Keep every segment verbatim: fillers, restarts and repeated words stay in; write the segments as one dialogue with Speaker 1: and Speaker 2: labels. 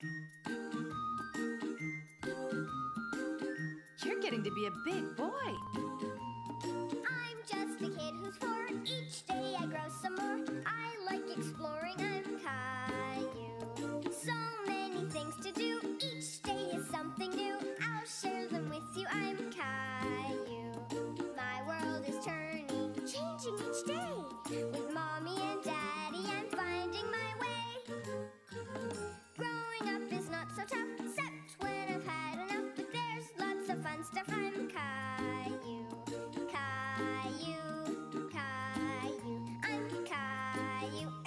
Speaker 1: You're getting to be a big boy.
Speaker 2: I'm just a kid who's four. Each day I grow some more. I like exploring. I'm Caillou. So many things to do. Each day is something new. I'll share them with you. I'm Caillou. My world is turning, changing each day. With mommy and daddy, I'm finding my way. Growing up is not so tough, except when I've had enough. But there's lots of fun stuff. I'm Caillou. Caillou, Caillou, I'm Caillou.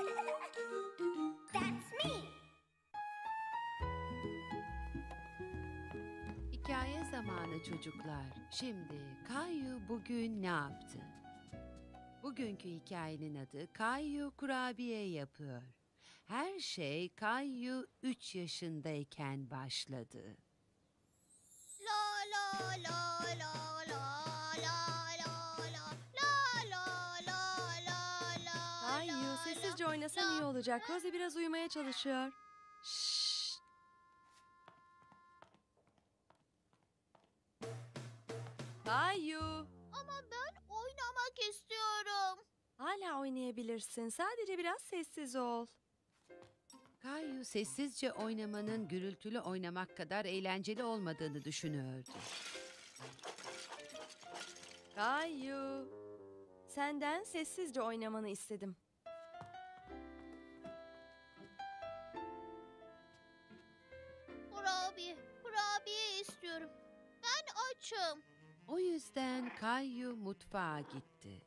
Speaker 2: That's me.
Speaker 3: Hikaye zamanı çocuklar. Şimdi Kayu bugün ne yaptı? Bugünkü hikayenin adı Kayu kurabiye yapıyor. Her şey Kayu üç yaşındayken başladı.
Speaker 2: La la la la la la la la la la la la la.
Speaker 4: Kayu, sessizce oynasan iyi olacak. Rosie biraz uyumaya çalışıyor. Şşş. Kayu,
Speaker 2: Ama ben oynamak istiyorum.
Speaker 4: hala oynayabilirsin. Sadece biraz sessiz ol.
Speaker 3: Kayu sessizce oynamanın gürültülü oynamak kadar eğlenceli olmadığını düşünüyordu.
Speaker 4: Kayu, senden sessizce oynamanı istedim.
Speaker 2: Kurabiye, kurabiye istiyorum. Ben açım.
Speaker 3: O yüzden Kayu mutfağa gitti.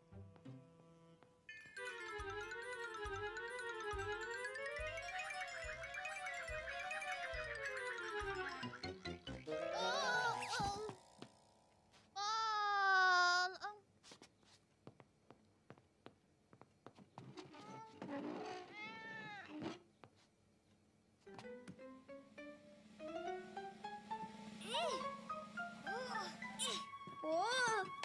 Speaker 2: Aa, al. Al. Al. Oh.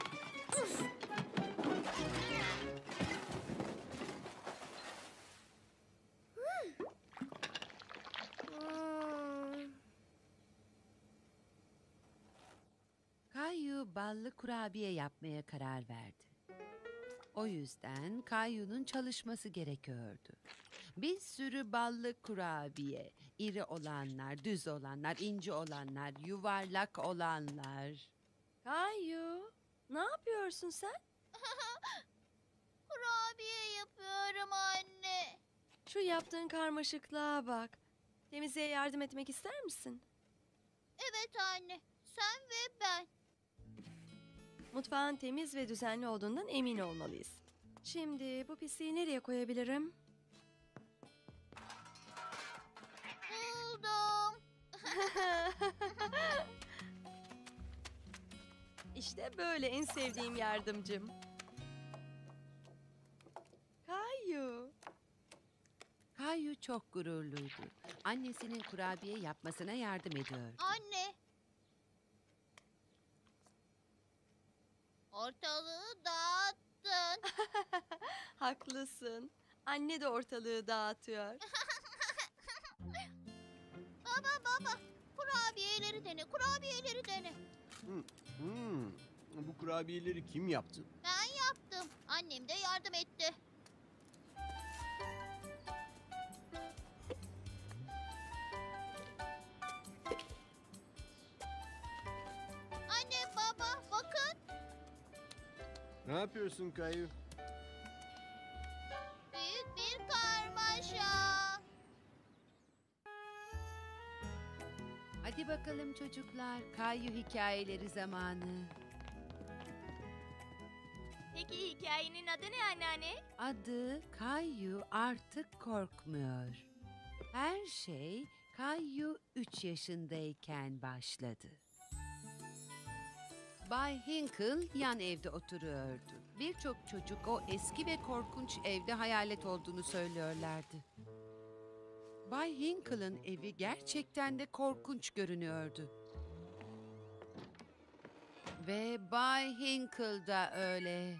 Speaker 3: Kayu ballı kurabiye yapmaya karar verdi. O yüzden Kayu'nun çalışması gerekiyordu. Bir sürü ballı kurabiye, iri olanlar, düz olanlar, ince olanlar, yuvarlak olanlar.
Speaker 4: Kayu, ne yapıyorsun sen?
Speaker 2: Kurabiye yapıyorum anne.
Speaker 4: Şu yaptığın karmaşıklığa bak. Temizliğe yardım etmek ister misin?
Speaker 2: Evet anne. Sen ve ben.
Speaker 4: Mutfağın temiz ve düzenli olduğundan emin olmalıyız. Şimdi bu pisliği nereye koyabilirim?
Speaker 2: Buldum.
Speaker 4: İşte böyle en sevdiğim yardımcım. Kayu.
Speaker 3: Kayu çok gururluydu. Annesinin kurabiye yapmasına yardım ediyordu.
Speaker 2: Anne. Ortalığı dağıttın.
Speaker 4: Haklısın. Anne de ortalığı dağıtıyor.
Speaker 2: Baba baba. Kurabiyeleri dene. Kurabiyeleri dene.
Speaker 5: Hmm, hmm. Bu kurabiyeleri kim yaptı?
Speaker 2: Ben yaptım. Annem de yardım etti. Anne baba bakın.
Speaker 5: Ne yapıyorsun Kayu?
Speaker 2: Büyük bir karmaşa.
Speaker 3: Hadi bakalım çocuklar, Kayu hikayeleri zamanı.
Speaker 6: Peki hikayenin adı ne anneanne?
Speaker 3: Adı Kayu artık korkmuyor. Her şey Kayu üç yaşındayken başladı. Bay Hinkle yan evde oturuyordu. Birçok çocuk o eski ve korkunç evde hayalet olduğunu söylüyorlardı. Bay Hinkle'ın evi gerçekten de korkunç görünüyordu. Ve Bay Hinkle da öyle.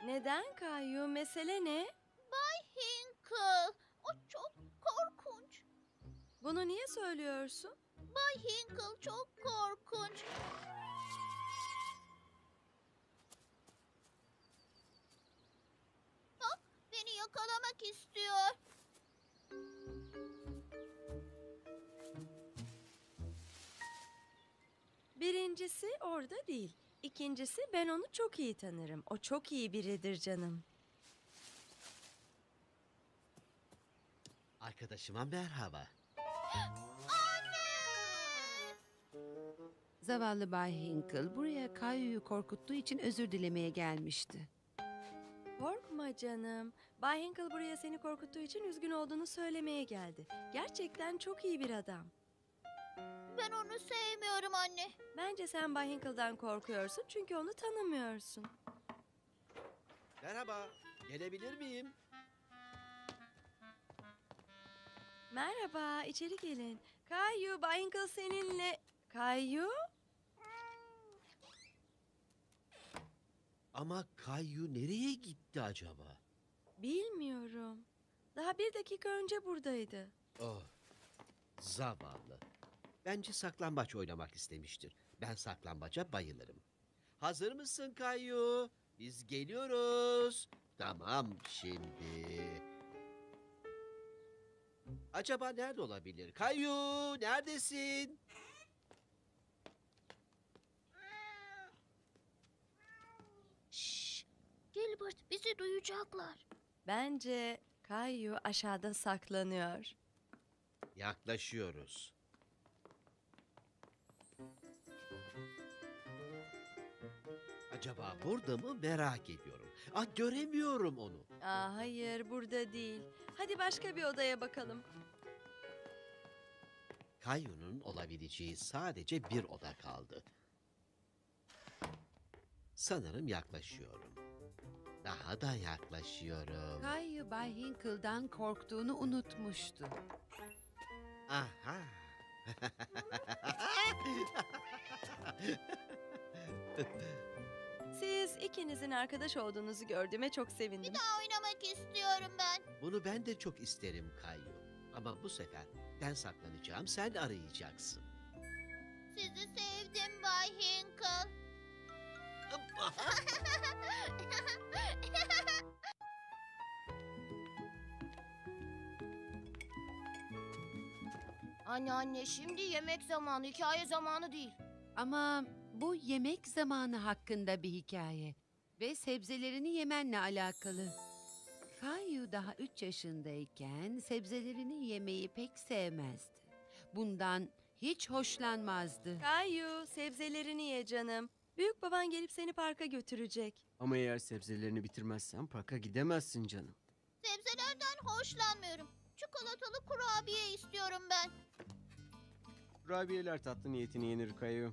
Speaker 4: Neden Kayu? Mesele ne?
Speaker 6: Bay Hinkle. O çok korkunç.
Speaker 4: Bunu niye söylüyorsun?
Speaker 6: Bay Hinkle çok korkunç. Bak, beni yakalamak istiyor.
Speaker 4: Birincisi orada değil. İkincisi ben onu çok iyi tanırım. O çok iyi biridir canım.
Speaker 7: Arkadaşıma merhaba.
Speaker 3: Zavallı Bay Hinkle buraya Kayu'yu korkuttuğu için özür dilemeye gelmişti.
Speaker 4: Korkma canım. Bay Hinkle buraya seni korkuttuğu için üzgün olduğunu söylemeye geldi. Gerçekten çok iyi bir adam.
Speaker 6: Ben onu sevmiyorum anne.
Speaker 4: Bence sen Bay Hinkle'dan korkuyorsun çünkü onu tanımıyorsun.
Speaker 7: Merhaba. Gelebilir miyim?
Speaker 4: Merhaba, içeri gelin. Kayu, Bay Hinkle seninle... Kayu?
Speaker 7: Ama Kayu nereye gitti acaba?
Speaker 4: Bilmiyorum. Daha bir dakika önce buradaydı.
Speaker 7: Oh, zavallı. Bence saklambaç oynamak istemiştir. Ben saklambaca bayılırım. Hazır mısın Kayu? Biz geliyoruz. Tamam şimdi. Acaba nerede olabilir? Kayu, neredesin?
Speaker 6: Şşş. Gilbert, bizi duyacaklar.
Speaker 4: Bence Kayu aşağıda saklanıyor.
Speaker 7: Yaklaşıyoruz. Acaba burada mı merak ediyorum. Ah, göremiyorum onu.
Speaker 4: Aa, hayır, burada değil. Hadi başka bir odaya bakalım.
Speaker 7: Kayu'nun olabileceği sadece bir oda kaldı. Sanırım yaklaşıyorum. Daha da yaklaşıyorum.
Speaker 3: Kayu Bay Hinkle'dan korktuğunu unutmuştu.
Speaker 7: Aha.
Speaker 4: Siz ikinizin arkadaş olduğunuzu gördüğüme çok sevindim.
Speaker 6: Oynamak istiyorum ben.
Speaker 7: Bunu ben de çok isterim Kayu. Ama bu sefer ben saklanacağım, sen arayacaksın.
Speaker 6: Sizi sevdim Bay Hinkle. Anne anne, şimdi yemek zamanı, hikaye zamanı değil.
Speaker 3: Ama bu yemek zamanı hakkında bir hikaye ve sebzelerini yemenle alakalı. Kayu daha üç yaşındayken sebzelerini yemeyi pek sevmezdi. Bundan hiç hoşlanmazdı.
Speaker 4: Kayu, sebzelerini ye canım. Büyük baban gelip seni parka götürecek.
Speaker 5: Ama eğer sebzelerini bitirmezsen parka gidemezsin canım.
Speaker 6: Sebzelerden hoşlanmıyorum. Çikolatalı kurabiye istiyorum ben.
Speaker 5: Kurabiyeler tatlı niyetini yenir Kayu.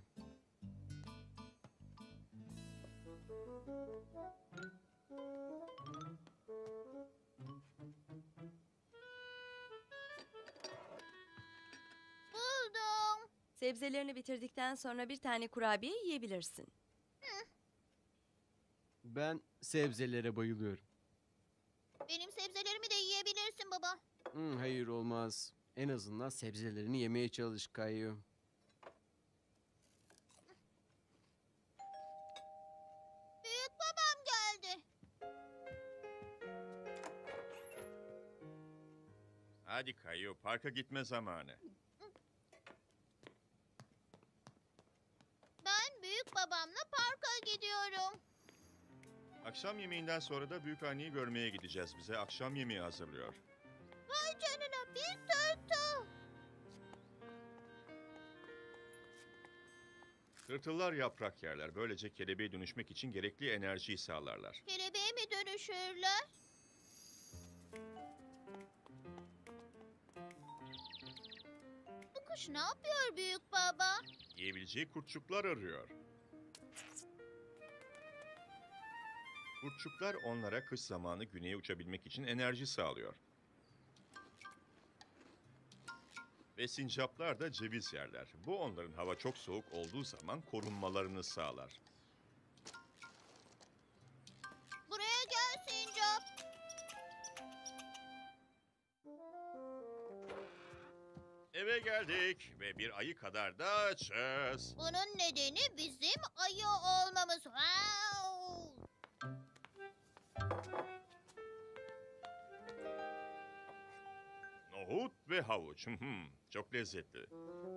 Speaker 6: Buldum.
Speaker 4: Sebzelerini bitirdikten sonra bir tane kurabiye yiyebilirsin.
Speaker 5: Ben sebzelere bayılıyorum.
Speaker 6: Benim sebzelerimi de yiyebilirsin baba.
Speaker 5: Hmm, hayır olmaz. En azından sebzelerini yemeye çalış Kayu.
Speaker 6: Büyük babam geldi.
Speaker 8: Hadi Kayu, parka gitme zamanı.
Speaker 6: Ben büyük babamla parka gidiyorum.
Speaker 8: Akşam yemeğinden sonra da büyük anneyi görmeye gideceğiz. Bize akşam yemeği hazırlıyor.
Speaker 6: Vay canına, bir tırtıl.
Speaker 8: Tırtıllar yaprak yerler. Böylece kelebeğe dönüşmek için gerekli enerjiyi sağlarlar.
Speaker 6: Kelebeğe mi dönüşürler? Bu kuş ne yapıyor büyük baba?
Speaker 8: Yiyebileceği kurtçuklar arıyor. Kurtçuklar onlara kış zamanı güneye uçabilmek için enerji sağlıyor. Ve sincaplar da ceviz yerler. Bu onların hava çok soğuk olduğu zaman korunmalarını sağlar.
Speaker 6: Buraya
Speaker 8: eve geldik ve bir ayı kadar da açız.
Speaker 6: Bunun nedeni bizim ayı olmamız. Wow!
Speaker 8: Nohut ve havuç. Hmm, çok lezzetli.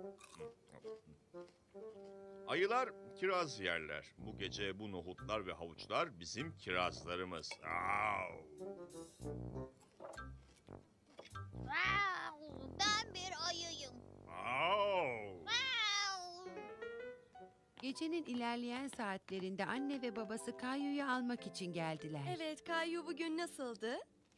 Speaker 8: Ayılar kiraz yerler. Bu gece bu nohutlar ve havuçlar bizim kirazlarımız. Au!
Speaker 6: Wow! Ben bir ayıyım.
Speaker 8: Au!
Speaker 6: Wow!
Speaker 3: Gecenin ilerleyen saatlerinde anne ve babası Kayu'yu almak için geldiler.
Speaker 4: Evet, Kayu bugün nasıldı?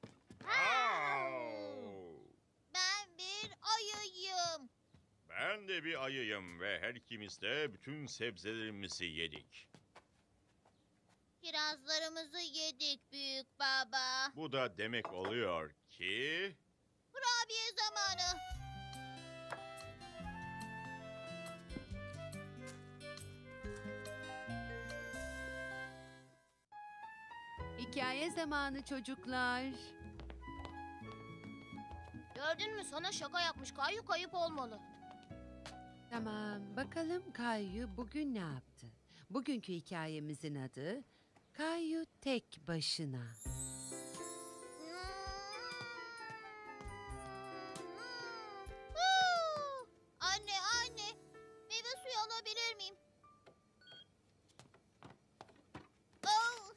Speaker 8: Au!
Speaker 6: Ben bir ayıyım.
Speaker 8: Ben de bir ayıyım ve her ikimiz de bütün sebzelerimizi yedik.
Speaker 6: Kirazlarımızı yedik büyük baba.
Speaker 8: Bu da demek oluyor ki...
Speaker 6: Kurabiye zamanı.
Speaker 3: Hikaye zamanı çocuklar.
Speaker 6: Gördün mü, sana şaka yapmış. Kayu kayıp olmalı.
Speaker 3: Tamam, bakalım Kayu bugün ne yaptı? Bugünkü hikayemizin adı Kayu Tek Başına.
Speaker 6: Huu! Anne anne, meyve suyu alabilir miyim? Oh!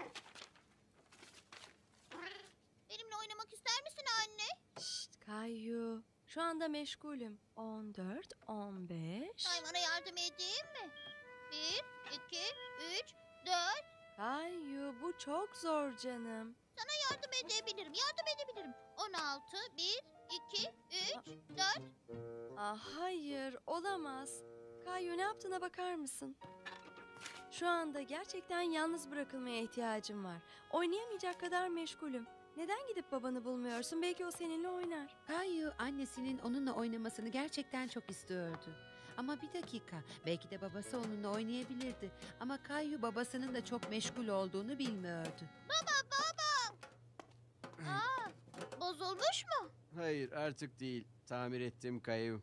Speaker 6: Benimle oynamak ister misin anne?
Speaker 4: Şşt Kayu. Şu anda meşgulüm. on dört, on beş.
Speaker 6: Saymana yardım edeyim mi? Bir, iki, üç, dört.
Speaker 4: Kayu bu çok zor canım.
Speaker 6: Yardım edebilirim, yardım edebilirim. On altı, bir, iki, üç, dört.
Speaker 4: Ah hayır olamaz. Kayu ne yaptığına bakar mısın? Şu anda gerçekten yalnız bırakılmaya ihtiyacım var. Oynayamayacak kadar meşgulüm. Neden gidip babanı bulmuyorsun? Belki o seninle oynar.
Speaker 3: Kayu annesinin onunla oynamasını gerçekten çok istiyordu. Ama bir dakika, belki de babası onunla oynayabilirdi. Ama Kayu babasının da çok meşgul olduğunu bilmiyordu.
Speaker 6: Baba, baba. Aa, bozulmuş mu?
Speaker 5: Hayır, artık değil. Tamir ettim Kayu.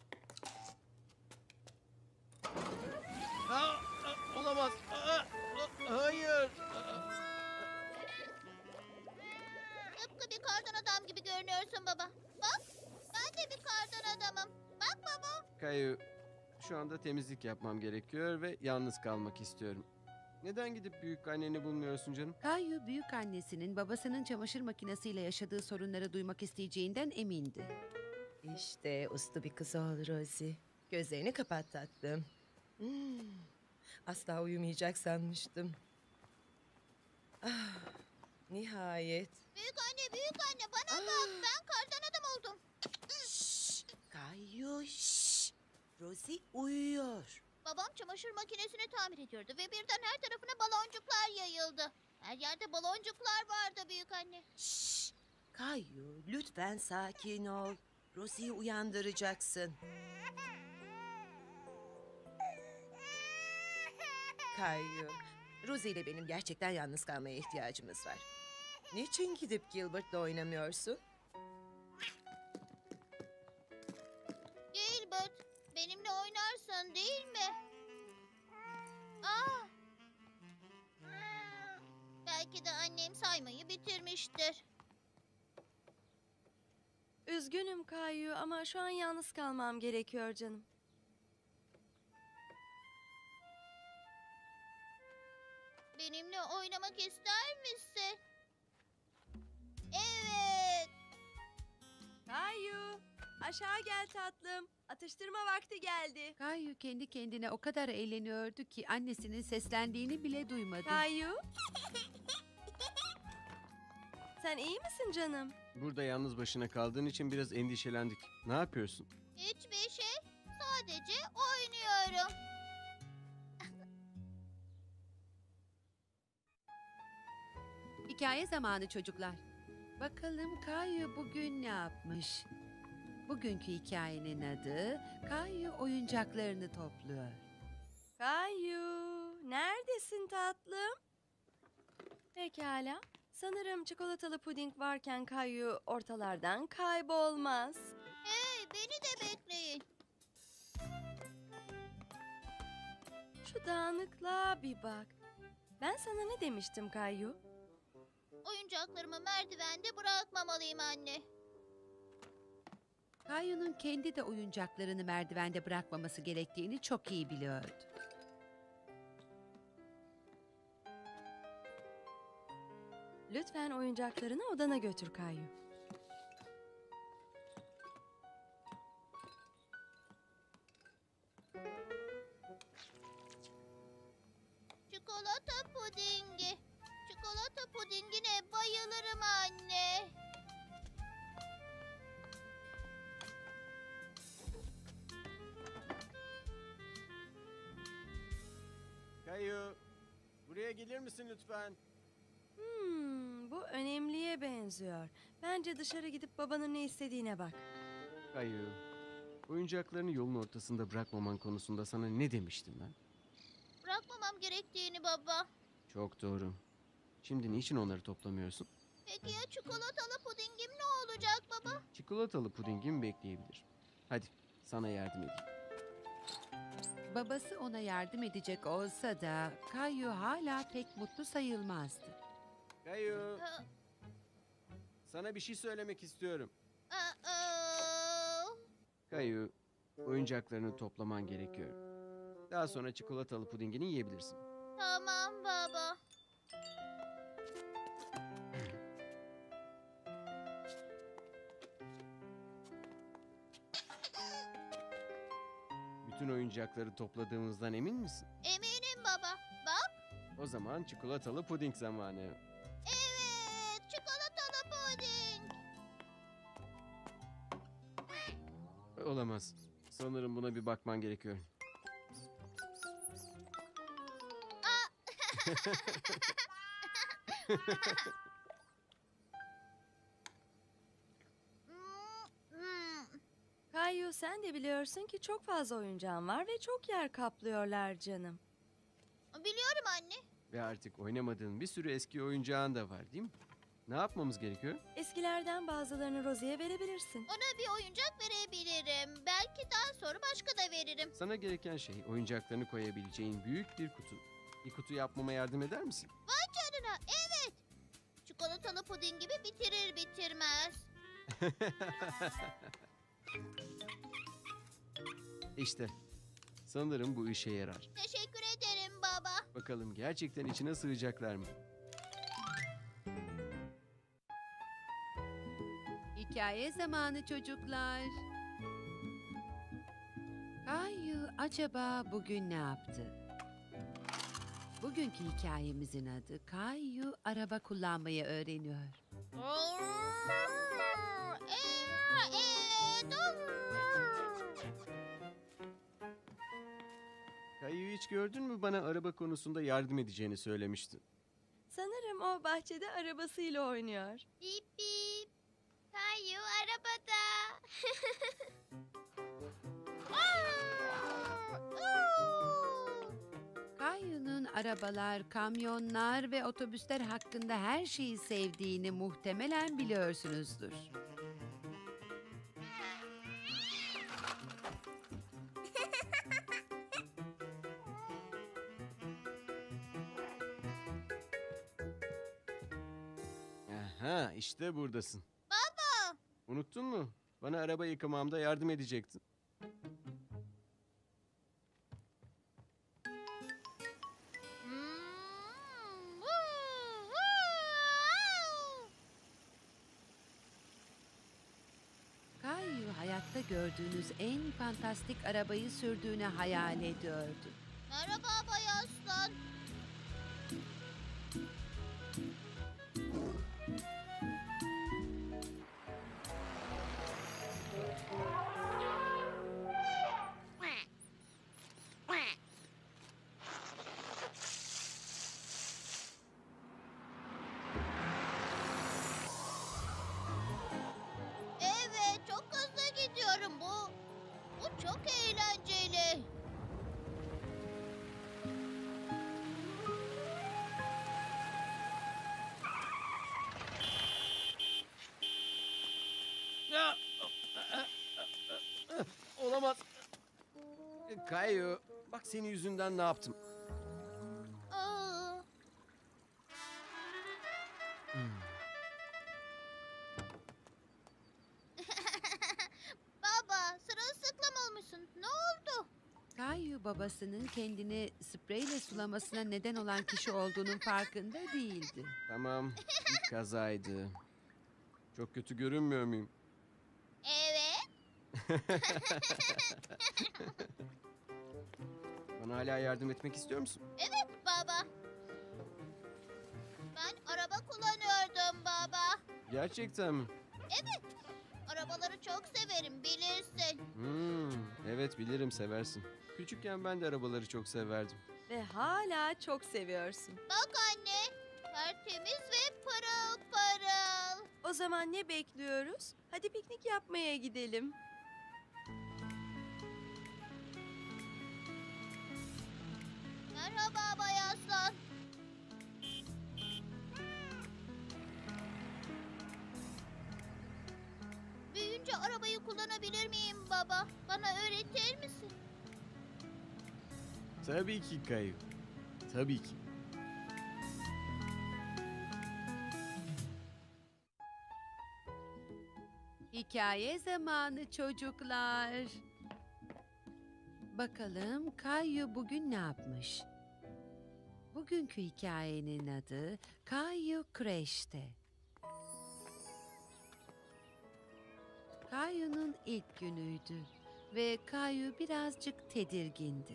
Speaker 5: Aa, aa, olamaz. Aa, aa, hayır. Aa.
Speaker 6: Tıpkı bir kardan adam gibi görünüyorsun baba. Bak, ben de bir kardan adamım. Bak baba.
Speaker 5: Kayu, şu anda temizlik yapmam gerekiyor ve yalnız kalmak istiyorum. Neden gidip büyük anneni bulmuyorsun canım?
Speaker 3: Kayu büyük annesinin babasının çamaşır makinesiyle yaşadığı sorunları duymak isteyeceğinden emindi.
Speaker 9: İşte uslu bir kız ol Rosie. Gözlerini kapat tatlım. Hmm, asla uyumayacak sanmıştım. Ah, nihayet.
Speaker 6: Büyük anne, büyük anne bana bak. Ben kardan adam oldum.
Speaker 9: Şşş, Kayu, şşş. Rosie uyuyor.
Speaker 6: Babam çamaşır makinesini tamir ediyordu ve birden her tarafına baloncuklar yayıldı. Her yerde baloncuklar vardı büyük anne.
Speaker 9: Şşş, Kayu, lütfen sakin ol. Rosie'yi uyandıracaksın. Kayu, Rosie ile benim gerçekten yalnız kalmaya ihtiyacımız var. Niçin gidip Gilbert'la oynamıyorsun?
Speaker 6: Gilbert, benimle oynarsın değil mi? Aa! Belki de annem saymayı bitirmiştir.
Speaker 4: Üzgünüm Kayu ama şu an yalnız kalmam gerekiyor canım.
Speaker 6: Benimle oynamak ister misin? Evet.
Speaker 4: Kayu, aşağı gel tatlım. Atıştırma vakti geldi.
Speaker 3: Kayu kendi kendine o kadar eğleniyordu ki annesinin seslendiğini bile duymadı.
Speaker 4: Kayu. Sen iyi misin canım?
Speaker 5: Burada yalnız başına kaldığın için biraz endişelendik. Ne yapıyorsun?
Speaker 6: Hiçbir şey. Sadece oynuyorum.
Speaker 3: Hikaye zamanı çocuklar. Bakalım Kayu bugün ne yapmış? Bugünkü hikayenin adı Kayu oyuncaklarını topluyor.
Speaker 4: Kayu, neredesin tatlım? Pekala. Sanırım çikolatalı puding varken Kayu ortalardan kaybolmaz.
Speaker 6: Hey, beni de bekle.
Speaker 4: Şu dağınıklığa bir bak. Ben sana ne demiştim Kayu?
Speaker 6: Oyuncaklarımı merdivende bırakmamalıyım anne.
Speaker 3: Kayu'nun kendi de oyuncaklarını merdivende bırakmaması gerektiğini çok iyi biliyordu.
Speaker 4: Lütfen oyuncaklarını odana götür Kayu.
Speaker 6: Çikolata pudingi. Çikolata pudingine bayılırım anne.
Speaker 5: Kayu, buraya gelir misin lütfen?
Speaker 4: Hmm, bu önemliye benziyor. Bence dışarı gidip babanın ne istediğine bak.
Speaker 5: Kayu, oyuncaklarını yolun ortasında bırakmaman konusunda sana ne demiştim ben?
Speaker 6: Bırakmamam gerektiğini baba.
Speaker 5: Çok doğru. Şimdi niçin onları toplamıyorsun?
Speaker 6: Peki ya çikolatalı pudingim ne olacak baba?
Speaker 5: Çikolatalı pudingin bekleyebilir. Hadi, sana yardım edeyim.
Speaker 3: Babası ona yardım edecek olsa da Kayu hala pek mutlu sayılmazdı.
Speaker 5: Kayu,
Speaker 6: Aa,
Speaker 5: sana bir şey söylemek istiyorum.
Speaker 6: aa,
Speaker 5: Kayu, oyuncaklarını toplaman gerekiyor. Daha sonra çikolatalı pudingini yiyebilirsin.
Speaker 6: Tamam baba.
Speaker 5: Bütün oyuncakları topladığımızdan emin misin?
Speaker 6: Eminim baba. Bak.
Speaker 5: O zaman çikolatalı puding zamanı.
Speaker 6: Evet. Çikolatalı puding.
Speaker 5: Olamaz. Sanırım buna bir bakman gerekiyor.
Speaker 6: Hmm, hmm.
Speaker 4: Kayu sen de biliyorsun ki çok fazla oyuncağın var ve çok yer kaplıyorlar canım.
Speaker 6: Biliyorum anne.
Speaker 5: Ve artık oynamadığın bir sürü eski oyuncağın da var değil mi? Ne yapmamız gerekiyor?
Speaker 4: Eskilerden bazılarını Rosie'ye verebilirsin.
Speaker 6: Ona bir oyuncak verebilirim. Belki daha sonra başka da veririm.
Speaker 5: Sana gereken şey oyuncaklarını koyabileceğin büyük bir kutu. Bir kutu yapmama yardım eder misin?
Speaker 6: Vay canına. Evet. Çikolatalı puding gibi bitirir bitirmez.
Speaker 5: İşte. Sanırım bu işe yarar.
Speaker 6: Teşekkür ederim baba.
Speaker 5: Bakalım gerçekten içine sığacaklar mı?
Speaker 3: Hikaye zamanı çocuklar. Kayu acaba bugün ne yaptı? Bugünkü hikayemizin adı Kayu araba kullanmayı öğreniyor.
Speaker 5: Kayu'yu hiç gördün mü? Bana araba konusunda yardım edeceğini söylemiştin.
Speaker 4: Sanırım o bahçede arabasıyla oynuyor.
Speaker 6: Bip bip. Kayu arabada.
Speaker 3: Kayu'nun arabalar, kamyonlar ve otobüsler hakkında her şeyi sevdiğini muhtemelen biliyorsunuzdur.
Speaker 5: Aha, işte buradasın.
Speaker 6: Baba.
Speaker 5: Unuttun mu? Bana araba yıkamamda yardım edecektin.
Speaker 6: Hmm, woo, woo.
Speaker 3: Kayu hayatta gördüğünüz en fantastik arabayı sürdüğünü hayal ediyordu.
Speaker 6: Merhaba Bay Aslan. Evet, çok hızlı gidiyorum bu. Bu çok eğlenceli.
Speaker 5: Olamaz. Kayu, Bak senin yüzünden ne yaptım.
Speaker 6: Aa, baba, sırılsıklam olmuşsun. Ne oldu?
Speaker 3: Kayu babasının kendini spreyle sulamasına neden olan kişi olduğunun farkında değildi.
Speaker 5: Tamam, bir kazaydı. Çok kötü görünmüyor muyum?
Speaker 6: Evet.
Speaker 5: Bana hala yardım etmek istiyor musun?
Speaker 6: Evet baba. Ben araba kullanıyordum baba.
Speaker 5: Gerçekten mi?
Speaker 6: Arabaları çok severim, bilirsin.
Speaker 5: Hmm, evet bilirim, seversin. Küçükken ben de arabaları çok severdim.
Speaker 4: Ve hala çok seviyorsun.
Speaker 6: Bak anne, tertemiz ve pırıl pırıl.
Speaker 4: O zaman ne bekliyoruz? Hadi piknik yapmaya gidelim.
Speaker 6: Merhaba Bay Aslan. Büyüyünce arabayı kullanabilir miyim baba? Bana öğretir misin?
Speaker 5: Tabii ki Kayu. Tabii ki.
Speaker 3: Hikaye zamanı çocuklar. Bakalım Kayu bugün ne yapmış? Bugünkü hikayenin adı Kayu Kreş'te. Kayu'nun ilk günüydü ve Kayu birazcık tedirgindi.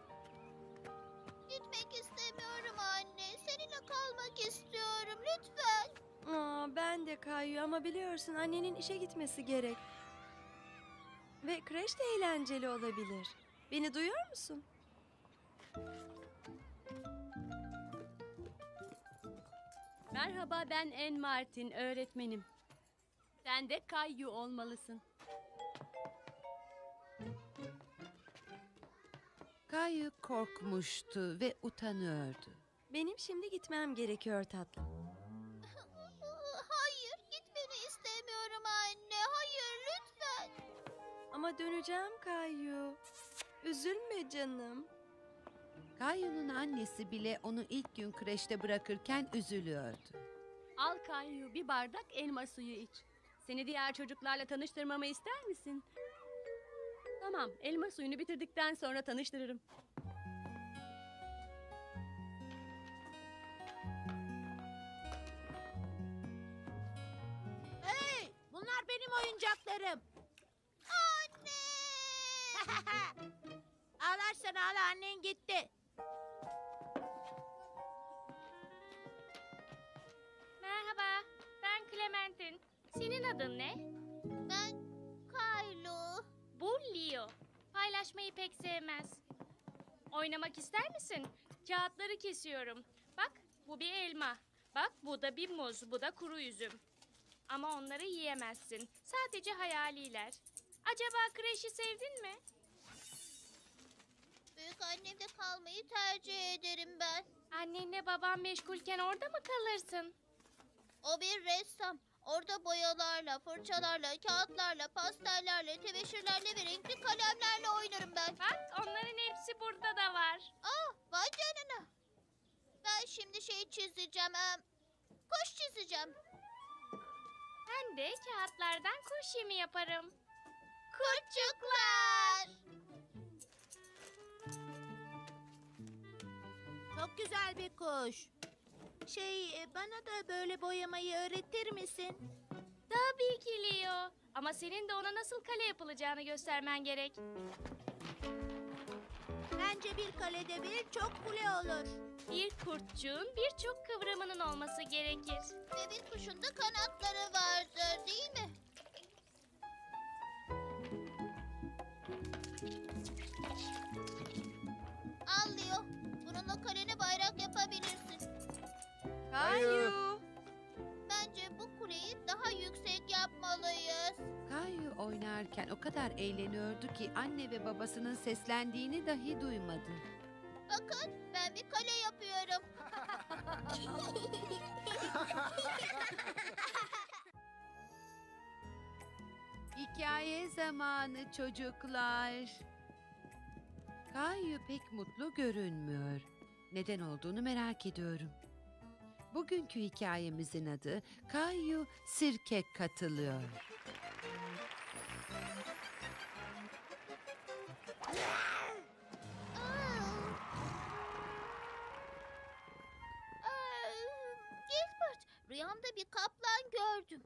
Speaker 6: Gitmek istemiyorum anne. Seninle kalmak istiyorum. Lütfen.
Speaker 4: Aa, ben de Kayu ama biliyorsun annenin işe gitmesi gerek. Ve kreş de eğlenceli olabilir. Beni duyuyor musun?
Speaker 10: Merhaba, ben En Martin, öğretmenim. Sen de Kayu olmalısın.
Speaker 3: Kayu korkmuştu ve utanıyordu.
Speaker 4: Benim şimdi gitmem gerekiyor tatlım.
Speaker 6: Hayır, gitmeni istemiyorum anne. Hayır, lütfen.
Speaker 4: Ama döneceğim Kayu. Üzülme canım.
Speaker 3: Kayu'nun annesi bile onu ilk gün kreşte bırakırken üzülüyordu.
Speaker 10: Al Kayu, bir bardak elma suyu iç. Seni diğer çocuklarla tanıştırmamı ister misin? Tamam, elma suyunu bitirdikten sonra tanıştırırım.
Speaker 1: Hey, bunlar benim oyuncaklarım.
Speaker 6: Anne!
Speaker 1: Ağlarsan ağla, annen gitti.
Speaker 11: Merhaba, ben Clementine. Senin adın ne?
Speaker 6: Ben Kaylu.
Speaker 11: Bu Leo. Paylaşmayı pek sevmez. Oynamak ister misin? Kağıtları kesiyorum. Bak, bu bir elma. Bak, bu da bir muz, bu da kuru üzüm. Ama onları yiyemezsin. Sadece hayaliler. Acaba kreşi sevdin mi?
Speaker 6: Büyük annemde kalmayı tercih ederim ben.
Speaker 11: Annenle baban meşgulken orada mı kalırsın?
Speaker 6: O bir ressam. Orada boyalarla, fırçalarla, kağıtlarla, pastellerle, tebeşirlerle ve renkli kalemlerle oynarım ben.
Speaker 11: Bak, onların hepsi burada da var.
Speaker 6: Aa, vay canına. Ben şimdi şey çizeceğim. em, Kuş çizeceğim.
Speaker 11: Ben de kağıtlardan kuş yemi yaparım.
Speaker 6: Kurtçuklar.
Speaker 1: Çok güzel bir kuş. Şey, e, bana da böyle boyamayı öğretir misin?
Speaker 11: Tabii ki Leo. Ama senin de ona nasıl kale yapılacağını göstermen gerek.
Speaker 1: Bence bir kalede bir çok kule olur.
Speaker 11: Bir kurtçuğun birçok kıvrımının olması gerekir.
Speaker 6: Ve bir kuşun da kanatları vardır, değil mi? Al Leo. Bununla kalene bayrak yapabilirsin.
Speaker 4: Kayu.
Speaker 6: Bence bu kuleyi daha yüksek yapmalıyız.
Speaker 3: Kayu oynarken o kadar eğleniyordu ki anne ve babasının seslendiğini dahi duymadı.
Speaker 6: Bakın, ben bir kale yapıyorum.
Speaker 3: Hikaye zamanı çocuklar. Kayu pek mutlu görünmüyor. Neden olduğunu merak ediyorum. Bugünkü hikayemizin adı Kayu Sirke Katılıyor.
Speaker 6: Aa, Gilbert, rüyamda bir kaplan gördüm.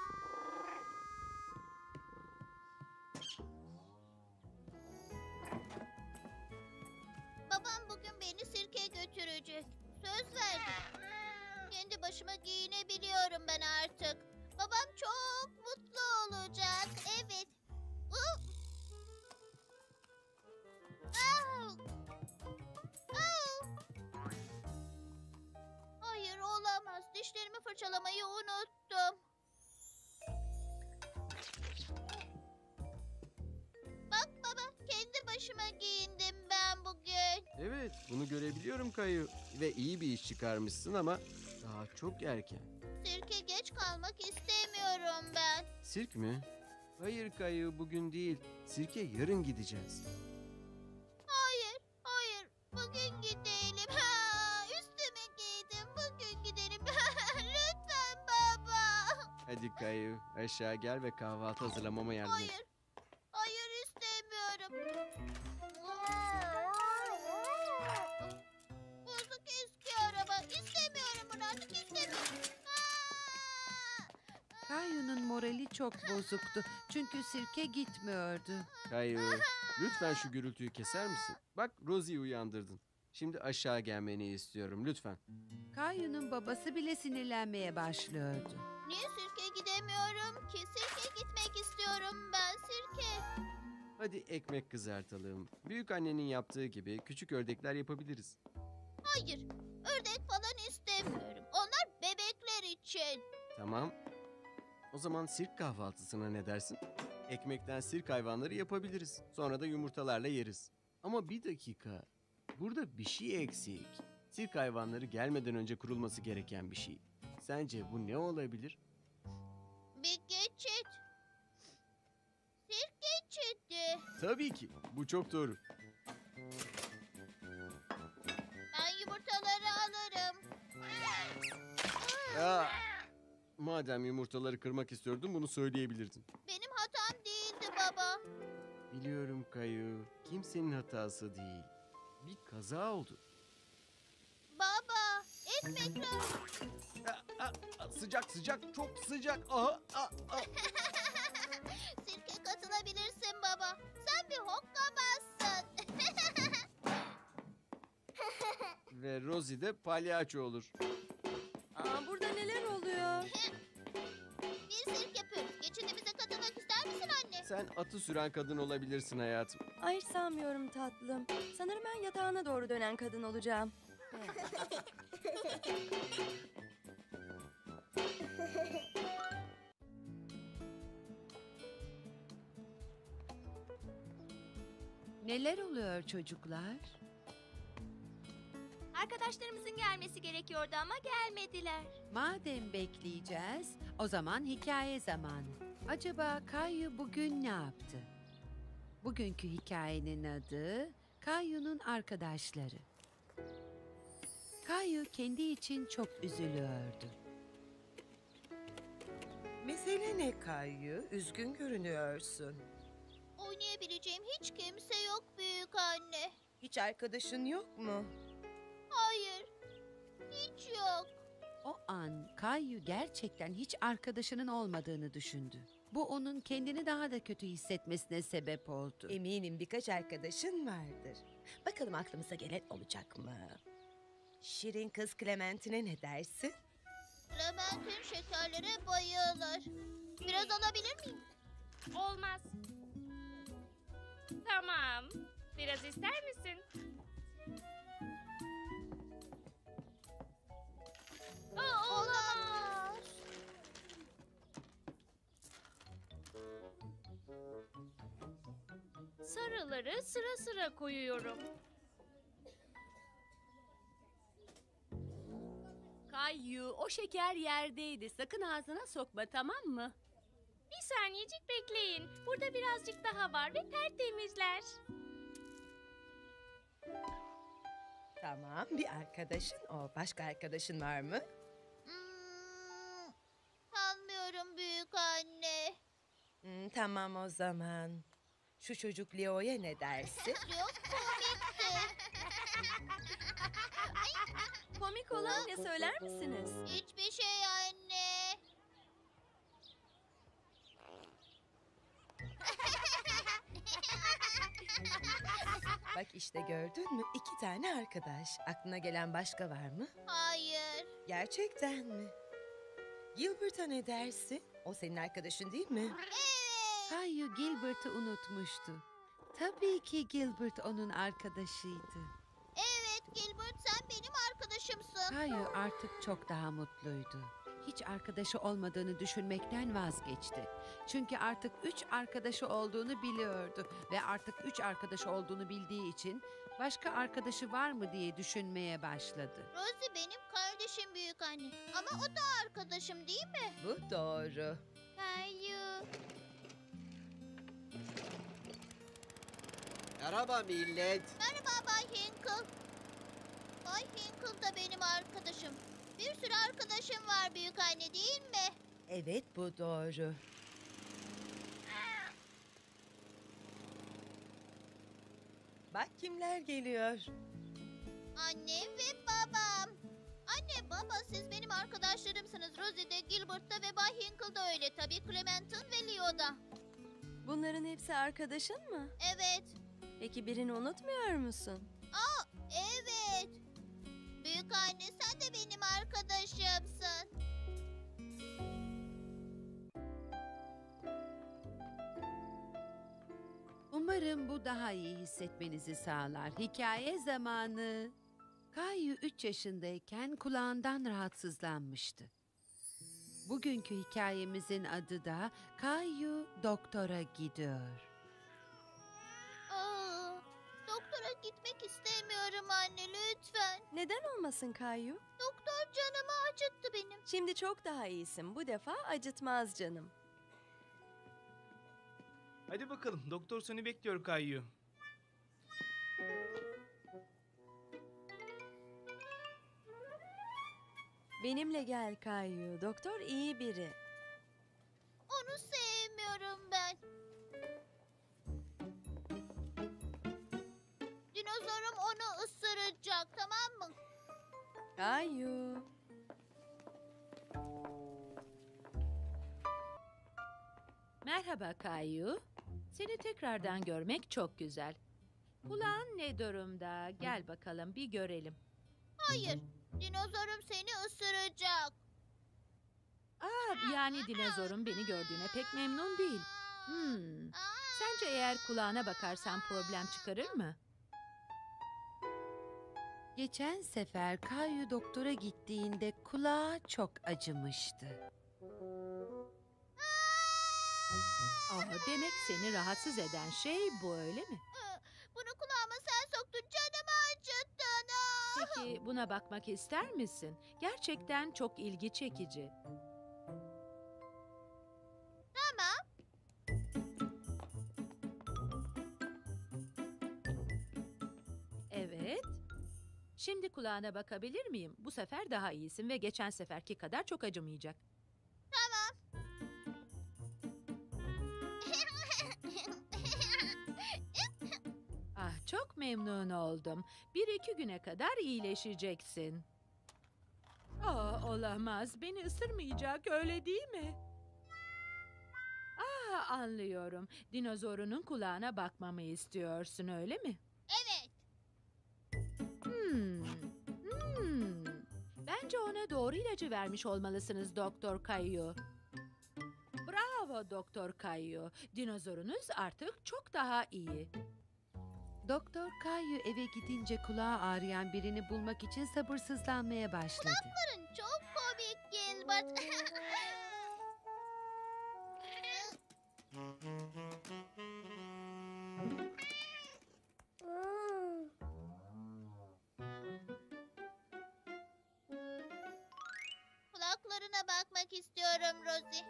Speaker 6: Babam bugün beni sirke götürecek. Söz verdi. Kendi başıma giyinebiliyorum ben artık. Babam çok mutlu olacak. Evet. Uh! Au! Au! Hayır, olamaz. Dişlerimi fırçalamayı unuttum. Bak baba, kendi başıma giyindim ben bugün.
Speaker 5: Evet, bunu görebiliyorum Kayu. Ve iyi bir iş çıkarmışsın ama daha çok erken.
Speaker 6: Sirke geç kalmak istemiyorum ben.
Speaker 5: Sirk mi? Hayır Kayu, bugün değil. Sirke yarın gideceğiz.
Speaker 6: Hayır, hayır. Bugün gidelim. Ha, üstüme giydim. Bugün gidelim. Lütfen baba.
Speaker 5: Hadi Kayu, aşağı gel ve kahvaltı hazırlamama yardım et.
Speaker 6: Hayır. Hayır istemiyorum. Bozuk eski araba. İstemiyorum bunu artık istemiyorum. Aa!
Speaker 3: Kayu'nun morali çok bozuktu çünkü sirke gitmiyordu.
Speaker 5: Kayu, lütfen şu gürültüyü keser misin? Bak Rosie'yi uyandırdın. Şimdi aşağı gelmeni istiyorum lütfen.
Speaker 3: Kayu'nun babası bile sinirlenmeye başlıyordu.
Speaker 6: Niye sirke gidemiyorum ki? Sirke gitmek istiyorum ben sirke.
Speaker 5: Hadi ekmek kızartalım. Büyük annenin yaptığı gibi küçük ördekler yapabiliriz.
Speaker 6: Hayır, ördek falan istemiyorum. Onlar bebekler için.
Speaker 5: Tamam. O zaman sirk kahvaltısına ne dersin? Ekmekten sirk hayvanları yapabiliriz. Sonra da yumurtalarla yeriz. Ama bir dakika. Burada bir şey eksik. Sirk hayvanları gelmeden önce kurulması gereken bir şey. Sence bu ne olabilir?
Speaker 6: Bir geçit. Sirk geçidi.
Speaker 5: Tabii ki. Bu çok doğru.
Speaker 6: Ben yumurtaları alırım.
Speaker 5: Aa, madem yumurtaları kırmak istiyordun bunu söyleyebilirdin.
Speaker 6: Benim hatam değildi baba.
Speaker 5: Biliyorum Kayu. Kimsenin hatası değil. Bir kaza oldu.
Speaker 6: Baba, ekmekler.
Speaker 5: Aa, aa, sıcak sıcak çok sıcak. Aha, aa, aa.
Speaker 6: Sirke katılabilirsin baba. Sen bir hokkabazsın.
Speaker 5: Ve Rosie de palyaço olur.
Speaker 4: Aa, burada neler oluyor?
Speaker 6: Bir sirk yapıyoruz. Geçidimize katılmak ister misin anne?
Speaker 5: Sen atı süren kadın olabilirsin hayatım.
Speaker 4: Hayır sanmıyorum tatlım. Sanırım ben yatağına doğru dönen kadın olacağım.
Speaker 3: Neler oluyor çocuklar?
Speaker 1: Arkadaşlarımızın gelmesi gerekiyordu ama gelmediler.
Speaker 3: Madem bekleyeceğiz, o zaman hikaye zamanı. Acaba Kayu bugün ne yaptı? Bugünkü hikayenin adı Kayu'nun arkadaşları. Kayu kendi için çok üzülüyordu.
Speaker 9: Mesele ne Kayu? Üzgün görünüyorsun.
Speaker 6: Oynayabileceğim hiç kimse yok büyük anne.
Speaker 9: Hiç arkadaşın yok mu?
Speaker 6: Hayır. Hiç yok.
Speaker 3: O an Kayu gerçekten hiç arkadaşının olmadığını düşündü. Bu onun kendini daha da kötü hissetmesine sebep oldu.
Speaker 9: Eminim birkaç arkadaşın vardır. Bakalım aklımıza gelen olacak mı? Şirin kız Clementine ne dersin?
Speaker 6: Clementine şekerlere bayılır. Biraz alabilir miyim?
Speaker 11: Olmaz. Tamam. Biraz ister misin? Aa,
Speaker 6: Olamaz.
Speaker 11: Sarıları sıra sıra koyuyorum.
Speaker 10: Kayu, o şeker yerdeydi. Sakın ağzına sokma, tamam mı?
Speaker 11: Bir saniyecik bekleyin. Burada birazcık daha var ve tertemizler.
Speaker 9: Tamam, bir arkadaşın o. Başka arkadaşın var mı?
Speaker 6: Hmm, sanmıyorum büyük anne.
Speaker 9: Hmm, tamam o zaman. Şu çocuk Leo'ya ne dersin?
Speaker 6: Çok komikti.
Speaker 4: Komik olan ne söyler misiniz?
Speaker 6: Hiçbir şey anne.
Speaker 9: Bak işte gördün mü? İki tane arkadaş. Aklına gelen başka var mı?
Speaker 6: Hayır.
Speaker 9: Gerçekten mi? Gilbert'a ne dersin? O senin arkadaşın değil mi?
Speaker 3: Kayu Gilbert'ı unutmuştu. Tabii ki Gilbert onun arkadaşıydı.
Speaker 6: Evet Gilbert, sen benim arkadaşımsın.
Speaker 3: Kayu artık çok daha mutluydu. Hiç arkadaşı olmadığını düşünmekten vazgeçti. Çünkü artık üç arkadaşı olduğunu biliyordu. Ve artık üç arkadaşı olduğunu bildiği için başka arkadaşı var mı diye düşünmeye başladı.
Speaker 6: Rosie benim kardeşim büyük anne. Ama o da arkadaşım değil mi?
Speaker 9: Bu doğru.
Speaker 6: Kayu.
Speaker 7: Merhaba millet.
Speaker 6: Merhaba Bay Hinkle. Bay Hinkle da benim arkadaşım. Bir sürü arkadaşım var büyük anne değil mi?
Speaker 9: Evet bu doğru. Bak kimler geliyor.
Speaker 6: Annem ve babam. Anne baba siz benim arkadaşlarımsınız. Rosie de, Gilbert da ve Bay Hinkle da öyle. Tabii Clementine ve Leo da.
Speaker 4: Bunların hepsi arkadaşın mı?
Speaker 6: Evet.
Speaker 4: Peki birini unutmuyor musun?
Speaker 6: Aa evet. Büyük anne sen de benim arkadaşımsın.
Speaker 3: Umarım bu daha iyi hissetmenizi sağlar. Hikaye zamanı. Kayu üç yaşındayken kulağından rahatsızlanmıştı. Bugünkü hikayemizin adı da Kayu Doktora Gidiyor.
Speaker 6: Aa, doktora gitmek istemiyorum anne lütfen.
Speaker 4: Neden olmasın Kayu?
Speaker 6: Doktor canımı acıttı benim.
Speaker 4: Şimdi çok daha iyisin. Bu defa acıtmaz canım.
Speaker 12: Hadi bakalım, doktor seni bekliyor Kayu.
Speaker 4: Benimle gel Kayu. Doktor iyi biri.
Speaker 6: Onu sevmiyorum ben. Dinozorum onu ısıracak tamam mı?
Speaker 4: Kayu.
Speaker 13: Merhaba Kayu. Seni tekrardan görmek çok güzel. Kulağın ne durumda? Gel bakalım bir görelim.
Speaker 6: Hayır. Dinozorum seni ısıracak.
Speaker 13: Aa, yani dinozorun beni gördüğüne pek memnun değil. Hmm. Sence eğer kulağına bakarsan problem çıkarır mı?
Speaker 3: Geçen sefer Kayu doktora gittiğinde kulağı çok acımıştı.
Speaker 13: Aa, demek seni rahatsız eden şey bu öyle mi?
Speaker 6: Bunu kulağıma sen soktun canımı acıttın. Aa!
Speaker 13: Peki buna bakmak ister misin? Gerçekten çok ilgi çekici.
Speaker 6: Tamam.
Speaker 13: Evet. Şimdi kulağına bakabilir miyim? Bu sefer daha iyisin ve geçen seferki kadar çok acımayacak.
Speaker 6: Tamam.
Speaker 13: Ah, çok memnun oldum. Bir iki güne kadar iyileşeceksin. Aa, olamaz. Beni ısırmayacak, öyle değil mi? Ah, anlıyorum. Dinozorunun kulağına bakmamı istiyorsun, öyle mi?
Speaker 6: Evet.
Speaker 13: Hmm. Hmm. Bence ona doğru ilacı vermiş olmalısınız Doktor Kayu. Bravo Doktor Kayu. Dinozorunuz artık çok daha iyi.
Speaker 3: Doktor Kayu eve gidince kulağı ağrıyan birini bulmak için sabırsızlanmaya başladı.
Speaker 6: Kulakların çok komik Gilbert. Kulaklarına bakmak istiyorum Rosie.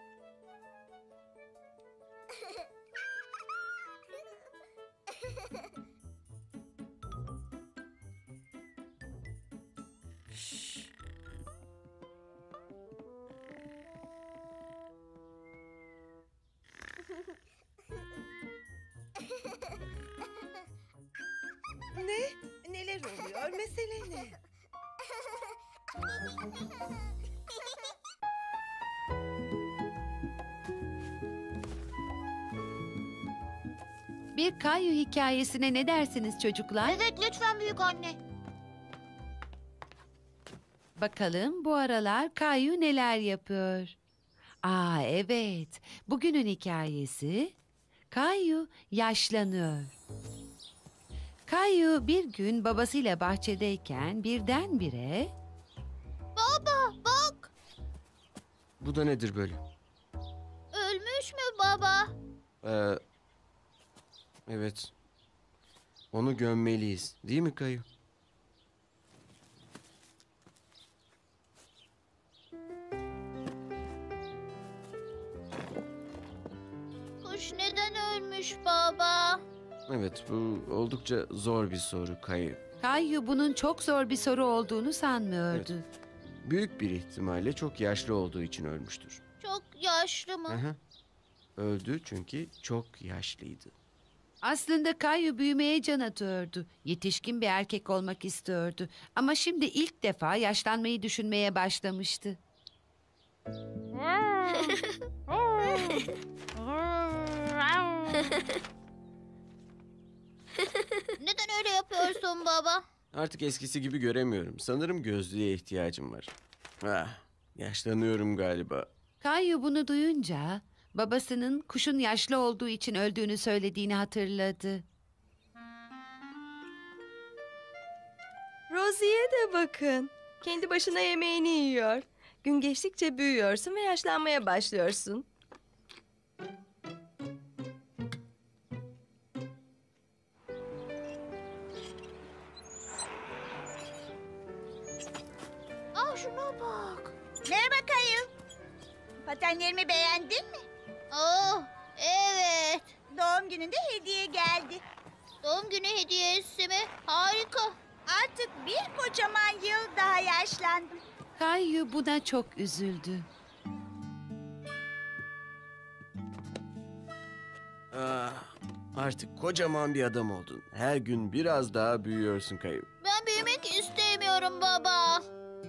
Speaker 9: Ne? Neler oluyor? Mesele ne?
Speaker 3: Bir Kayu hikayesine ne dersiniz çocuklar?
Speaker 6: Evet lütfen büyük anne.
Speaker 3: Bakalım bu aralar Kayu neler yapıyor? Aa evet, bugünün hikayesi Kayu yaşlanıyor. Kayu bir gün babasıyla bahçedeyken birdenbire
Speaker 6: Baba bak.
Speaker 5: Bu da nedir böyle?
Speaker 6: Ölmüş mü baba?
Speaker 5: Ee, evet. Onu gömmeliyiz. Değil mi Kayu?
Speaker 6: Kuş neden ölmüş baba?
Speaker 5: Evet, bu oldukça zor bir soru Kayu.
Speaker 3: Kayu bunun çok zor bir soru olduğunu sanmıyordu.
Speaker 5: Büyük bir ihtimalle çok yaşlı olduğu için ölmüştür.
Speaker 6: Çok yaşlı mı?
Speaker 5: Aha. Öldü çünkü çok yaşlıydı.
Speaker 3: Aslında Kayu büyümeye can atıyordu. Yetişkin bir erkek olmak istiyordu. Ama şimdi ilk defa yaşlanmayı düşünmeye başlamıştı.
Speaker 6: Neden öyle yapıyorsun baba?
Speaker 5: Artık eskisi gibi göremiyorum. Sanırım gözlüğe ihtiyacım var. Ah, yaşlanıyorum galiba.
Speaker 3: Kayu bunu duyunca babasının kuşun yaşlı olduğu için öldüğünü söylediğini hatırladı.
Speaker 4: Rosie'ye de bakın. Kendi başına yemeğini yiyor. Gün geçtikçe büyüyorsun ve yaşlanmaya başlıyorsun.
Speaker 6: Ah şuna bak.
Speaker 1: Merhaba Kayu. Patenlerimi beğendin mi?
Speaker 6: Oh evet.
Speaker 1: Doğum gününde hediye geldi.
Speaker 6: Doğum günü hediyesi mi? Harika.
Speaker 1: Artık bir kocaman yıl daha yaşlandım.
Speaker 3: Kayu buna çok üzüldü.
Speaker 5: Ah, artık kocaman bir adam oldun. Her gün biraz daha büyüyorsun Kayu.
Speaker 6: Ben büyümek istemiyorum baba.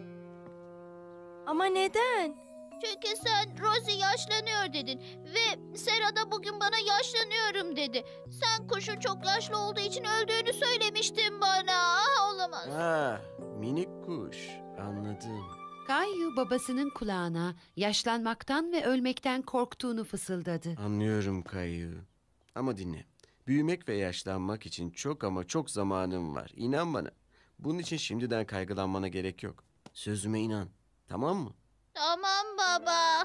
Speaker 4: Ama neden?
Speaker 6: Çünkü sen Rosie yaşlanıyor dedin. Ve Sera da bugün bana yaşlanıyorum dedi. Sen kuşun çok yaşlı olduğu için öldüğünü söylemiştin bana. Ah, olamaz.
Speaker 5: Ha, minik kuş. Anladım.
Speaker 3: Kayu babasının kulağına yaşlanmaktan ve ölmekten korktuğunu fısıldadı.
Speaker 5: Anlıyorum Kayu. Ama dinle. Büyümek ve yaşlanmak için çok ama çok zamanım var. İnan bana. Bunun için şimdiden kaygılanmana gerek yok. Sözüme inan. Tamam mı?
Speaker 6: Tamam baba.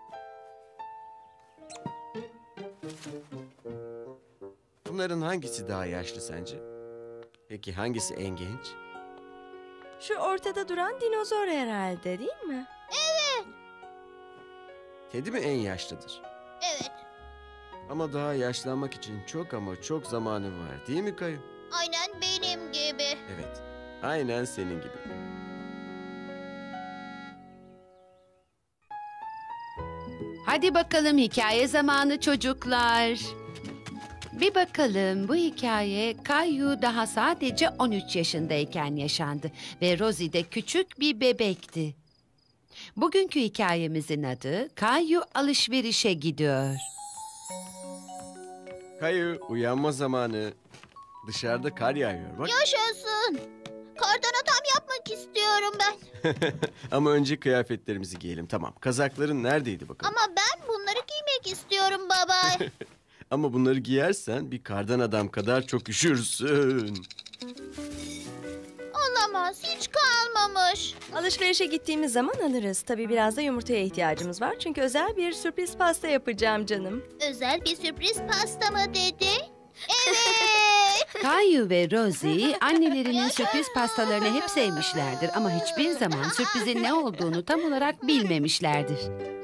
Speaker 5: Bunların hangisi daha yaşlı sence? Peki hangisi en genç?
Speaker 4: Şu ortada duran dinozor herhalde, değil mi?
Speaker 6: Evet.
Speaker 5: Teddy mi en yaşlıdır?
Speaker 6: Evet.
Speaker 5: Ama daha yaşlanmak için çok ama çok zamanım var. Değil mi Kayu?
Speaker 6: Aynen benim gibi.
Speaker 5: Evet. Aynen senin gibi.
Speaker 3: Hadi bakalım hikaye zamanı çocuklar. Bir bakalım bu hikaye Kayu daha sadece on üç yaşındayken yaşandı ve Rosie de küçük bir bebekti. Bugünkü hikayemizin adı Kayu alışverişe gidiyor.
Speaker 5: Kayu uyanma zamanı. Dışarıda kar yağıyor bak.
Speaker 6: Yaşasın. Kardan adam yapmak istiyorum ben.
Speaker 5: Ama önce kıyafetlerimizi giyelim. Tamam. Kazakların neredeydi bakalım?
Speaker 6: Ama ben bunları giymek istiyorum baba.
Speaker 5: Ama bunları giyersen bir kardan adam kadar çok üşürsün.
Speaker 6: Olamaz. Hiç kalmamış.
Speaker 4: Alışverişe gittiğimiz zaman alırız. Tabii biraz da yumurtaya ihtiyacımız var. Çünkü özel bir sürpriz pasta yapacağım canım.
Speaker 6: Özel bir sürpriz pasta mı dedi? Evet.
Speaker 3: Kayu ve Rosie annelerinin sürpriz pastalarını hep sevmişlerdir ama hiçbir zaman sürprizin ne olduğunu tam olarak bilmemişlerdir.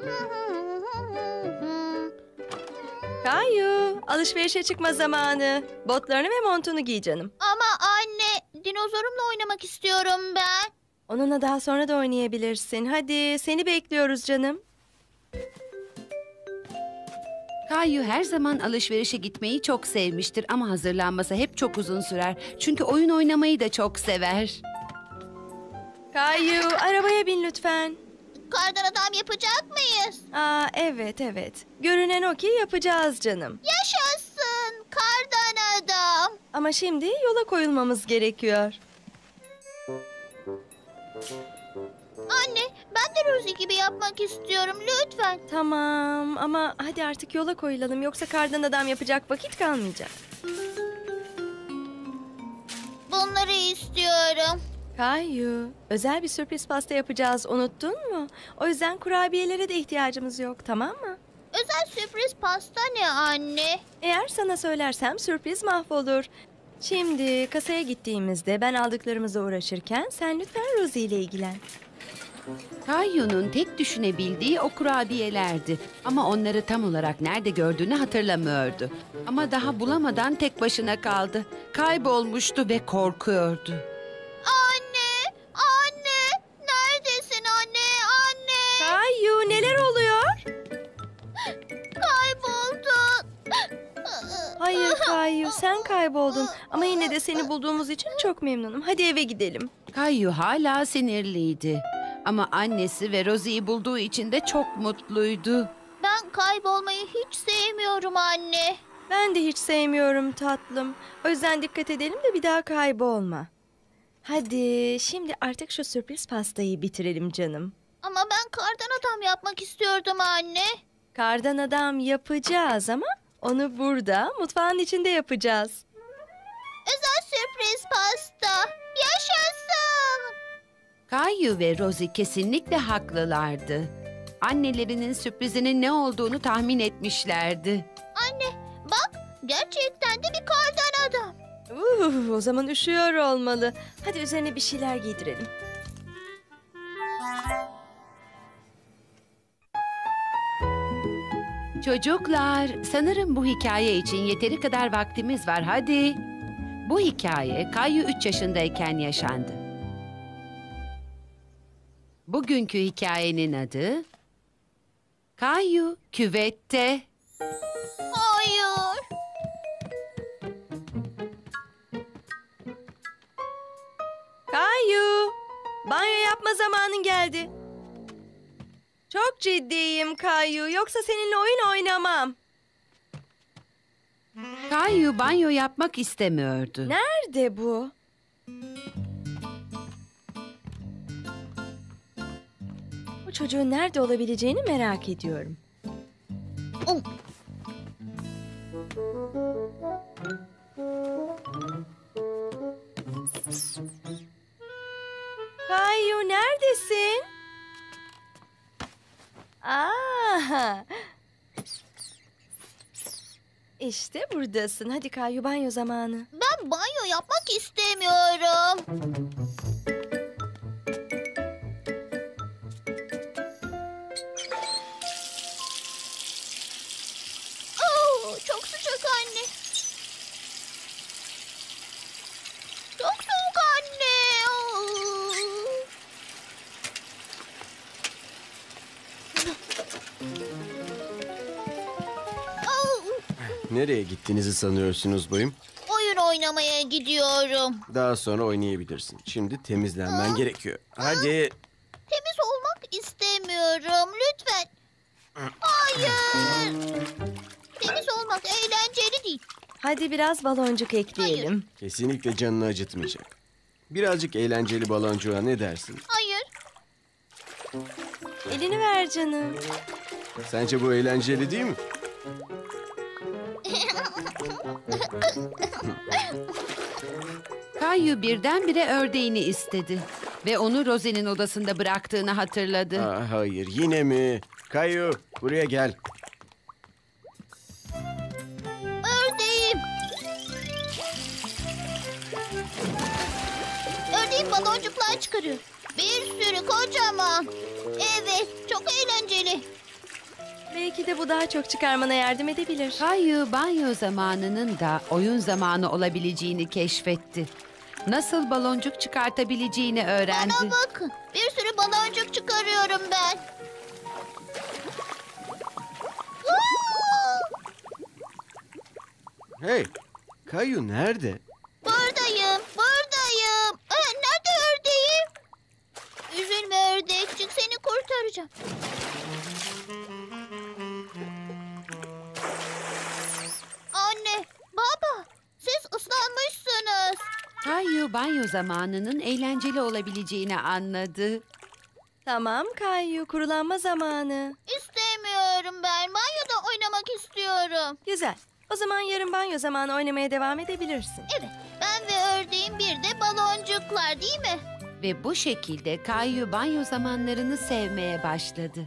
Speaker 4: Kayu, alışverişe çıkma zamanı. Botlarını ve montunu giy canım.
Speaker 6: Ama anne, dinozorumla oynamak istiyorum ben.
Speaker 4: Onunla daha sonra da oynayabilirsin. Hadi, seni bekliyoruz canım.
Speaker 3: Kayu her zaman alışverişe gitmeyi çok sevmiştir ama hazırlanması hep çok uzun sürer. Çünkü oyun oynamayı da çok sever.
Speaker 4: Kayu, arabaya bin lütfen.
Speaker 6: Kardan adam yapacak mıyız?
Speaker 4: Aa, evet evet. Görünen o ki yapacağız canım.
Speaker 6: Yaşasın kardan adam.
Speaker 4: Ama şimdi yola koyulmamız gerekiyor.
Speaker 6: Anne, ben de Rosie gibi yapmak istiyorum lütfen.
Speaker 4: Tamam ama hadi artık yola koyulalım yoksa kardan adam yapacak vakit kalmayacak.
Speaker 6: Bunları istiyorum.
Speaker 4: Kayu, özel bir sürpriz pasta yapacağız, unuttun mu? O yüzden kurabiyelere de ihtiyacımız yok, tamam mı?
Speaker 6: Özel sürpriz pasta ne anne?
Speaker 4: Eğer sana söylersem sürpriz mahvolur. Şimdi kasaya gittiğimizde ben aldıklarımıza uğraşırken sen lütfen Rosie ile ilgilen.
Speaker 3: Kayu'nun tek düşünebildiği o kurabiyelerdi. Ama onları tam olarak nerede gördüğünü hatırlamıyordu. Ama daha bulamadan tek başına kaldı. Kaybolmuştu ve korkuyordu.
Speaker 6: Anne, anne, neredesin anne, anne?
Speaker 4: Kayu, neler oluyor?
Speaker 6: Kayboldun.
Speaker 4: Hayır Kayu, sen kayboldun. Ama yine de seni bulduğumuz için çok memnunum. Hadi eve gidelim.
Speaker 3: Kayu hala sinirliydi. Ama annesi ve Rosie'yi bulduğu için de çok mutluydu.
Speaker 6: Ben kaybolmayı hiç sevmiyorum anne.
Speaker 4: Ben de hiç sevmiyorum tatlım. O yüzden dikkat edelim de bir daha kaybolma. Hadi şimdi artık şu sürpriz pastayı bitirelim canım.
Speaker 6: Ama ben kardan adam yapmak istiyordum anne.
Speaker 4: Kardan adam yapacağız ama onu burada mutfağın içinde yapacağız.
Speaker 6: Özel sürpriz pasta. Yaşasın.
Speaker 3: Kayu ve Rosie kesinlikle haklılardı. Annelerinin sürprizinin ne olduğunu tahmin etmişlerdi.
Speaker 6: Anne bak gerçekten de bir kardan adam.
Speaker 4: Uh, o zaman üşüyor olmalı. Hadi üzerine bir şeyler giydirelim.
Speaker 3: Çocuklar, sanırım bu hikaye için yeteri kadar vaktimiz var. Hadi. Bu hikaye Kayu üç yaşındayken yaşandı. Bugünkü hikayenin adı Kayu Küvette.
Speaker 6: Hayır.
Speaker 4: Kayu, banyo yapma zamanın geldi. Çok ciddiyim Kayu, yoksa seninle oyun oynamam.
Speaker 3: Kayu banyo yapmak istemiyordu.
Speaker 4: Nerede bu? Bu çocuğun nerede olabileceğini merak ediyorum.
Speaker 6: Oh.
Speaker 4: Kayu neredesin? Aa! İşte buradasın. Hadi Kayu, banyo zamanı.
Speaker 6: Ben banyo yapmak istemiyorum. Oh, çok sıcak anne. Çok soğuk anne. Oh. Oh,
Speaker 5: Nereye gittiğinizi sanıyorsunuz bayım?
Speaker 6: oyun oynamaya gidiyorum.
Speaker 5: Daha sonra oynayabilirsin. Şimdi temizlenmen
Speaker 6: Aa.
Speaker 5: gerekiyor. Hadi.
Speaker 6: Temiz olmak istemiyorum. Lütfen. Hayır. Temiz olmak eğlenceli değil.
Speaker 4: Hadi biraz baloncuk ekleyelim.
Speaker 5: Kesinlikle canını acıtmayacak. Birazcık eğlenceli baloncuğa ne dersin?
Speaker 6: Hayır.
Speaker 4: Elini ver canım.
Speaker 5: Sence bu eğlenceli değil mi?
Speaker 3: Kayu birdenbire ördeğini istedi. Ve onu Rosie'nin odasında bıraktığını hatırladı.
Speaker 5: Aa, hayır, yine mi? Kayu, buraya gel.
Speaker 6: Ördeğim. Ördeğim baloncuklar çıkarıyor. Bir sürü kocaman. Evet, çok eğlenceli.
Speaker 4: Belki de bu daha çok çıkarmana yardım edebilir.
Speaker 3: Kayu banyo zamanının da oyun zamanı olabileceğini keşfetti. Nasıl baloncuk çıkartabileceğini öğrendi.
Speaker 6: Bana bakın. Bir sürü baloncuk çıkarıyorum ben. Aa!
Speaker 5: Hey, Kayu nerede?
Speaker 6: Buradayım, buradayım. Aa, nerede ördeğim? Üzülme ördekçik, seni kurtaracağım. Anne, baba, siz ıslanmışsınız.
Speaker 3: Kayu banyo zamanının eğlenceli olabileceğini anladı.
Speaker 4: Tamam Kayu, kurulanma zamanı.
Speaker 6: İstemiyorum ben, banyoda oynamak istiyorum.
Speaker 4: Güzel. O zaman yarın banyo zamanı oynamaya devam edebilirsin.
Speaker 6: Evet, ben ve ördeğin bir de baloncuklar değil mi?
Speaker 3: Ve bu şekilde Kayu banyo zamanlarını sevmeye başladı.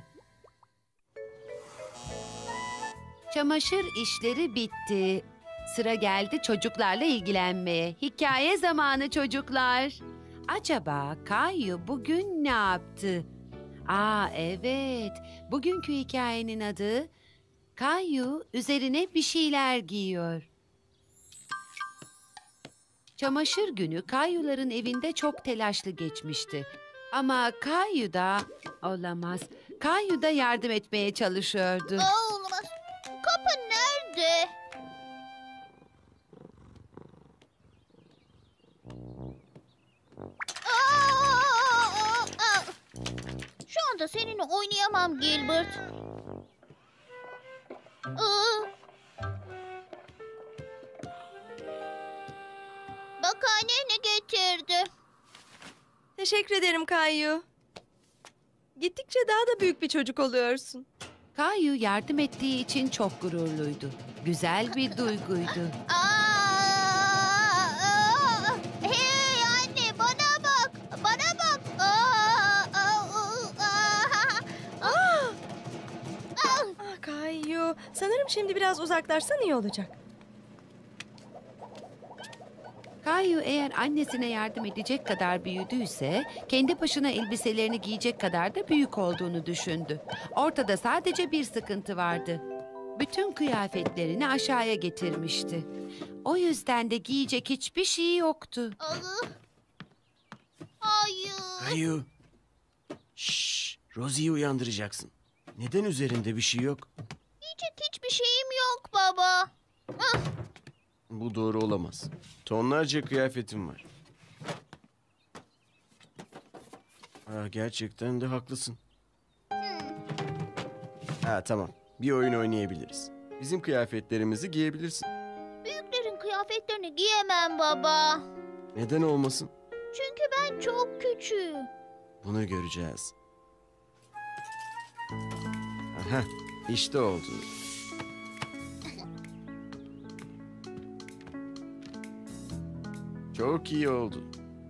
Speaker 3: Çamaşır işleri bitti. Sıra geldi çocuklarla ilgilenmeye. Hikaye zamanı çocuklar. Acaba Kayu bugün ne yaptı? Aa evet, bugünkü hikayenin adı Kayu üzerine bir şeyler giyiyor. Çamaşır günü Kayu'ların evinde çok telaşlı geçmişti. Ama Kayu da olamaz. Kayu da yardım etmeye çalışıyordu.
Speaker 6: Aa, olmaz. Kapı nerede? Aa, aa, aa. Şu anda seninle oynayamam Gilbert. Aa. Bak anne ne getirdi.
Speaker 4: Teşekkür ederim Kayu. Gittikçe daha da büyük bir çocuk oluyorsun.
Speaker 3: Kayu yardım ettiği için çok gururluydu. Güzel bir duyguydu.
Speaker 6: Aa, aa. Hey anne bana bak. Bana bak. Aa, aa, aa, aa.
Speaker 4: Ah Kayu, sanırım şimdi biraz uzaklaşsan iyi olacak.
Speaker 3: Kayu eğer annesine yardım edecek kadar büyüdüyse, kendi başına elbiselerini giyecek kadar da büyük olduğunu düşündü. Ortada sadece bir sıkıntı vardı. Bütün kıyafetlerini aşağıya getirmişti. O yüzden de giyecek hiçbir şey yoktu.
Speaker 6: Aa. Hayır.
Speaker 5: Kayu. Şşş, Rosie'yi uyandıracaksın. Neden üzerinde bir şey yok?
Speaker 6: Giyecek hiçbir şeyim yok baba. Ah.
Speaker 5: Bu doğru olamaz. Tonlarca kıyafetim var. Aa, gerçekten de haklısın. Ha tamam. Bir oyun oynayabiliriz. Bizim kıyafetlerimizi giyebilirsin.
Speaker 6: Büyüklerin kıyafetlerini giyemem baba.
Speaker 5: Neden olmasın?
Speaker 6: Çünkü ben çok küçüğüm.
Speaker 5: Bunu göreceğiz. Aha, işte oldu. Çok iyi oldu.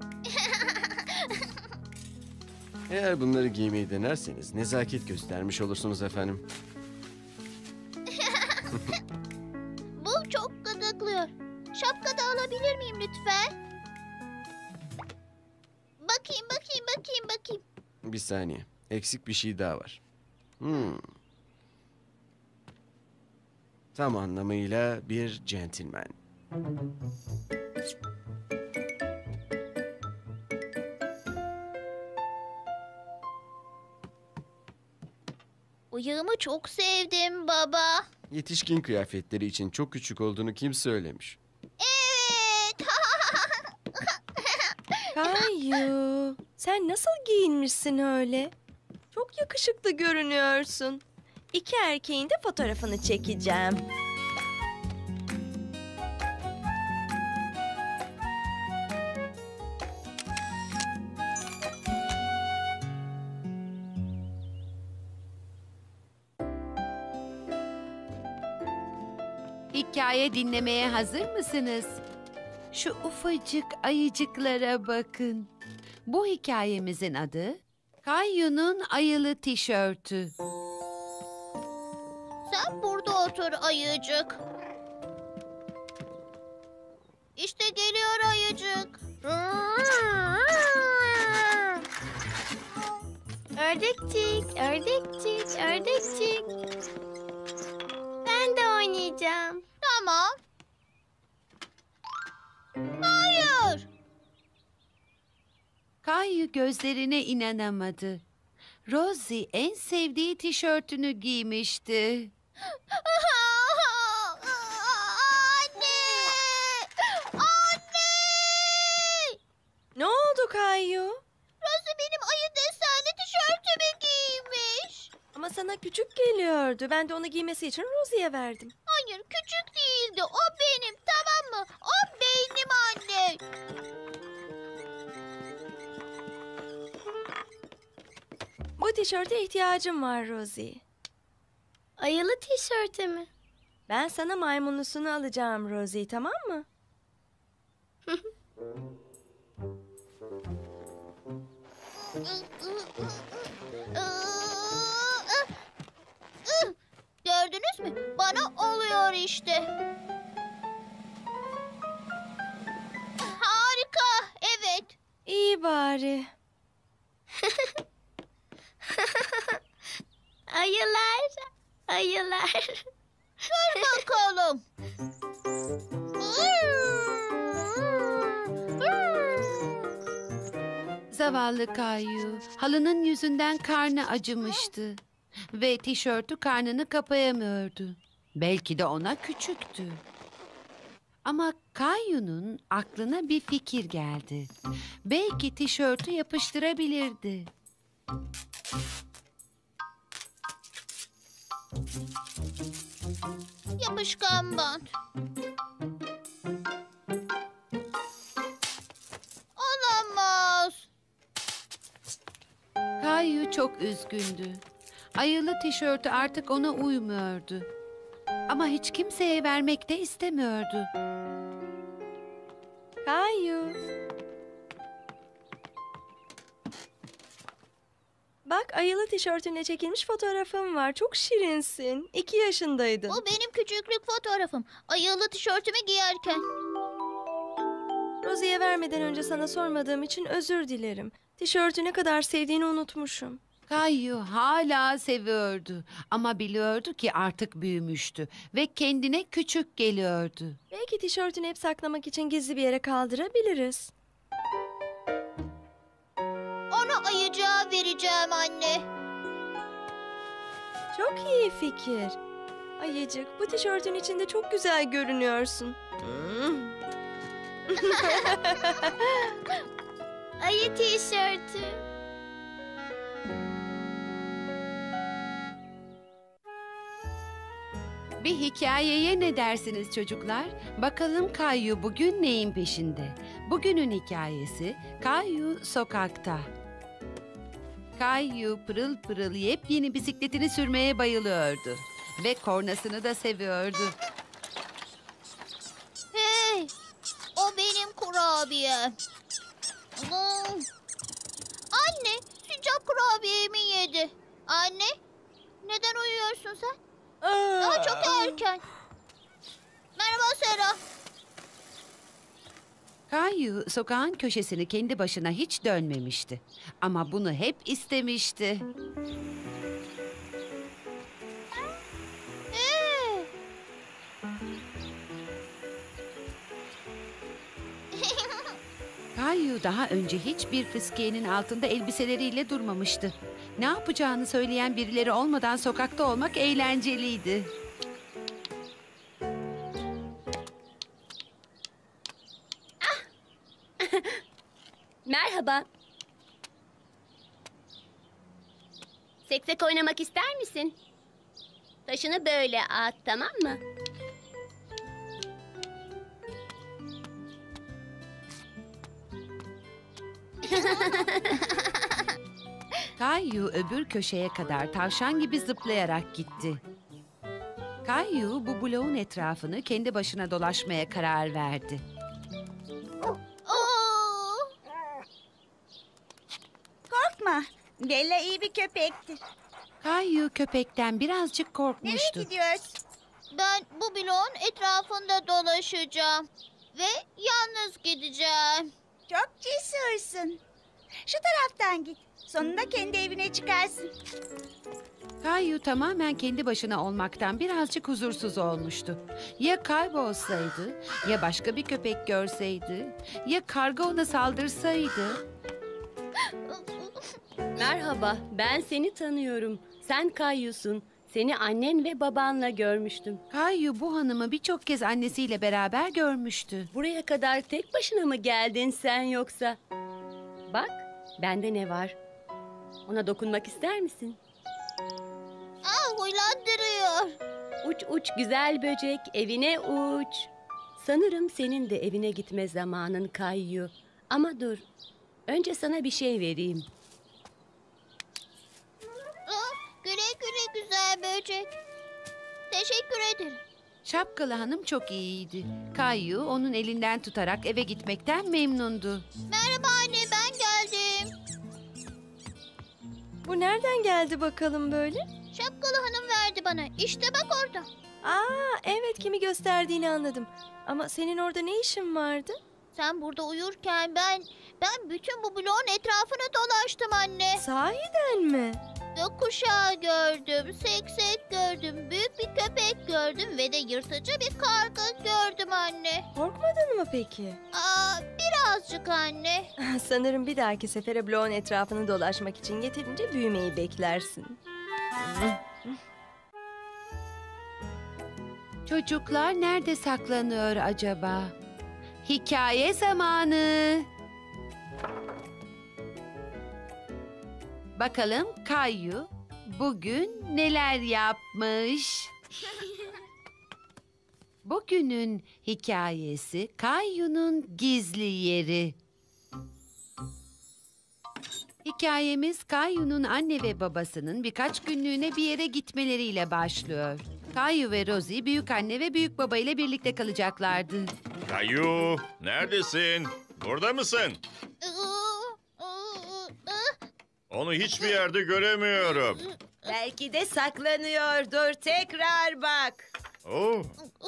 Speaker 5: Eğer bunları giymeyi denerseniz nezaket göstermiş olursunuz efendim.
Speaker 6: Bu çok gıdıklıyor. Şapka da alabilir miyim lütfen? Bakayım, bakayım, bakayım, bakayım.
Speaker 5: Bir saniye. Eksik bir şey daha var. Hmm. Tam anlamıyla bir centilmen.
Speaker 6: Bıyığımı çok sevdim baba.
Speaker 5: Yetişkin kıyafetleri için çok küçük olduğunu kim söylemiş?
Speaker 6: Evet.
Speaker 4: Kayu, sen nasıl giyinmişsin öyle? Çok yakışıklı görünüyorsun. İki erkeğin de fotoğrafını çekeceğim.
Speaker 3: Hikaye dinlemeye hazır mısınız? Şu ufacık ayıcıklara bakın. Bu hikayemizin adı Kayu'nun ayılı tişörtü.
Speaker 6: Sen burada otur ayıcık. İşte geliyor ayıcık.
Speaker 2: Ördekçik, ördekçik, ördekçik. Ben de oynayacağım.
Speaker 6: Tamam. Hayır.
Speaker 3: Kayu gözlerine inanamadı. Rosie en sevdiği tişörtünü giymişti.
Speaker 6: Anne.
Speaker 4: Kayu?
Speaker 6: Rosie benim ayı desenli tişörtümü giymiş.
Speaker 4: Ama sana küçük geliyordu. Ben de onu giymesi için Rosie'ye verdim.
Speaker 6: Hayır, küçük değildi. O benim, tamam mı? O benim anne.
Speaker 4: Bu tişörte ihtiyacım var Rosie.
Speaker 11: Ayılı tişörte mi?
Speaker 4: Ben sana maymunlusunu alacağım Rosie, tamam mı?
Speaker 6: Gördünüz mü? Bana oluyor işte. Harika, evet.
Speaker 4: İyi bari.
Speaker 11: Ayılar, ayılar.
Speaker 6: Dur bakalım.
Speaker 3: Zavallı Kayu, halının yüzünden karnı acımıştı. Ve tişörtü karnını kapayamıyordu. Belki de ona küçüktü. Ama Kayu'nun aklına bir fikir geldi. Belki tişörtü yapıştırabilirdi.
Speaker 6: Yapışkan bant. Olamaz.
Speaker 3: Kayu çok üzgündü. Ayılı tişörtü artık ona uymuyordu. Ama hiç kimseye vermek de istemiyordu.
Speaker 4: Kayu. Bak, ayılı tişörtünle çekilmiş fotoğrafım var. Çok şirinsin. İki yaşındaydın.
Speaker 6: Bu benim küçüklük fotoğrafım. Ayılı tişörtümü giyerken.
Speaker 4: Rosie'ye vermeden önce sana sormadığım için özür dilerim. Tişörtü ne kadar sevdiğini unutmuşum.
Speaker 3: Kayu hala seviyordu ama biliyordu ki artık büyümüştü ve kendine küçük geliyordu.
Speaker 4: Belki tişörtünü hep saklamak için gizli bir yere kaldırabiliriz.
Speaker 6: Onu ayıcığa vereceğim anne.
Speaker 4: Çok iyi fikir. Ayıcık, bu tişörtün içinde çok güzel görünüyorsun. Hmm.
Speaker 11: Ayı tişörtü.
Speaker 3: Bir hikayeye ne dersiniz çocuklar? Bakalım Kayu bugün neyin peşinde? Bugünün hikayesi Kayu sokakta. Kayu pırıl pırıl yepyeni bisikletini sürmeye bayılıyordu. Ve kornasını da seviyordu.
Speaker 6: Hey, o benim kurabiyem. Hmm. Anne, sincap kurabiyemi yedi. Anne, neden uyuyorsun sen? Daha çok erken. Merhaba Sera.
Speaker 3: Kayu sokağın köşesini kendi başına hiç dönmemişti. Ama bunu hep istemişti.
Speaker 6: Hey.
Speaker 3: Kayu daha önce hiçbir fıskiyenin altında elbiseleriyle durmamıştı. Ne yapacağını söyleyen birileri olmadan sokakta olmak eğlenceliydi.
Speaker 10: Merhaba. Seksek oynamak ister misin? Taşını böyle at, tamam mı?
Speaker 3: Kayu öbür köşeye kadar tavşan gibi zıplayarak gitti. Kayu bu bloğun etrafını kendi başına dolaşmaya karar verdi.
Speaker 14: Korkma. Bella iyi bir köpektir.
Speaker 3: Kayu köpekten birazcık korkmuştu.
Speaker 14: Nereye gidiyoruz?
Speaker 6: Ben bu bloğun etrafında dolaşacağım. Ve yalnız gideceğim.
Speaker 14: Çok cesursun. Şu taraftan git. Sonunda kendi evine çıkarsın.
Speaker 3: Kayu tamamen kendi başına olmaktan birazcık huzursuz olmuştu. Ya kaybolsaydı, ya başka bir köpek görseydi, ya karga ona saldırsaydı.
Speaker 10: Merhaba, ben seni tanıyorum. Sen Kayu'sun. Seni annen ve babanla görmüştüm.
Speaker 3: Kayu bu hanımı birçok kez annesiyle beraber görmüştü.
Speaker 10: Buraya kadar tek başına mı geldin sen yoksa? Bak, bende ne var? Ona dokunmak ister misin?
Speaker 6: Aa, huylandırıyor.
Speaker 10: Uç uç güzel böcek, evine uç. Sanırım senin de evine gitme zamanın Kayu. Ama dur, önce sana bir şey vereyim.
Speaker 6: Aa, güle güle güzel böcek. Teşekkür ederim.
Speaker 3: Şapkalı hanım çok iyiydi. Kayu onun elinden tutarak eve gitmekten memnundu.
Speaker 6: Merhaba anne, ben geldim.
Speaker 4: Bu nereden geldi bakalım böyle?
Speaker 6: Şapkalı hanım verdi bana. İşte bak orada.
Speaker 4: Aa, evet, kimi gösterdiğini anladım. Ama senin orada ne işin vardı?
Speaker 6: Sen burada uyurken ben ben bütün bu bloğun etrafını dolaştım anne.
Speaker 4: Sahiden mi?
Speaker 6: Gökkuşağı gördüm, seksek gördüm, büyük bir köpek gördüm ve de yırtıcı bir karga gördüm anne.
Speaker 4: Korkmadın mı peki?
Speaker 6: Aa, birazcık anne.
Speaker 4: Sanırım bir dahaki sefere bloğun etrafını dolaşmak için yeterince büyümeyi beklersin.
Speaker 3: Çocuklar nerede saklanıyor acaba? Hikaye zamanı. Bakalım Kayu bugün neler yapmış? Bugünün hikayesi Kayu'nun gizli yeri. Hikayemiz Kayu'nun anne ve babasının birkaç günlüğüne bir yere gitmeleriyle başlıyor. Kayu ve Rosie büyük anne ve büyük baba ile birlikte kalacaklardı.
Speaker 8: Kayu, neredesin? Burada mısın? Onu hiçbir yerde göremiyorum.
Speaker 9: Belki de saklanıyordur. Tekrar bak.
Speaker 8: Oh.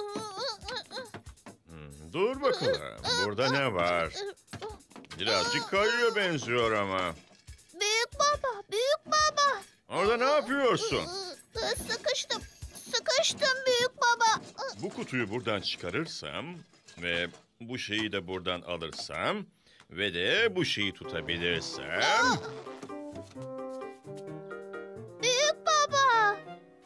Speaker 8: Hmm, dur bakalım. Burada ne var? Birazcık Kayu'ya benziyor ama.
Speaker 6: Büyük baba, büyük baba.
Speaker 8: Orada ne yapıyorsun?
Speaker 6: Sıkıştım, sıkıştım büyük baba.
Speaker 8: Bu kutuyu buradan çıkarırsam ve bu şeyi de buradan alırsam ve de bu şeyi tutabilirsem...
Speaker 6: Büyük baba.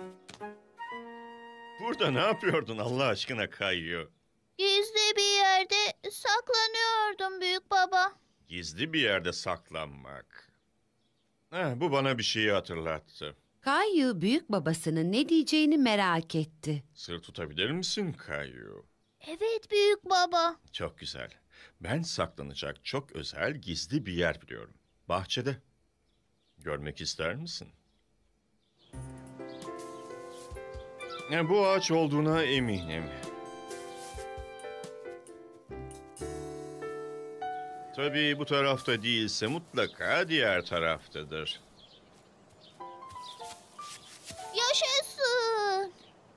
Speaker 8: Burada ne yapıyordun Allah aşkına Kayu?
Speaker 6: Gizli bir yerde saklanıyordum büyük baba.
Speaker 8: Gizli bir yerde saklanmak. Heh, bu bana bir şeyi hatırlattı.
Speaker 3: Kayu büyük babasının ne diyeceğini merak etti.
Speaker 8: Sır tutabilir misin Kayu?
Speaker 6: Evet büyük baba.
Speaker 8: Çok güzel. Ben saklanacak çok özel gizli bir yer biliyorum. Bahçede. Görmek ister misin? E, bu ağaç olduğuna eminim. Tabii bu tarafta değilse mutlaka diğer taraftadır.
Speaker 6: Yaşasın.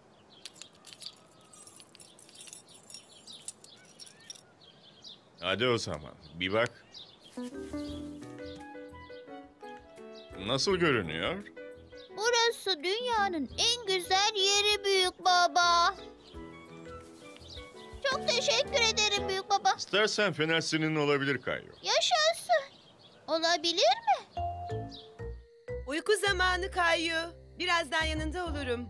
Speaker 8: Hadi o zaman bir bak. Nasıl görünüyor?
Speaker 6: Burası dünyanın en güzel yeri büyük baba. Çok teşekkür ederim büyük baba.
Speaker 8: İstersen fener senin olabilir Kayu.
Speaker 6: Yaşasın. Olabilir mi?
Speaker 9: Uyku zamanı Kayu. Birazdan yanında olurum.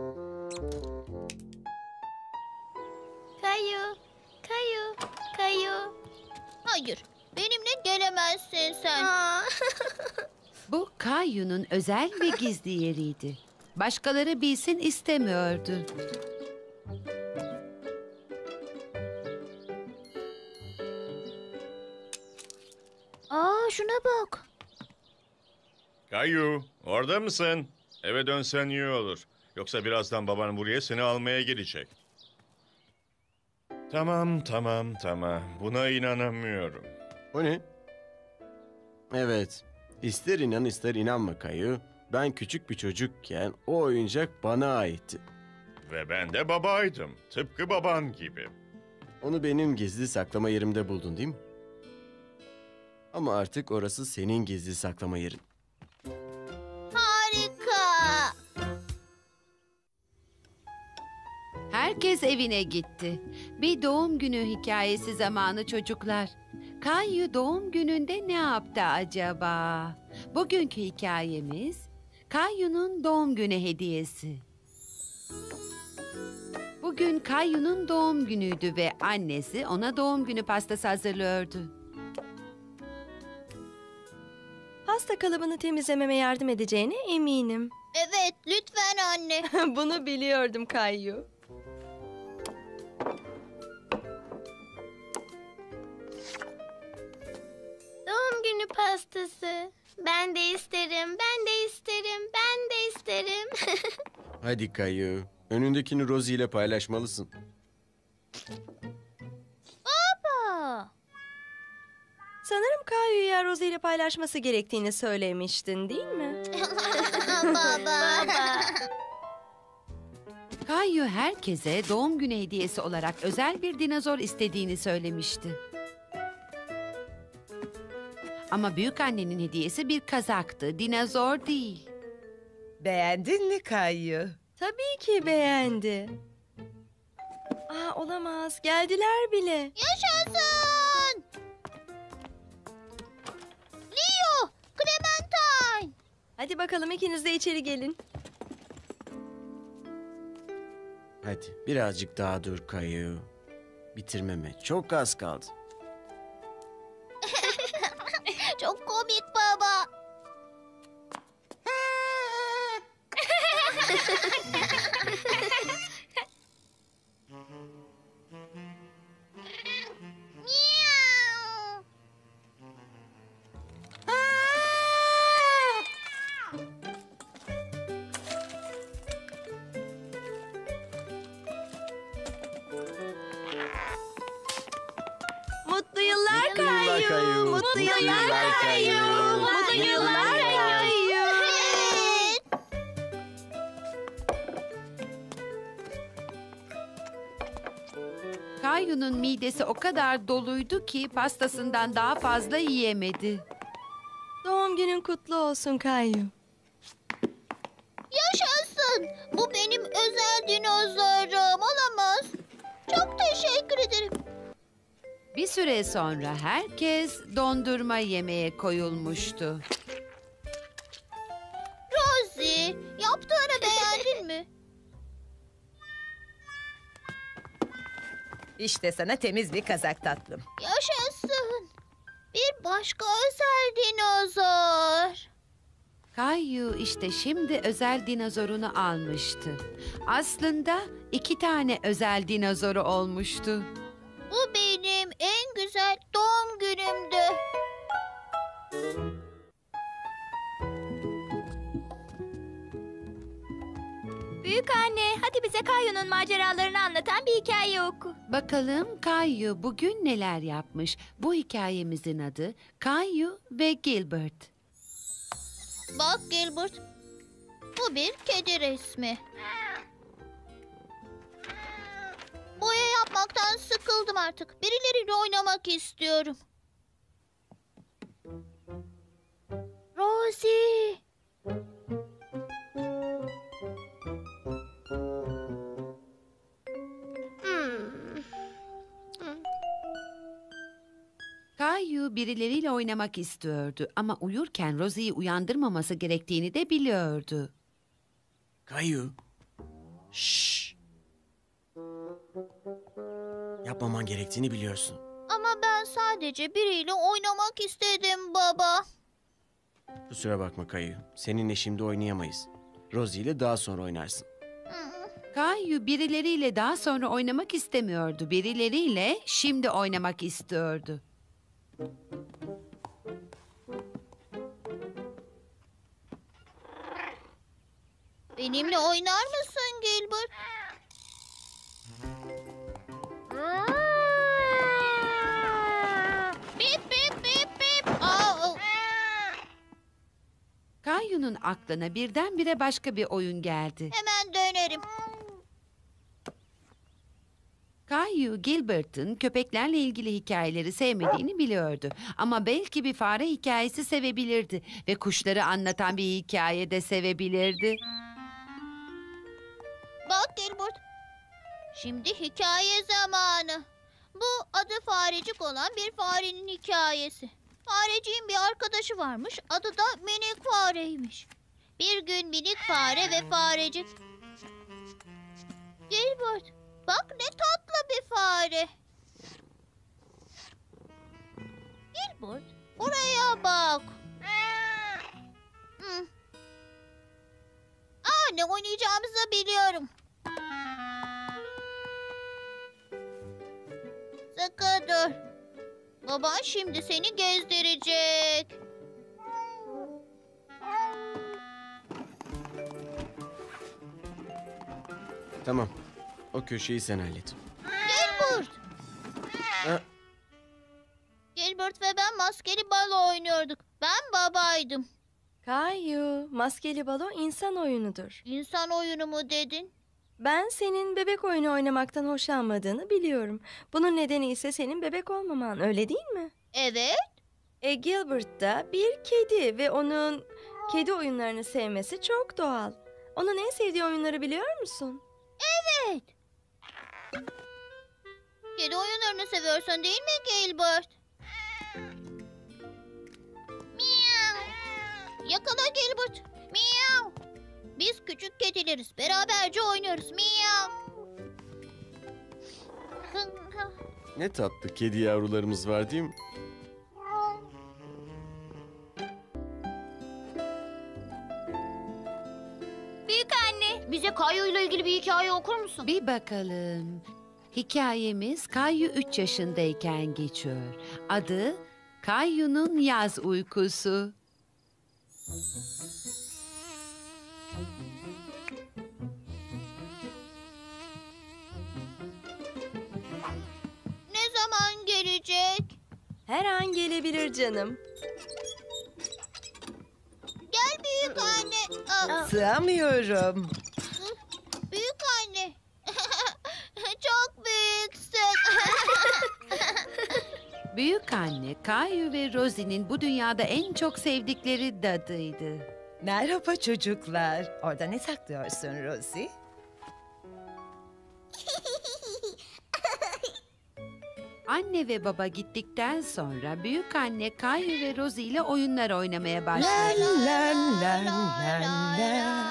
Speaker 6: Kayu, Kayu, Kayu. Hayır, benimle gelemezsin sen.
Speaker 3: Bu Kayu'nun özel ve gizli yeriydi. Başkaları bilsin istemiyordu.
Speaker 6: Aa, şuna bak.
Speaker 8: Kayu, orada mısın? Eve dönsen iyi olur. Yoksa birazdan baban buraya seni almaya gelecek. Tamam, tamam, tamam. Buna inanamıyorum.
Speaker 5: O ne? Evet. İster inan ister inanma Kayu. Ben küçük bir çocukken o oyuncak bana aitti.
Speaker 8: Ve ben de babaydım. Tıpkı baban gibi.
Speaker 5: Onu benim gizli saklama yerimde buldun değil mi? Ama artık orası senin gizli saklama yerin.
Speaker 6: Harika.
Speaker 3: Herkes evine gitti. Bir doğum günü hikayesi zamanı çocuklar. Kayu doğum gününde ne yaptı acaba? Bugünkü hikayemiz Kayu'nun doğum günü hediyesi. Bugün Kayu'nun doğum günüydü ve annesi ona doğum günü pastası hazırlıyordu.
Speaker 4: pasta kalıbını temizlememe yardım edeceğine eminim.
Speaker 6: Evet, lütfen anne.
Speaker 4: Bunu biliyordum Kayu.
Speaker 2: Doğum günü pastası. Ben de isterim, ben de isterim, ben de isterim.
Speaker 5: Hadi Kayu. Önündekini Rosie ile paylaşmalısın.
Speaker 6: Baba.
Speaker 4: Sanırım Kayu'ya Rosie ile paylaşması gerektiğini söylemiştin, değil mi?
Speaker 6: Baba.
Speaker 3: Kayu herkese doğum günü hediyesi olarak özel bir dinozor istediğini söylemişti. Ama büyükannenin hediyesi bir kazaktı, dinozor değil.
Speaker 9: Beğendin mi Kayu?
Speaker 4: Tabii ki beğendi. Aa, olamaz. Geldiler bile.
Speaker 6: Yaşasın! Leo, Clementine.
Speaker 4: Hadi bakalım ikiniz de içeri gelin.
Speaker 5: Hadi birazcık daha dur Kayu. Bitirmeme çok az kaldı.
Speaker 6: Çok komik baba. Miau.
Speaker 4: Mutlu yıllar
Speaker 5: Mutlu yıllar
Speaker 4: Kayu.
Speaker 5: Kayu.
Speaker 4: Mutlu yıllar Kayu. Mutlu yıllar Kayu.
Speaker 6: Evet.
Speaker 3: Kayu'nun midesi o kadar doluydu ki pastasından daha fazla yiyemedi.
Speaker 4: Doğum günün kutlu olsun Kayu.
Speaker 6: Yaşasın. Bu benim özel dinozorum. Olamaz. Çok teşekkür ederim.
Speaker 3: Bir süre sonra herkes dondurma yemeye koyulmuştu.
Speaker 6: Rosie, yaptığını beğendin mi?
Speaker 9: İşte sana temiz bir kazak tatlım.
Speaker 6: Yaşasın. Bir başka özel dinozor.
Speaker 3: Kayu işte şimdi özel dinozorunu almıştı. Aslında iki tane özel dinozoru olmuştu.
Speaker 6: Bu benim en güzel doğum günümdü.
Speaker 2: Büyük anne, hadi bize Kayu'nun maceralarını anlatan bir hikaye oku.
Speaker 3: Bakalım Kayu bugün neler yapmış? Bu hikayemizin adı Kayu ve Gilbert.
Speaker 6: Bak Gilbert, bu bir kedi resmi. Boya yapmaktan sıkıldım artık. Birileriyle oynamak istiyorum. Rosie.
Speaker 3: Kayu birileriyle oynamak istiyordu ama uyurken Rosie'yi uyandırmaması gerektiğini de biliyordu.
Speaker 5: Kayu. Şşş. Yapmaman gerektiğini biliyorsun.
Speaker 6: Ama ben sadece biriyle oynamak istedim baba.
Speaker 5: Kusura bakma Kayu. Seninle şimdi oynayamayız. Rosie ile daha sonra oynarsın.
Speaker 3: Kayu birileriyle daha sonra oynamak istemiyordu. Birileriyle şimdi oynamak istiyordu.
Speaker 6: Benimle oynar mısın Gilbert? Bip bip bip bip. Aa,
Speaker 3: Kayu'nun aklına birdenbire başka bir oyun geldi.
Speaker 6: hemen dönerim.
Speaker 3: Kayu, Gilbert'ın köpeklerle ilgili hikayeleri sevmediğini biliyordu. Ama belki bir fare hikayesi sevebilirdi ve kuşları anlatan bir hikaye de sevebilirdi.
Speaker 6: Bak Gilbert. Şimdi hikaye zamanı. Bu adı Farecik olan bir farenin hikayesi. Fareciğin bir arkadaşı varmış. Adı da Minik Fare'ymiş. Bir gün minik fare ve farecik. Gilbert, bak ne tatlı bir fare. Gilbert, buraya bak. anne, oynayacağımızı biliyorum. Sıkı dur. Baban şimdi seni gezdirecek.
Speaker 5: Tamam. O köşeyi sen hallet.
Speaker 6: Gilbert.
Speaker 5: Ha,
Speaker 6: Gilbert ve ben maskeli balo oynuyorduk. Ben babaydım.
Speaker 4: Kayu, maskeli balo insan oyunudur.
Speaker 6: İnsan oyunu mu dedin?
Speaker 4: Ben senin bebek oyunu oynamaktan hoşlanmadığını biliyorum. Bunun nedeni ise senin bebek olmaman, öyle değil mi?
Speaker 6: Evet.
Speaker 4: E Gilbert da bir kedi ve onun kedi oyunlarını sevmesi çok doğal. Onun en sevdiği oyunları biliyor musun?
Speaker 6: Evet. Kedi oyunlarını seviyorsun değil mi Gilbert? Miau. Yakala Gilbert. Miau. Biz küçük kedileriz. Beraberce oynuyoruz. Miau.
Speaker 5: ne tatlı kedi yavrularımız var değil mi?
Speaker 6: Büyük anne, bize Kayu ile ilgili bir hikaye okur musun?
Speaker 3: Bir bakalım. Hikayemiz Kayu üç yaşındayken geçiyor. Adı Kayu'nun Yaz Uykusu.
Speaker 6: Ne zaman gelecek?
Speaker 4: Her an gelebilir canım.
Speaker 6: Gel büyük anne. Aa,
Speaker 9: Sığamıyorum.
Speaker 6: büyük anne. Çok büyüksün.
Speaker 3: Büyük anne Kayu ve Rosie'nin bu dünyada en çok sevdikleri dadıydı.
Speaker 9: Merhaba çocuklar. Orada ne saklıyorsun Rosie?
Speaker 3: Anne ve baba gittikten sonra büyük anne Kayu ve Rosie ile oyunlar oynamaya başladı.
Speaker 9: La la la la la.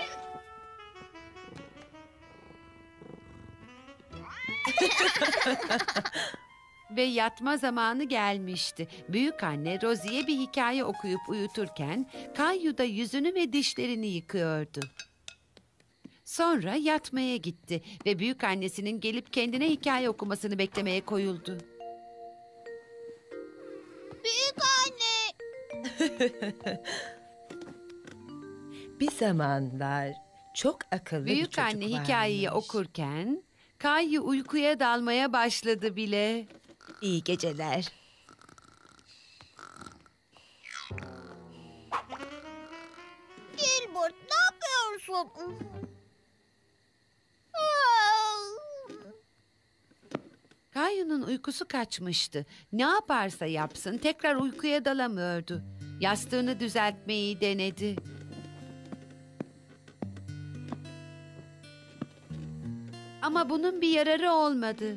Speaker 3: Ve yatma zamanı gelmişti. Büyük anne Rosie'ye bir hikaye okuyup uyuturken Kayu da yüzünü ve dişlerini yıkıyordu. Sonra yatmaya gitti ve büyük annesinin gelip kendine hikaye okumasını beklemeye koyuldu.
Speaker 6: Büyük anne.
Speaker 9: Bir zamanlar çok akıllı bir
Speaker 3: Büyük
Speaker 9: çocuk
Speaker 3: anne hikayeyi
Speaker 9: varmış.
Speaker 3: okurken Kayu uykuya dalmaya başladı bile.
Speaker 9: İyi geceler.
Speaker 6: Gilbert, ne yapıyorsun?
Speaker 3: Kayu'nun uykusu kaçmıştı. Ne yaparsa yapsın tekrar uykuya dalamıyordu. Yastığını düzeltmeyi denedi. Ama bunun bir yararı olmadı.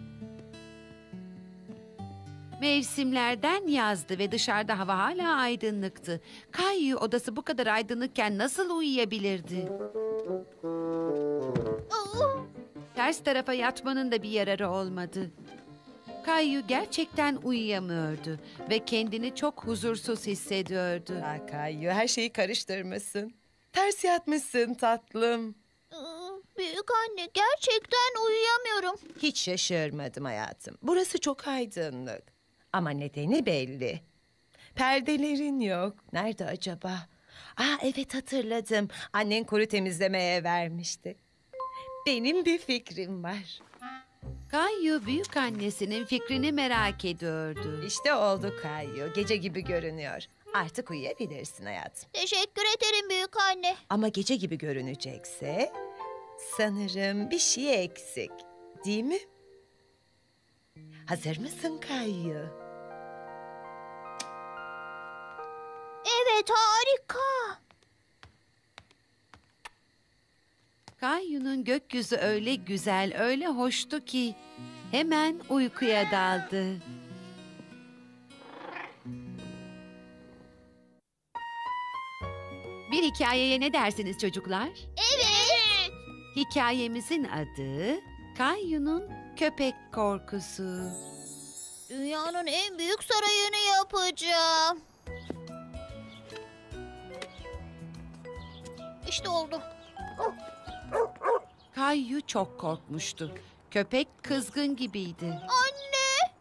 Speaker 3: Mevsimlerden yazdı ve dışarıda hava hala aydınlıktı. Kayu odası bu kadar aydınlıkken nasıl uyuyabilirdi? Ters tarafa yatmanın da bir yararı olmadı. Kayu gerçekten uyuyamıyordu ve kendini çok huzursuz hissediyordu.
Speaker 9: Ha, Kayu her şeyi karıştırmışsın. Ters yatmışsın tatlım.
Speaker 6: Büyük anne, gerçekten uyuyamıyorum.
Speaker 9: Hiç şaşırmadım hayatım. Burası çok aydınlık. Ama nedeni belli. Perdelerin yok. Nerede acaba? Aa evet hatırladım. Annen kuru temizlemeye vermişti. Benim bir fikrim var.
Speaker 3: Kayu büyük annesinin fikrini merak ediyordu.
Speaker 9: İşte oldu Kayu. Gece gibi görünüyor. Artık uyuyabilirsin hayatım.
Speaker 6: Teşekkür ederim büyük anne.
Speaker 9: Ama gece gibi görünecekse sanırım bir şey eksik. Değil mi? Hazır mısın Kayu?
Speaker 6: Evet, harika.
Speaker 3: Kayu'nun gökyüzü öyle güzel, öyle hoştu ki hemen uykuya daldı. Bir hikayeye ne dersiniz çocuklar?
Speaker 6: Evet.
Speaker 3: Hikayemizin adı Kayu'nun Köpek Korkusu.
Speaker 6: Dünyanın en büyük sarayını yapacağım. İşte oldu.
Speaker 3: Kayu çok korkmuştu. Köpek kızgın gibiydi.
Speaker 6: Anne!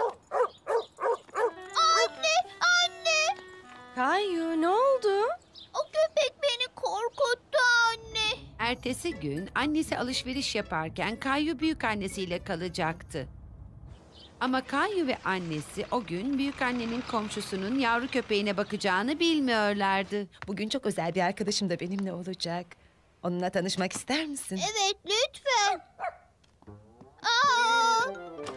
Speaker 6: Anne! Anne!
Speaker 4: Kayu ne oldu?
Speaker 6: O köpek beni korkuttu anne.
Speaker 3: Ertesi gün annesi alışveriş yaparken Kayu büyükannesiyle kalacaktı. Ama Kayu ve annesi o gün büyükannenin komşusunun yavru köpeğine bakacağını bilmiyorlardı.
Speaker 9: Bugün çok özel bir arkadaşım da benimle olacak. Onunla tanışmak ister misin?
Speaker 6: Evet lütfen. Aa!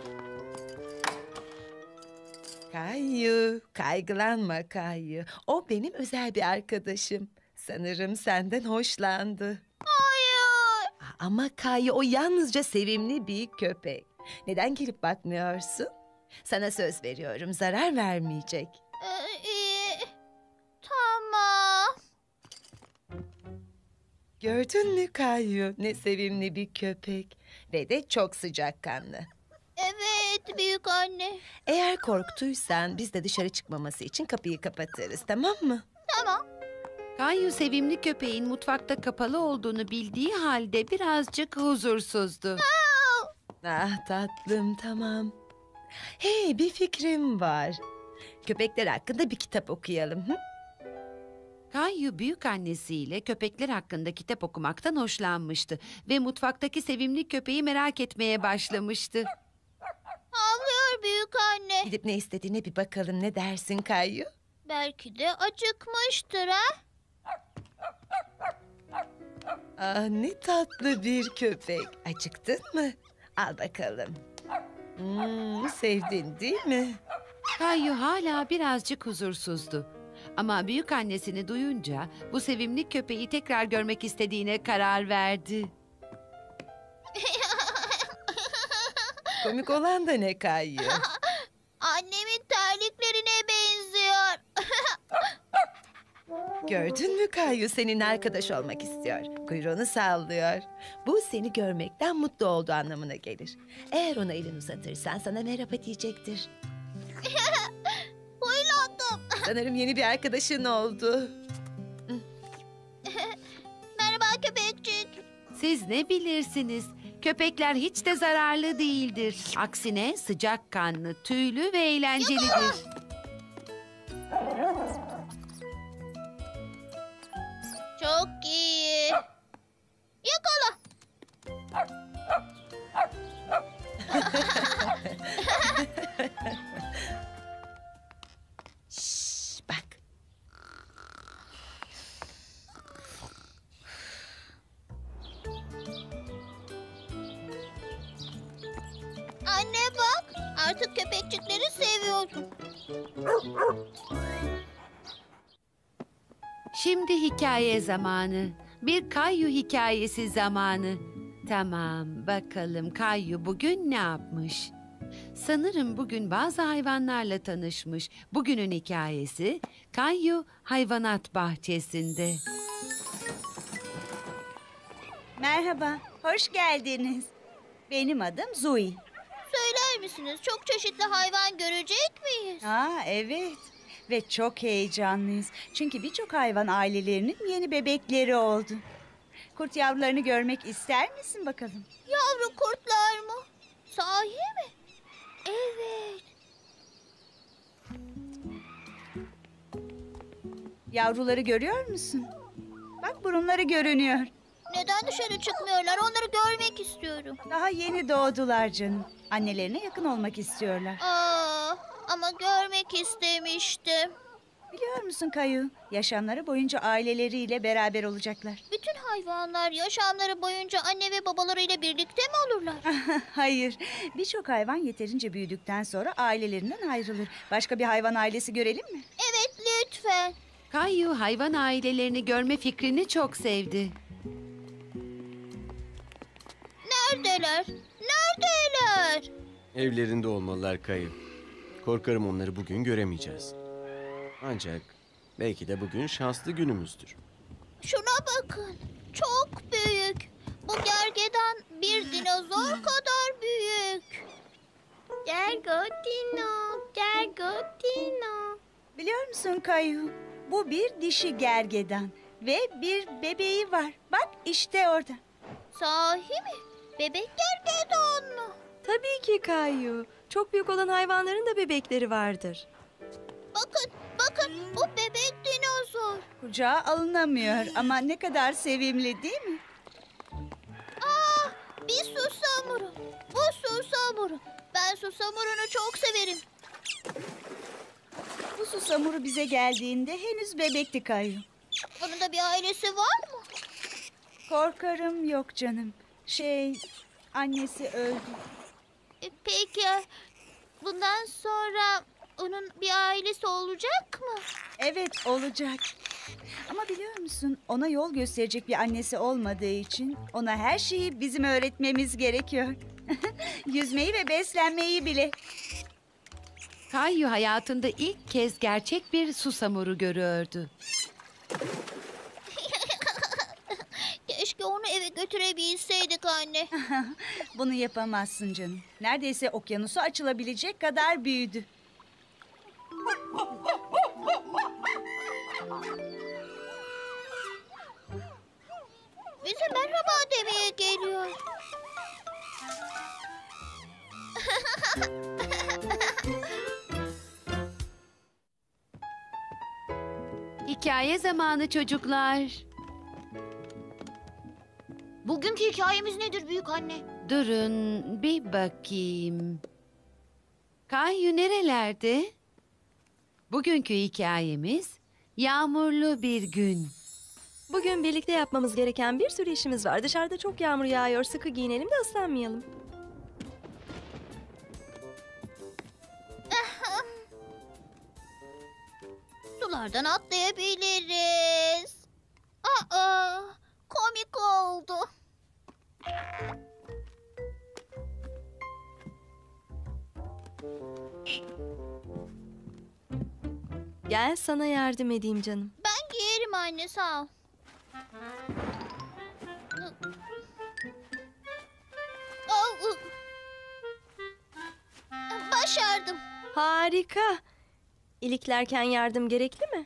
Speaker 9: Kayu, kaygılanma Kayu. O benim özel bir arkadaşım. Sanırım senden hoşlandı.
Speaker 6: Hayır.
Speaker 9: Ama Kayu o yalnızca sevimli bir köpek. Neden gelip bakmıyorsun? Sana söz veriyorum, zarar vermeyecek.
Speaker 6: Ee, iyi. Tamam.
Speaker 9: Gördün mü Kayu? Ne sevimli bir köpek. Ve de çok sıcakkanlı.
Speaker 6: Evet büyük anne.
Speaker 9: Eğer korktuysan biz de dışarı çıkmaması için kapıyı kapatırız, tamam mı?
Speaker 6: Tamam.
Speaker 3: Kayu sevimli köpeğin mutfakta kapalı olduğunu bildiği halde birazcık huzursuzdu.
Speaker 9: Ah tatlım, tamam. Hey, bir fikrim var. Köpekler hakkında bir kitap okuyalım. Hı?
Speaker 3: Kayu büyükannesiyle köpekler hakkında kitap okumaktan hoşlanmıştı ve mutfaktaki sevimli köpeği merak etmeye başlamıştı.
Speaker 6: Havlıyor büyük anne.
Speaker 9: Gidip ne istediğine bir bakalım, ne dersin Kayu?
Speaker 6: Belki de acıkmıştır ha?
Speaker 9: Ah, ne tatlı bir köpek. Acıktın mı? Al bakalım. Hmm, sevdin değil mi?
Speaker 3: Kayu hala birazcık huzursuzdu. Ama büyükannesini duyunca bu sevimli köpeği tekrar görmek istediğine karar verdi.
Speaker 9: Komik olan da ne Kayu?
Speaker 6: Annemin terliklerine benziyor.
Speaker 9: Gördün mü Kayu, seninle arkadaş olmak istiyor. Kuyruğunu sallıyor. Bu seni görmekten mutlu olduğu anlamına gelir. Eğer ona elini uzatırsan sana merhaba diyecektir.
Speaker 6: Huylandım.
Speaker 9: Sanırım yeni bir arkadaşın oldu.
Speaker 6: Merhaba köpekçik.
Speaker 3: Siz ne bilirsiniz? Köpekler hiç de zararlı değildir. Aksine sıcakkanlı, tüylü ve eğlencelidir.
Speaker 6: Çok iyi. Yakala.
Speaker 9: Şşş, bak.
Speaker 6: Anne bak. Artık köpekçikleri seviyorum.
Speaker 3: Şimdi hikaye zamanı. Bir Kayu hikayesi zamanı. Tamam, bakalım Kayu bugün ne yapmış? Sanırım bugün bazı hayvanlarla tanışmış. Bugünün hikayesi Kayu Hayvanat Bahçesi'nde.
Speaker 14: Merhaba, hoş geldiniz. Benim adım Zoe.
Speaker 6: Söyler misiniz? Çok çeşitli hayvan görecek miyiz?
Speaker 14: Aa, evet. Ve çok heyecanlıyız. Çünkü birçok hayvan ailelerinin yeni bebekleri oldu. Kurt yavrularını görmek ister misin bakalım?
Speaker 6: Yavru kurtlar mı? Sahi mi? Evet.
Speaker 14: Yavruları görüyor musun? Bak burunları görünüyor.
Speaker 6: Neden dışarı çıkmıyorlar? Onları görmek istiyorum.
Speaker 14: Daha yeni doğdular canım. Annelerine yakın olmak istiyorlar.
Speaker 6: Aa, ama görmek istemiştim.
Speaker 14: Biliyor musun Kayu? Yaşamları boyunca aileleriyle beraber olacaklar.
Speaker 6: Bütün hayvanlar yaşamları boyunca anne ve babalarıyla birlikte mi olurlar?
Speaker 14: Hayır. Birçok hayvan yeterince büyüdükten sonra ailelerinden ayrılır. Başka bir hayvan ailesi görelim mi?
Speaker 6: Evet lütfen.
Speaker 3: Kayu hayvan ailelerini görme fikrini çok sevdi.
Speaker 6: Neredeler? Neredeler?
Speaker 5: Evlerinde olmalılar Kayu. Korkarım onları bugün göremeyeceğiz. Ancak belki de bugün şanslı günümüzdür.
Speaker 6: Şuna bakın. Çok büyük. Bu gergedan bir dinozor kadar büyük. Gergotino, Gergotino.
Speaker 14: Biliyor musun Kayu? Bu bir dişi gergedan. Ve bir bebeği var. Bak işte orada.
Speaker 6: Sahi mi? Bebek gergedan mı?
Speaker 4: Tabii ki Kayu. Çok büyük olan hayvanların da bebekleri vardır.
Speaker 6: Bakın, bakın bu bebek dinozor.
Speaker 14: Kucağa alınamıyor ama ne kadar sevimli değil mi?
Speaker 6: Aa, bir susamuru. Bu susamuru. Ben susamurunu çok severim.
Speaker 14: Bu susamuru bize geldiğinde henüz bebekti Kayu.
Speaker 6: Onun da bir ailesi var mı?
Speaker 14: Korkarım yok canım. Şey, annesi öldü.
Speaker 6: E, peki bundan sonra onun bir ailesi olacak mı?
Speaker 14: Evet, olacak. Ama biliyor musun, ona yol gösterecek bir annesi olmadığı için ona her şeyi bizim öğretmemiz gerekiyor. Yüzmeyi ve beslenmeyi bile.
Speaker 3: Kayu hayatında ilk kez gerçek bir susamuru görüyordu.
Speaker 6: Keşke onu eve götürebilseydik anne.
Speaker 14: Bunu yapamazsın canım. Neredeyse okyanusu açılabilecek kadar büyüdü.
Speaker 6: Bize merhaba demeye geliyor.
Speaker 3: Hikaye zamanı çocuklar.
Speaker 6: Bugünkü hikayemiz nedir büyük anne?
Speaker 3: Durun bir bakayım. Kayu nerelerde? Bugünkü hikayemiz yağmurlu bir gün.
Speaker 4: Bugün birlikte yapmamız gereken bir sürü işimiz var. Dışarıda çok yağmur yağıyor. Sıkı giyinelim de ıslanmayalım.
Speaker 6: Sulardan atlayabiliriz. Aa, komik oldu.
Speaker 4: Gel sana yardım edeyim canım.
Speaker 6: Ben giyerim anne, sağ ol. Başardım.
Speaker 4: Harika. İliklerken yardım gerekli mi?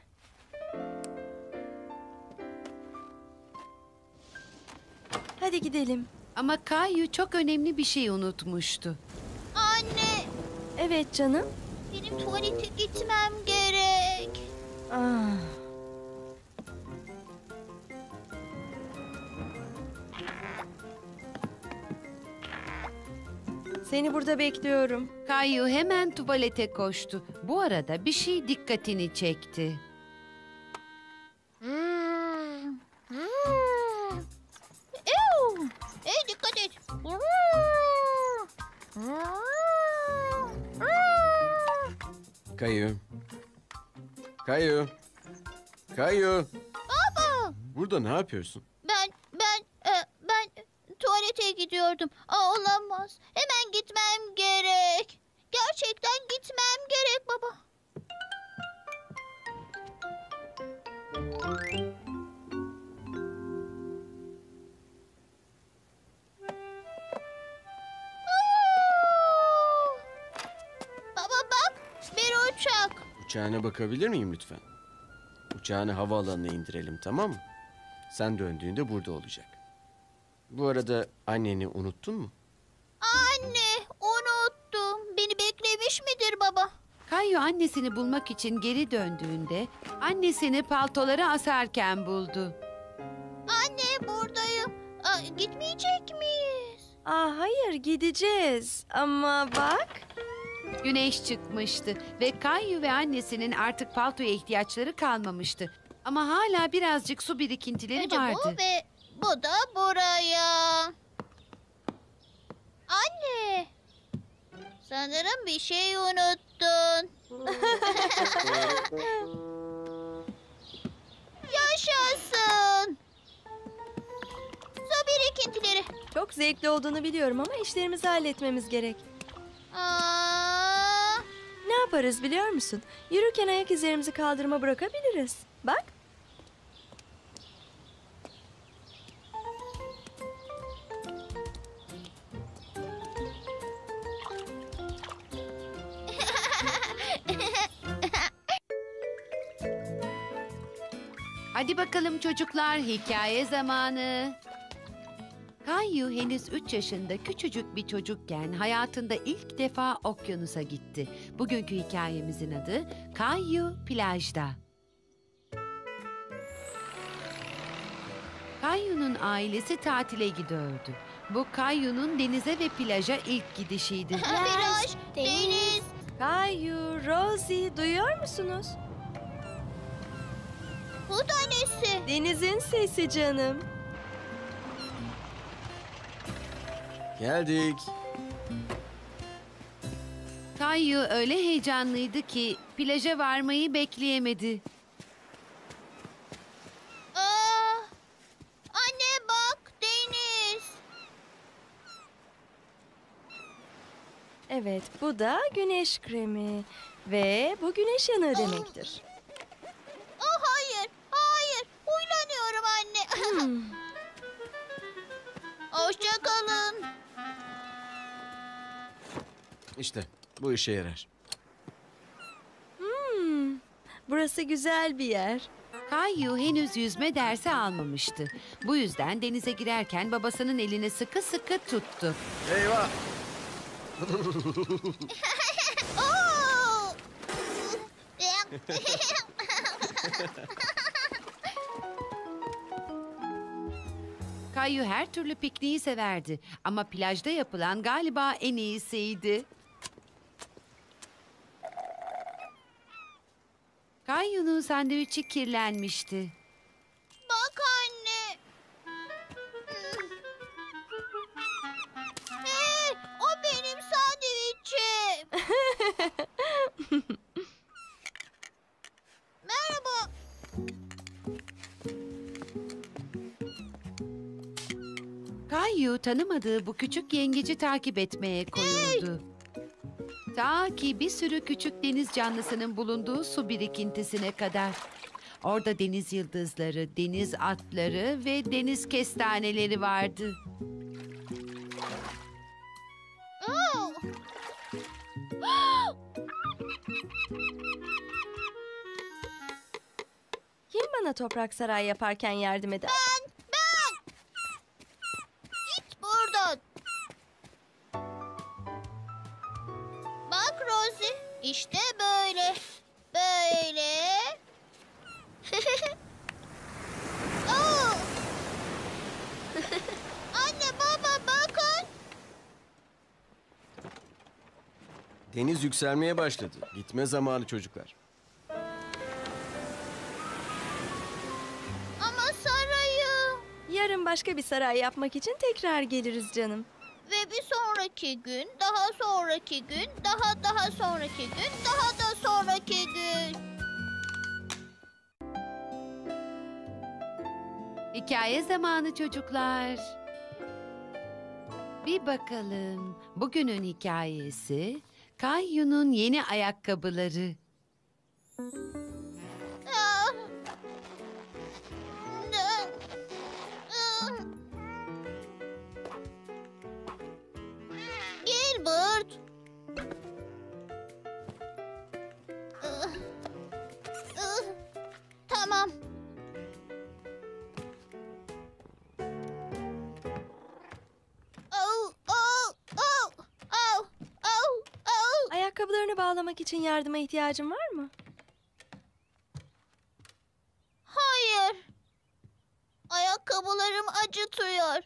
Speaker 4: Hadi gidelim.
Speaker 3: Ama Kayu çok önemli bir şey unutmuştu.
Speaker 6: Anne,
Speaker 4: Evet canım.
Speaker 6: benim tuvalete gitmem gerek.
Speaker 4: Ah. Seni burada bekliyorum.
Speaker 3: Kayu hemen tuvalete koştu. Bu arada bir şey dikkatini çekti.
Speaker 6: Hmm. Hmm. Ew. Ey dikkat et.
Speaker 5: Kayu. Kayu. Kayu.
Speaker 6: Baba.
Speaker 5: Burada ne yapıyorsun?
Speaker 6: Ben ben e, ben tuvalete gidiyordum. Aa, olamaz. Hemen gitmem gerek. Gerçekten gitmem gerek baba. Aa! Baba bak, bir uçak.
Speaker 5: Uçağına bakabilir miyim lütfen? Uçağını havaalanına indirelim, tamam mı? Sen döndüğünde burada olacak. Bu arada anneni unuttun mu?
Speaker 6: Anne, unuttum. Beni beklemiş midir baba?
Speaker 3: Kayu annesini bulmak için geri döndüğünde annesini paltolara asarken buldu.
Speaker 6: Anne, buradayım. Aa, gitmeyecek miyiz?
Speaker 4: Aa, hayır gideceğiz. Ama bak.
Speaker 3: Güneş çıkmıştı ve Kayu ve annesinin artık paltoya ihtiyaçları kalmamıştı. Ama hala birazcık su birikintileri
Speaker 6: Önce
Speaker 3: vardı.
Speaker 6: bu ve bu da buraya. Anne, sanırım bir şey unuttun. Yaşasın. Su birikintileri.
Speaker 4: Çok zevkli olduğunu biliyorum ama işlerimizi halletmemiz gerek.
Speaker 6: Aa,
Speaker 4: Ne yaparız biliyor musun? Yürürken ayak izlerimizi kaldırıma bırakabiliriz. Bak.
Speaker 3: Hadi bakalım çocuklar, hikaye zamanı. Kayu henüz üç yaşında küçücük bir çocukken hayatında ilk defa okyanusa gitti. Bugünkü hikayemizin adı Kayu Plajda. Kayu'nun ailesi tatile gidiyordu. Bu Kayu'nun denize ve plaja ilk gidişiydi.
Speaker 6: Plaj, deniz.
Speaker 4: Kayu, Rosie duyuyor musunuz?
Speaker 6: Bu da nesi?
Speaker 4: Denizin sesi canım.
Speaker 5: Geldik.
Speaker 3: Kayu öyle heyecanlıydı ki plaja varmayı bekleyemedi.
Speaker 6: Aa, anne bak, deniz.
Speaker 4: Evet, bu da güneş kremi. Ve bu güneş yanığı demektir.
Speaker 6: Oh, hayır, hayır. Huylanıyorum anne.
Speaker 4: Hmm.
Speaker 6: Hoşça kalın.
Speaker 5: İşte bu işe yarar.
Speaker 4: Hmm, burası güzel bir yer.
Speaker 3: Kayu henüz yüzme dersi almamıştı. Bu yüzden denize girerken babasının elini sıkı sıkı tuttu.
Speaker 5: Eyvah!
Speaker 6: Oo!
Speaker 3: Kayu her türlü pikniği severdi ama plajda yapılan galiba en iyisiydi. Kayu'nun sandviçi kirlenmişti.
Speaker 6: Bak anne. Hey, o benim sandviçim. Merhaba.
Speaker 3: Kayu tanımadığı bu küçük yengeci takip etmeye koyuldu. Ta ki bir sürü küçük deniz canlısının bulunduğu su birikintisine kadar. Orada deniz yıldızları, deniz atları ve deniz kestaneleri vardı.
Speaker 6: Oo.
Speaker 4: Kim bana toprak saray yaparken yardım eder?
Speaker 6: Ben, ben. Git buradan. Bak Rosie, işte böyle, böyle. Oo. Anne, baba bakın.
Speaker 5: Deniz yükselmeye başladı. Gitme zamanı çocuklar.
Speaker 6: Ama sarayı.
Speaker 4: Yarın başka bir saray yapmak için tekrar geliriz canım.
Speaker 6: Ve bir sonraki gün, daha sonraki gün, daha daha sonraki gün, daha da sonraki gün.
Speaker 3: Hikaye zamanı çocuklar. Bir bakalım. Bugünün hikayesi Kayu'nun yeni ayakkabıları.
Speaker 6: Ah. Ah. Ah. Gilbert. Ah. Ah. Tamam. Oh, oh, oh, oh, oh, oh.
Speaker 4: Ayakkabılarını bağlamak için yardıma ihtiyacın var mı?
Speaker 6: Hayır. Ayakkabılarım acıtıyor.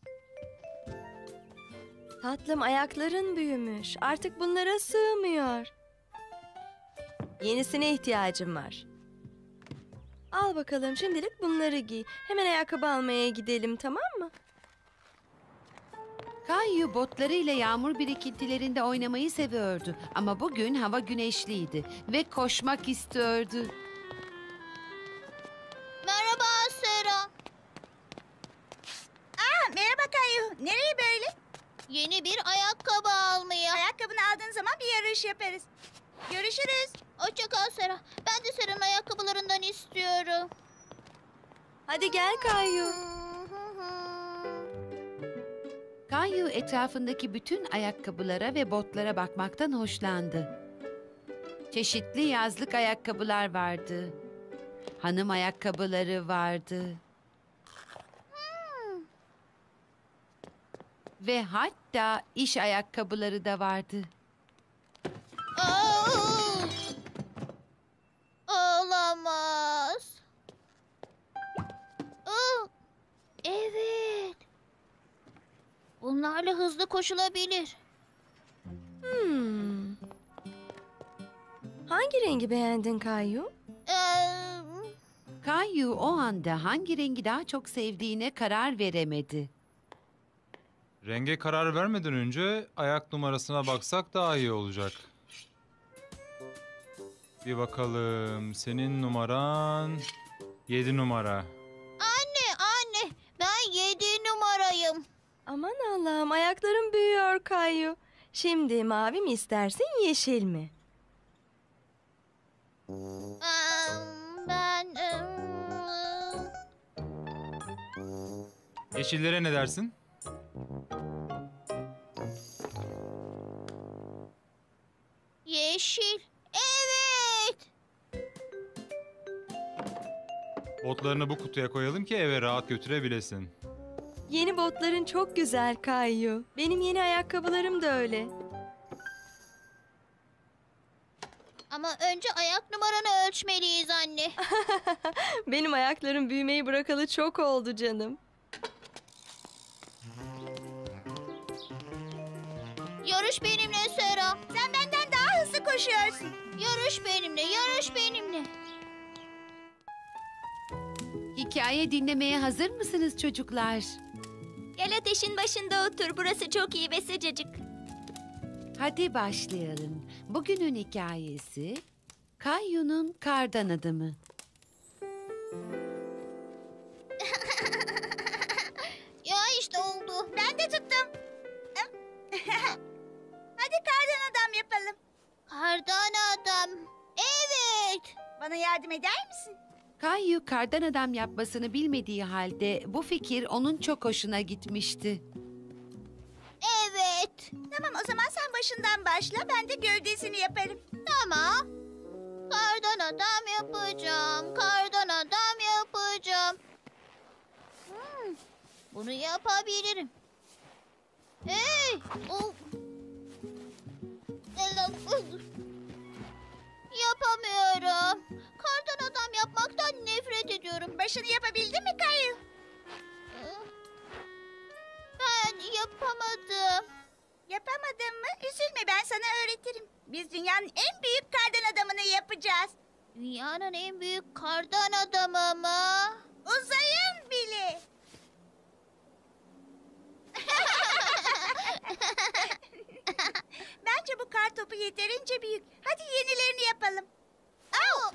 Speaker 4: Tatlım, ayakların büyümüş. Artık bunlara sığmıyor. Yenisine ihtiyacım var. Al bakalım, şimdilik bunları giy. Hemen ayakkabı almaya gidelim, tamam mı?
Speaker 3: Kayu botlarıyla yağmur birikintilerinde oynamayı seviyordu. Ama bugün hava güneşliydi ve koşmak istiyordu.
Speaker 6: Merhaba Sera.
Speaker 14: Aa, merhaba Kayu. Nereye böyle?
Speaker 6: Yeni bir ayakkabı almaya.
Speaker 14: Ayakkabını aldığın zaman bir yarış yaparız. Görüşürüz.
Speaker 6: Hoşça kal Sera. Ben de Sera'nın ayakkabılarından istiyorum.
Speaker 4: Hadi gel Kayu.
Speaker 3: Kayu etrafındaki bütün ayakkabılara ve botlara bakmaktan hoşlandı. Çeşitli yazlık ayakkabılar vardı. hanım ayakkabıları vardı. Ve hatta iş ayakkabıları da vardı.
Speaker 6: Aa! Olamaz. Aa! Evet. Bunlarla hızlı koşulabilir.
Speaker 4: Hmm. Hangi rengi beğendin Kayu?
Speaker 6: Ee,
Speaker 3: Kayu o anda hangi rengi daha çok sevdiğine karar veremedi.
Speaker 15: Renge karar vermeden önce ayak numarasına baksak daha iyi olacak. Bir bakalım. Senin numaran yedi numara.
Speaker 6: Anne, anne, ben yedi numarayım.
Speaker 4: Aman Allah'ım, ayaklarım büyüyor Kayu. Şimdi mavi mi istersin, yeşil mi?
Speaker 6: Ee, ben... e,
Speaker 15: Yeşillere ne dersin?
Speaker 6: Yeşil. Evet.
Speaker 15: Botlarını bu kutuya koyalım ki eve rahat götürebilesin.
Speaker 4: Yeni botların çok güzel Kayu. Benim yeni ayakkabılarım da öyle.
Speaker 6: Ama önce ayak numaranı ölçmeliyiz anne.
Speaker 4: Benim ayaklarım büyümeyi bırakalı çok oldu canım.
Speaker 6: Yarış benimle Sera.
Speaker 2: Sen benden daha hızlı koşuyorsun.
Speaker 6: Yarış benimle, yarış benimle.
Speaker 3: Hikaye dinlemeye hazır mısınız çocuklar?
Speaker 1: Gel ateşin başında otur. Burası çok iyi ve sıcacık.
Speaker 3: Hadi başlayalım. Bugünün hikayesi Kayu'nun kardan adamı.
Speaker 6: Ya işte oldu.
Speaker 2: Ben de tuttum. Hadi kardan adam yapalım.
Speaker 6: Kardan adam. Evet.
Speaker 2: Bana yardım eder misin?
Speaker 3: Kayu kardan adam yapmasını bilmediği halde bu fikir onun çok hoşuna gitmişti.
Speaker 6: Evet.
Speaker 2: Tamam, o zaman sen başından başla, ben de gövdesini yaparım.
Speaker 6: Tamam. Kardan adam yapacağım. Kardan adam yapacağım. Hmm, bunu yapabilirim. Hey! Oh. Yapamıyorum. Kardan adam yapmaktan nefret ediyorum.
Speaker 2: Başını yapabildin mi Kayu?
Speaker 6: Ben yapamadım.
Speaker 2: Yapamadın mı? Üzülme, ben sana öğretirim. Biz dünyanın en büyük kardan adamını yapacağız.
Speaker 6: Dünyanın en büyük kardan adamı mı?
Speaker 2: Uzayın bile. Bence bu kar topu yeterince büyük. Hadi yenilerini yapalım. Au!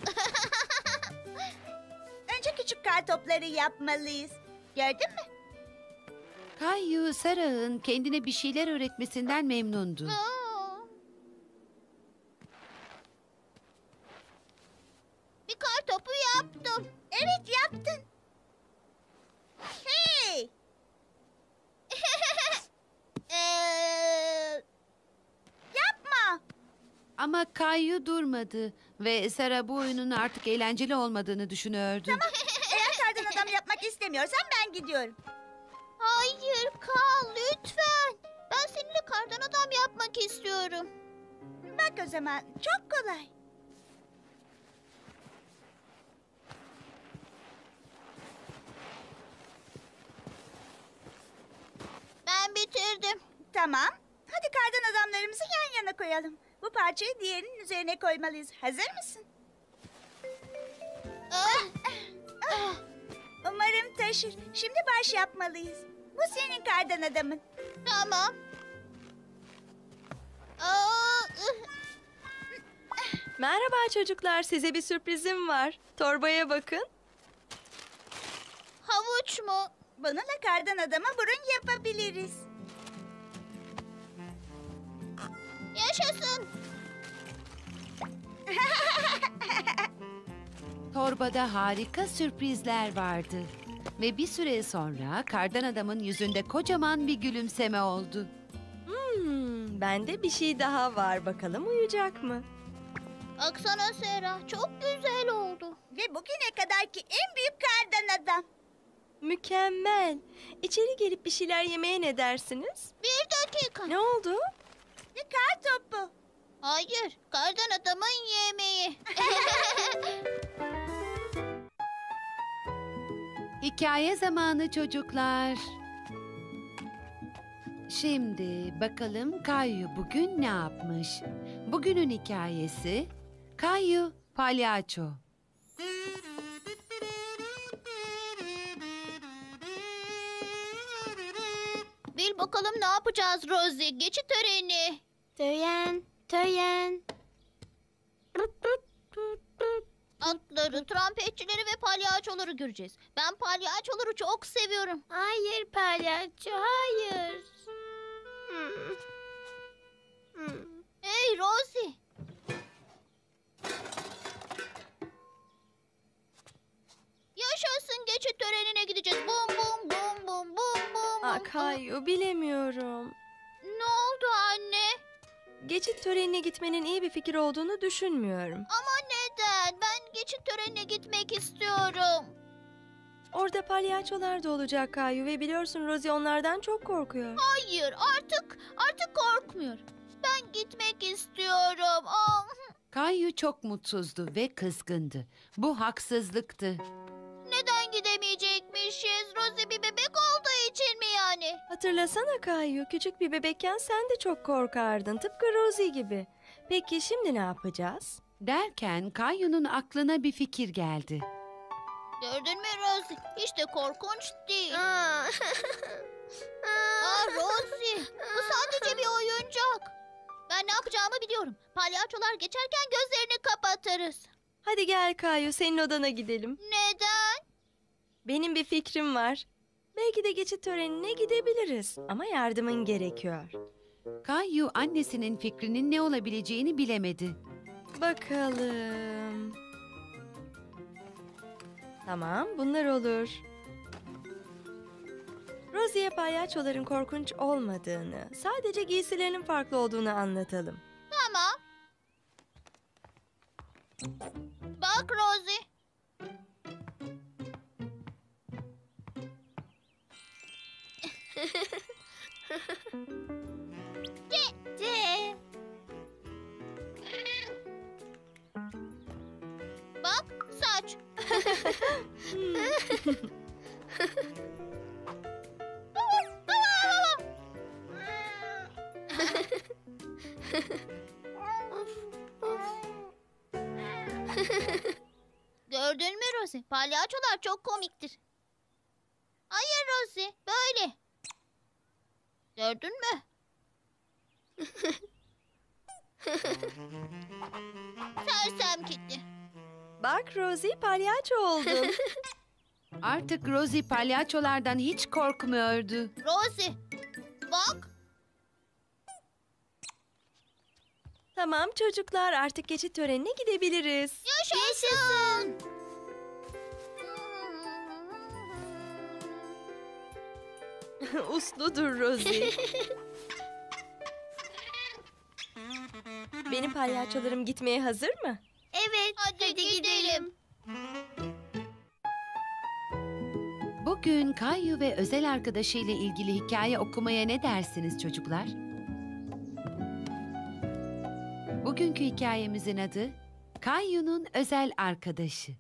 Speaker 2: Önce küçük kar topları yapmalıyız. Gördün mü?
Speaker 3: Kayu, Sarah'ın kendine bir şeyler öğretmesinden memnundu.
Speaker 6: Aa. Bir kar topu yaptım.
Speaker 2: Evet, yaptın. Hey!
Speaker 6: Ee,
Speaker 2: Yapma.
Speaker 3: Ama Kayu durmadı ve Sarah bu oyunun artık eğlenceli olmadığını düşünüyordu.
Speaker 2: Eğer kardan adam yapmak istemiyorsan ben gidiyorum.
Speaker 6: Hayır, kal lütfen. Ben seninle kardan adam yapmak istiyorum.
Speaker 2: Bak o zaman, çok kolay.
Speaker 6: Ben bitirdim.
Speaker 2: Tamam. Hadi kardan adamlarımızı yan yana koyalım. Bu parçayı diğerinin üzerine koymalıyız. Hazır mısın?
Speaker 6: Ah,
Speaker 2: Ah, umarım taşır. Şimdi baş yapmalıyız. Bu senin kardan adamın.
Speaker 6: tamam. Aa, ıh.
Speaker 4: Merhaba çocuklar, size bir sürprizim var. Torbaya bakın.
Speaker 6: Havuç mu?
Speaker 2: Bununla kardan adama burun yapabiliriz.
Speaker 6: Yaşasın.
Speaker 3: Torbada harika sürprizler vardı. Ve bir süre sonra kardan adamın yüzünde kocaman bir gülümseme oldu.
Speaker 4: Hmm, bende bir şey daha var. Bakalım uyacak mı?
Speaker 6: Baksana Serra, çok güzel oldu.
Speaker 14: Ve bugüne kadarki en büyük kardan adam.
Speaker 4: Mükemmel. İçeri gelip bir şeyler yemeye ne dersiniz?
Speaker 6: Bir dakika.
Speaker 4: Ne oldu?
Speaker 14: Bir kar topu.
Speaker 6: Hayır, kardan adamın yemeği.
Speaker 3: Hikaye zamanı çocuklar. Şimdi bakalım Kayu bugün ne yapmış? Bugünün hikayesi Kayu Palyaço.
Speaker 6: Bil bakalım ne yapacağız Rosie? Geçit töreni.
Speaker 2: Tören, tören.
Speaker 6: Atları, trompetçileri ve palyaçoları göreceğiz. Ben palyaçoları çok seviyorum.
Speaker 2: Hayır palyaço, hayır. Hmm. Hmm.
Speaker 6: Hey Rosie. Yaşasın, geçit törenine gideceğiz. Bum bum bum bum bum bum.
Speaker 4: Aa, Kayu, bilemiyorum.
Speaker 6: Ne oldu anne?
Speaker 4: Geçit törenine gitmenin iyi bir fikir olduğunu düşünmüyorum.
Speaker 6: Ama neden? Ben geçit törenine gitmek istiyorum.
Speaker 4: Orada palyaçolar da olacak Kayu ve biliyorsun Rosie onlardan çok korkuyor.
Speaker 6: Hayır, artık artık korkmuyor. Ben gitmek istiyorum. Aa,
Speaker 3: Kayu çok mutsuzdu ve kızgındı. Bu haksızlıktı.
Speaker 6: neden gidemeyecekmişiz? Rosie bir bebek olduğu için mi yani?
Speaker 4: Hatırlasana Kayu, küçük bir bebekken sen de çok korkardın. Tıpkı Rosie gibi. Peki şimdi ne yapacağız?
Speaker 3: Derken Kayu'nun aklına bir fikir geldi.
Speaker 6: Gördün mü Rosie? Hiç de korkunç değil.
Speaker 2: Aa.
Speaker 6: Aa Rosie, bu sadece bir oyuncak. Ben ne yapacağımı biliyorum. Palyaçolar geçerken gözlerini kapatırız.
Speaker 4: Hadi gel Kayu, senin odana gidelim.
Speaker 6: Neden?
Speaker 4: Benim bir fikrim var. Belki de geçit törenine gidebiliriz ama yardımın gerekiyor.
Speaker 3: Kayu annesinin fikrinin ne olabileceğini bilemedi.
Speaker 4: Bakalım. Tamam, bunlar olur. Rosie'ye palyaçoların korkunç olmadığını, sadece giysilerinin farklı olduğunu anlatalım.
Speaker 6: Tamam. Bak Rosie.
Speaker 2: De, de.
Speaker 6: Bak saç. Gördün mü Rosie? Palyaçolar çok komiktir. Hayır Rosie, böyle. Gördün mü? Sersem gitti.
Speaker 4: Bak Rosie, palyaço oldun.
Speaker 3: Artık Rosie palyaçolardan hiç korkmuyordu.
Speaker 6: Rosie, bak.
Speaker 4: Tamam çocuklar, artık geçit törenine gidebiliriz.
Speaker 6: Yaşasın.
Speaker 4: Usludur Rosie. Benim palyaçolarım gitmeye hazır mı?
Speaker 2: Evet,
Speaker 6: Hadi,
Speaker 2: hadi,
Speaker 6: gidelim.
Speaker 2: gidelim.
Speaker 3: Bugün Kayu ve özel arkadaşıyla ilgili hikaye okumaya ne dersiniz çocuklar? Bugünkü hikayemizin adı Kayu'nun özel arkadaşı.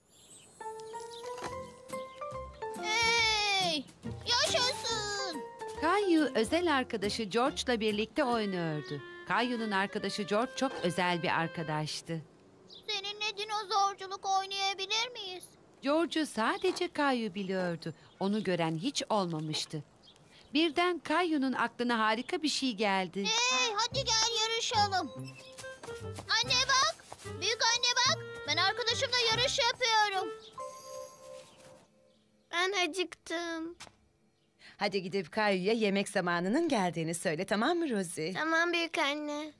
Speaker 6: Hey, yaşasın.
Speaker 3: Kayu özel arkadaşı George'la birlikte oynuyordu. Kayu'nun arkadaşı George çok özel bir arkadaştı.
Speaker 6: Seninle dinozorculuk oynayabilir miyiz?
Speaker 3: George'u sadece Kayu biliyordu. Onu gören hiç olmamıştı. Birden Kayu'nun aklına harika bir şey geldi.
Speaker 6: Hey, hadi gel yarışalım. Anne bak, büyük anne bak. Ben arkadaşımla yarış yapıyorum.
Speaker 2: Ben acıktım.
Speaker 9: Hadi gidip Kayu'ya yemek zamanının geldiğini söyle, tamam mı Rosie?
Speaker 2: Tamam büyük anne.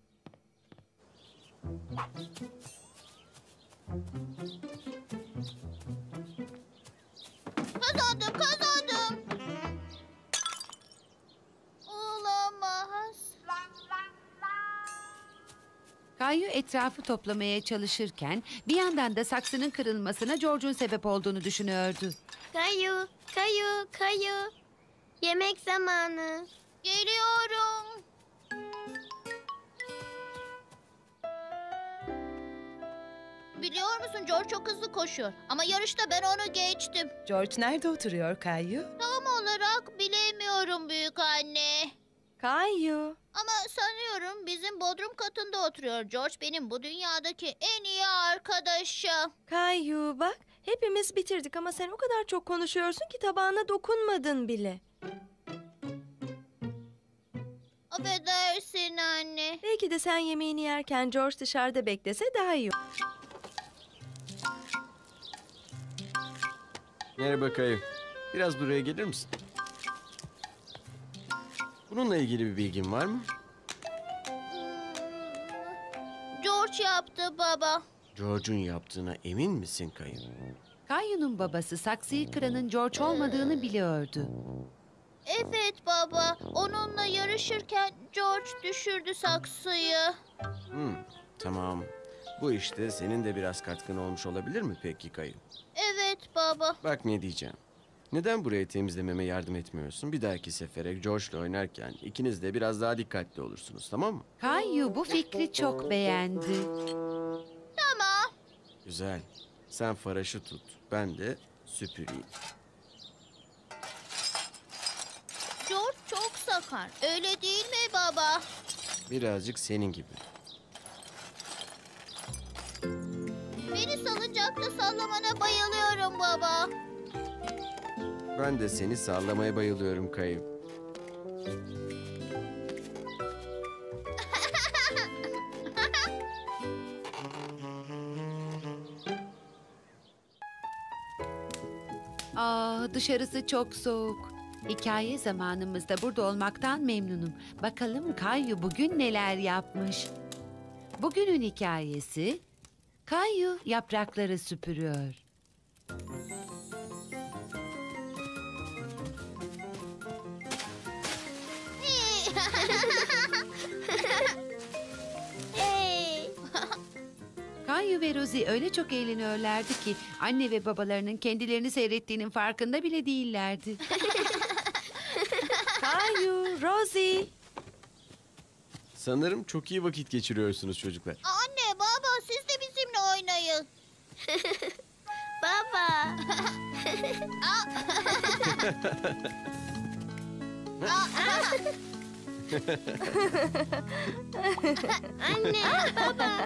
Speaker 6: Kazandım, kazandım. Olamaz.
Speaker 3: Kayu etrafı toplamaya çalışırken bir yandan da saksının kırılmasına George'un sebep olduğunu düşünüyordu.
Speaker 2: Kayu, Kayu, Kayu. Yemek zamanı.
Speaker 6: Geliyorum. Biliyor musun George çok hızlı koşuyor. Ama yarışta ben onu geçtim.
Speaker 9: George nerede oturuyor Kayu?
Speaker 6: Tam olarak bilemiyorum büyük anne.
Speaker 4: Kayu.
Speaker 6: Ama sanıyorum bizim bodrum katında oturuyor. George benim bu dünyadaki en iyi arkadaşım.
Speaker 4: Kayu bak, hepimiz bitirdik ama sen o kadar çok konuşuyorsun ki tabağına dokunmadın bile.
Speaker 6: Affedersin anne.
Speaker 4: Belki de sen yemeğini yerken George dışarıda beklese daha iyi.
Speaker 5: Merhaba Kayu. Biraz buraya gelir misin? Bununla ilgili bir bilgin var mı?
Speaker 6: George yaptı baba.
Speaker 5: George'un yaptığına emin misin Kayu?
Speaker 3: Kayu'nun babası saksıyı kıranın George olmadığını biliyordu.
Speaker 6: Evet baba. Onunla yarışırken George düşürdü saksıyı.
Speaker 5: Hmm, tamam. Bu işte senin de biraz katkın olmuş olabilir mi peki Kayu?
Speaker 6: Evet baba.
Speaker 5: Bak ne diyeceğim. Neden burayı temizlememe yardım etmiyorsun? Bir dahaki sefere George'la oynarken ikiniz de biraz daha dikkatli olursunuz, tamam mı?
Speaker 3: Kayu bu fikri çok beğendi.
Speaker 6: Tamam.
Speaker 5: Güzel. Sen faraşı tut. Ben de süpüreyim.
Speaker 6: George çok sakar. Öyle değil mi baba?
Speaker 5: Birazcık senin gibi.
Speaker 6: Beni salıncakta sallamana bayılıyorum baba.
Speaker 5: Ben de seni sallamaya bayılıyorum Kayu.
Speaker 3: Aa, dışarısı çok soğuk. Hikaye zamanımızda burada olmaktan memnunum. Bakalım Kayu bugün neler yapmış. Bugünün hikayesi, Kayu yaprakları süpürüyor.
Speaker 6: Hey.
Speaker 3: Kayu ve Rosie öyle çok eğleniyorlardı ki anne ve babalarının kendilerini seyrettiğinin farkında bile değillerdi.
Speaker 4: Kayu, Rosie.
Speaker 5: Sanırım çok iyi vakit geçiriyorsunuz çocuklar.
Speaker 6: Anne baba siz de bizimle oynayın.
Speaker 2: Baba. Anne, baba.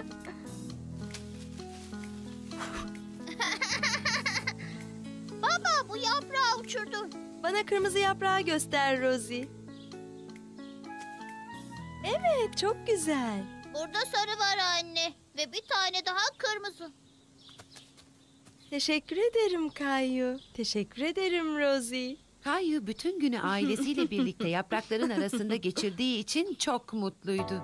Speaker 6: Baba bu yaprağı uçurdun.
Speaker 4: Bana kırmızı yaprağı göster Rosie. Evet, çok güzel.
Speaker 6: Burada sarı var anne. Ve bir tane daha kırmızı.
Speaker 4: Teşekkür ederim Kayu. Teşekkür ederim Rosie.
Speaker 3: Kayu bütün günü ailesiyle birlikte yaprakların arasında geçirdiği için çok mutluydu.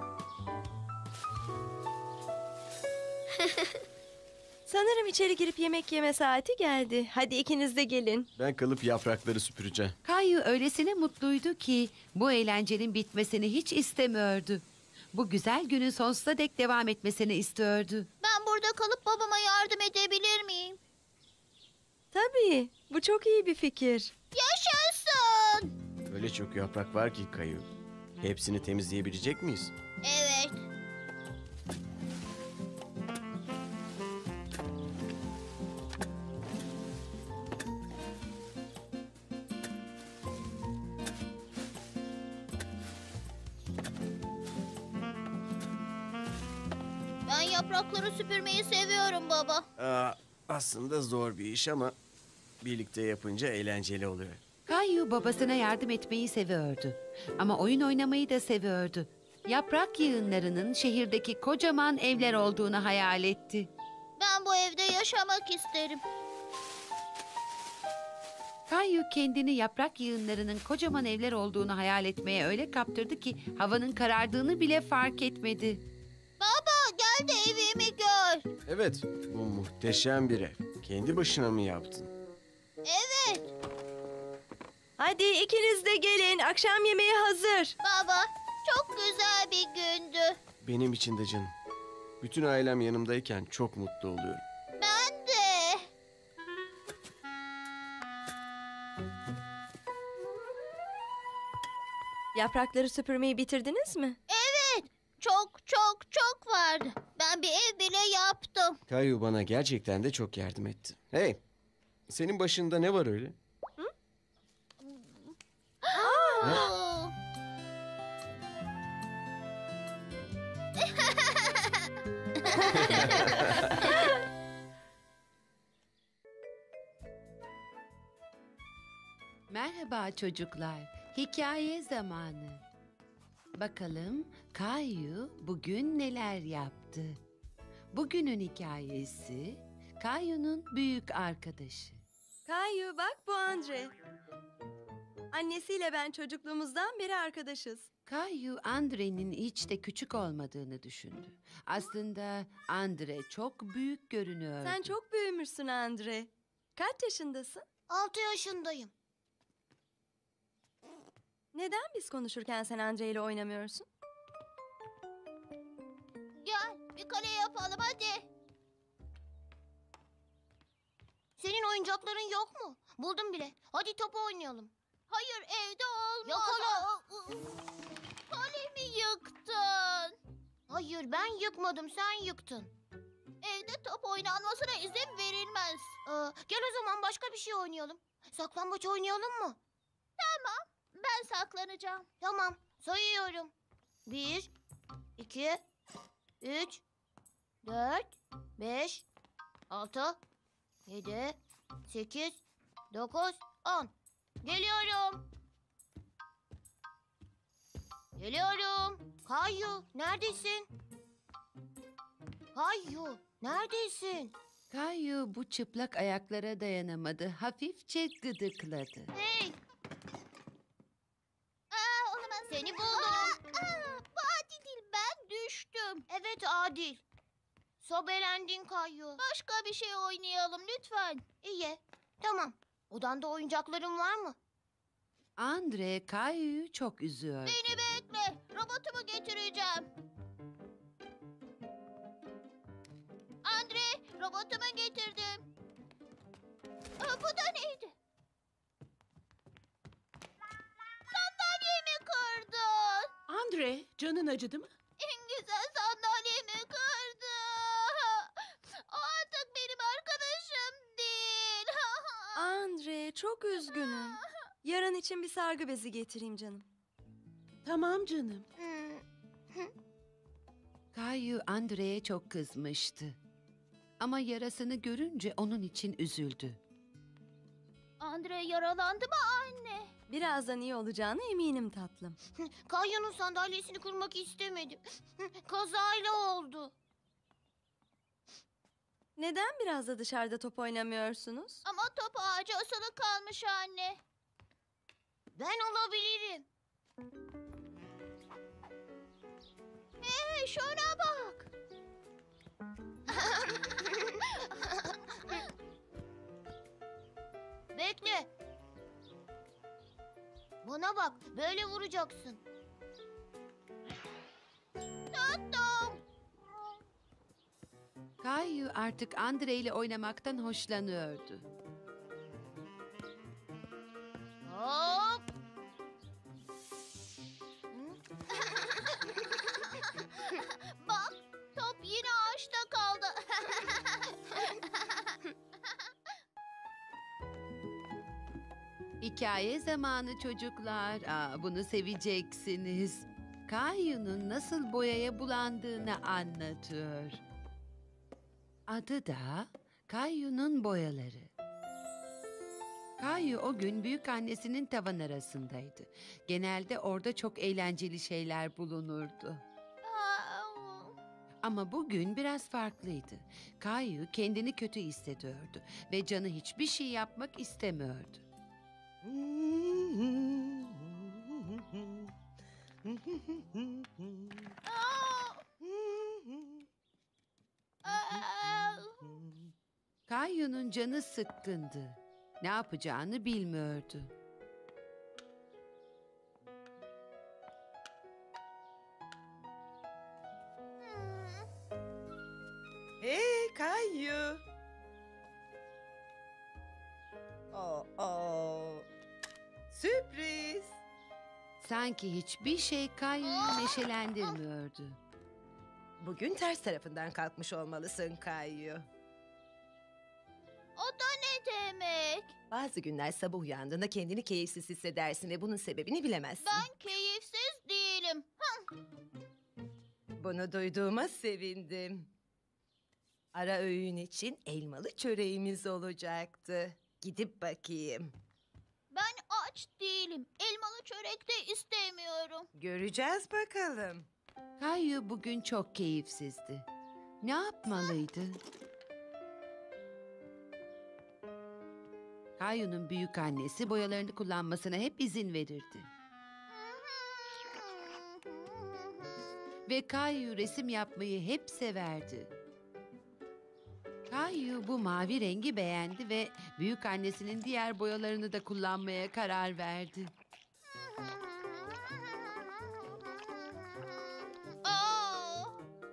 Speaker 4: Sanırım içeri girip yemek yeme saati geldi. Hadi ikiniz de gelin.
Speaker 5: Ben kalıp yaprakları süpüreceğim.
Speaker 3: Kayu öylesine mutluydu ki bu eğlencenin bitmesini hiç istemiyordu. Bu güzel günün sonsuza dek devam etmesini istiyordu.
Speaker 6: Ben burada kalıp babama yardım edebilir miyim?
Speaker 4: Tabii, bu çok iyi bir fikir.
Speaker 6: Yaşasın!
Speaker 5: Öyle çok yaprak var ki Kayu. Hepsini temizleyebilecek miyiz?
Speaker 6: Evet. Ben yaprakları süpürmeyi seviyorum baba.
Speaker 5: Aa, aslında zor bir iş ama birlikte yapınca eğlenceli oluyor.
Speaker 3: Kayu babasına yardım etmeyi seviyordu. Ama oyun oynamayı da seviyordu. Yaprak yığınlarının şehirdeki kocaman evler olduğunu hayal etti.
Speaker 6: Ben bu evde yaşamak isterim.
Speaker 3: Kayu kendini yaprak yığınlarının kocaman evler olduğunu hayal etmeye öyle kaptırdı ki havanın karardığını bile fark etmedi.
Speaker 6: Baba gel de evimi gör.
Speaker 5: Evet, bu muhteşem bir ev. Kendi başına mı yaptın?
Speaker 6: Evet.
Speaker 4: Hadi ikiniz de gelin. Akşam yemeği hazır.
Speaker 6: Baba çok güzel bir gündü.
Speaker 5: Benim için de canım. Bütün ailem yanımdayken çok mutlu oluyorum.
Speaker 6: Ben de.
Speaker 4: Yaprakları süpürmeyi bitirdiniz mi?
Speaker 6: Evet. Çok çok çok vardı. Ben bir ev bile yaptım.
Speaker 5: Kayu bana gerçekten de çok yardım etti. Hey, senin başında ne var öyle?
Speaker 6: Aa!
Speaker 3: Merhaba çocuklar. Hikaye zamanı. Bakalım Kayu bugün neler yaptı? Bugünün hikayesi Kayu'nun büyük arkadaşı.
Speaker 4: Kayu bak bu Andre. Annesiyle ben çocukluğumuzdan beri arkadaşız.
Speaker 3: Kayu Andre'nin hiç de küçük olmadığını düşündü. Aslında Andre çok büyük görünüyordu.
Speaker 4: Sen çok büyümüşsün Andre. Kaç yaşındasın?
Speaker 6: Altı yaşındayım.
Speaker 4: Neden biz konuşurken sen Andre ile oynamıyorsun?
Speaker 6: Gel bir kale yapalım hadi. Senin oyuncakların yok mu? Buldum bile. Hadi top oynayalım. Hayır evde olmaz. Yakala. Kalemi yıktın. Hayır ben yıkmadım sen yıktın. Evde top oynanmasına izin verilmez. Ee, gel o zaman başka bir şey oynayalım. Saklambaç oynayalım mı? Tamam ben saklanacağım. Tamam sayıyorum. Bir, iki, üç, dört, beş, altı, yedi, sekiz, dokuz, on. Geliyorum. Geliyorum. Kayu neredesin? Kayu neredesin?
Speaker 3: Kayu bu çıplak ayaklara dayanamadı. Hafifçe gıdıkladı.
Speaker 6: Hey. Aa, olamaz. Seni buldum. Aa, aa, bu adil değil ben düştüm. Evet adil. Sobelendin Kayu. Başka bir şey oynayalım lütfen. İyi tamam. Odanda oyuncakların var mı?
Speaker 3: Andre Kayu'yu çok üzüyordu.
Speaker 6: Beni bekle. Robotumu getireceğim. Andre, robotumu getirdim. Aa, bu da neydi? Sandalyemi kırdın.
Speaker 13: Andre, canın acıdı mı?
Speaker 6: En güzel sandalyemi kırdı. O artık benim arkadaşım değil.
Speaker 4: Andre çok üzgünüm. Yarın için bir sargı bezi getireyim canım.
Speaker 13: Tamam canım.
Speaker 3: Kayu Andre'ye çok kızmıştı. Ama yarasını görünce onun için üzüldü.
Speaker 6: Andre yaralandı mı anne?
Speaker 4: Birazdan iyi olacağına eminim tatlım.
Speaker 6: Kayu'nun sandalyesini kırmak istemedim. Kazayla oldu.
Speaker 4: Neden biraz da dışarıda top oynamıyorsunuz?
Speaker 6: Ama top ağacı asılı kalmış anne. Ben olabilirim. Hey şuna bak. Bekle. Bana bak böyle vuracaksın. Tuttum.
Speaker 3: Kayu artık Andre ile oynamaktan hoşlanıyordu.
Speaker 6: Hop. Bak top yine ağaçta kaldı.
Speaker 3: Hikaye zamanı çocuklar. Aa, bunu seveceksiniz. Kayu'nun nasıl boyaya bulandığını anlatıyor. Adı da Kayu'nun boyaları. Kayu o gün büyük annesinin tavan arasındaydı. Genelde orada çok eğlenceli şeyler bulunurdu. Ama bugün biraz farklıydı. Kayu kendini kötü hissediyordu ve canı hiçbir şey yapmak istemiyordu. Kayu'nun canı sıkkındı. Ne yapacağını bilmiyordu. Sanki hiçbir şey Kayu'yu neşelendirmiyordu.
Speaker 9: Bugün ters tarafından kalkmış olmalısın Kayu.
Speaker 6: O da ne demek?
Speaker 9: Bazı günler sabah uyandığında kendini keyifsiz hissedersin ve bunun sebebini bilemezsin.
Speaker 6: Ben keyifsiz değilim. Hıh.
Speaker 9: Bunu duyduğuma sevindim. Ara öğün için elmalı çöreğimiz olacaktı. Gidip bakayım.
Speaker 6: Ben aç değilim. Elmalı çörek de istemiyorum.
Speaker 9: Göreceğiz bakalım.
Speaker 3: Kayu bugün çok keyifsizdi. Ne yapmalıydı? Kayu'nun büyük annesi boyalarını kullanmasına hep izin verirdi. Ve Kayu resim yapmayı hep severdi. Kayu bu mavi rengi beğendi ve büyük annesinin diğer boyalarını da kullanmaya karar verdi.
Speaker 6: Aa!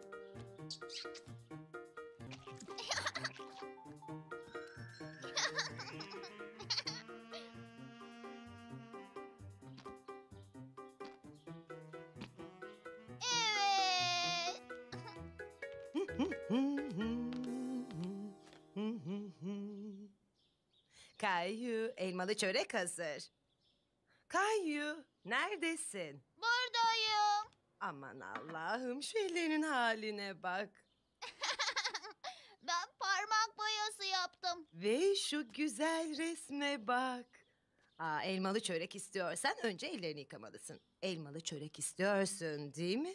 Speaker 6: Evet.
Speaker 9: Kayu, elmalı çörek hazır. Kayu, neredesin?
Speaker 6: Buradayım.
Speaker 9: Aman Allah'ım, şu ellerinin haline bak.
Speaker 6: Ben parmak boyası yaptım.
Speaker 9: Ve şu güzel resme bak. Aa, elmalı çörek istiyorsan önce ellerini yıkamalısın. Elmalı çörek istiyorsun, değil mi?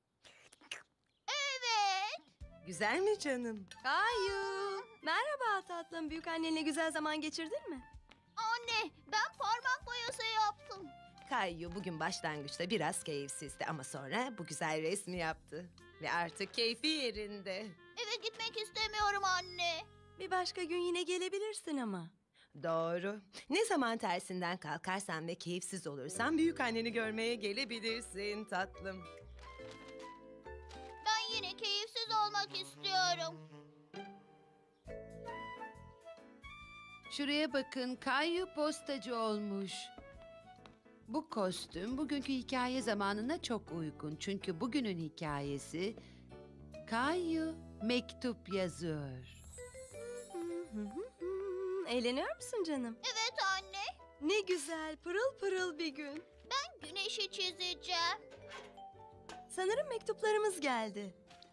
Speaker 6: Evet.
Speaker 9: Güzel mi canım?
Speaker 4: Kayu. Merhaba tatlım. Büyük annenle güzel zaman geçirdin mi?
Speaker 6: Anne, ben parmak boyası yaptım.
Speaker 9: Kayu bugün başlangıçta biraz keyifsizdi ama sonra bu güzel resmi yaptı. Ve artık keyfi yerinde.
Speaker 6: Eve gitmek istemiyorum anne.
Speaker 4: Bir başka gün yine gelebilirsin ama.
Speaker 9: Doğru. Ne zaman tersinden kalkarsan ve keyifsiz olursan büyük anneni görmeye gelebilirsin tatlım.
Speaker 6: Ben yine keyifsiz olmak istiyorum.
Speaker 3: Şuraya bakın, Kayu postacı olmuş. Bu kostüm bugünkü hikaye zamanına çok uygun. Çünkü bugünün hikayesi Kayu mektup yazıyor.
Speaker 4: Eğleniyor musun canım?
Speaker 6: Evet anne.
Speaker 4: Ne güzel, pırıl pırıl bir gün.
Speaker 6: Ben güneşi çizeceğim.
Speaker 4: Sanırım mektuplarımız geldi.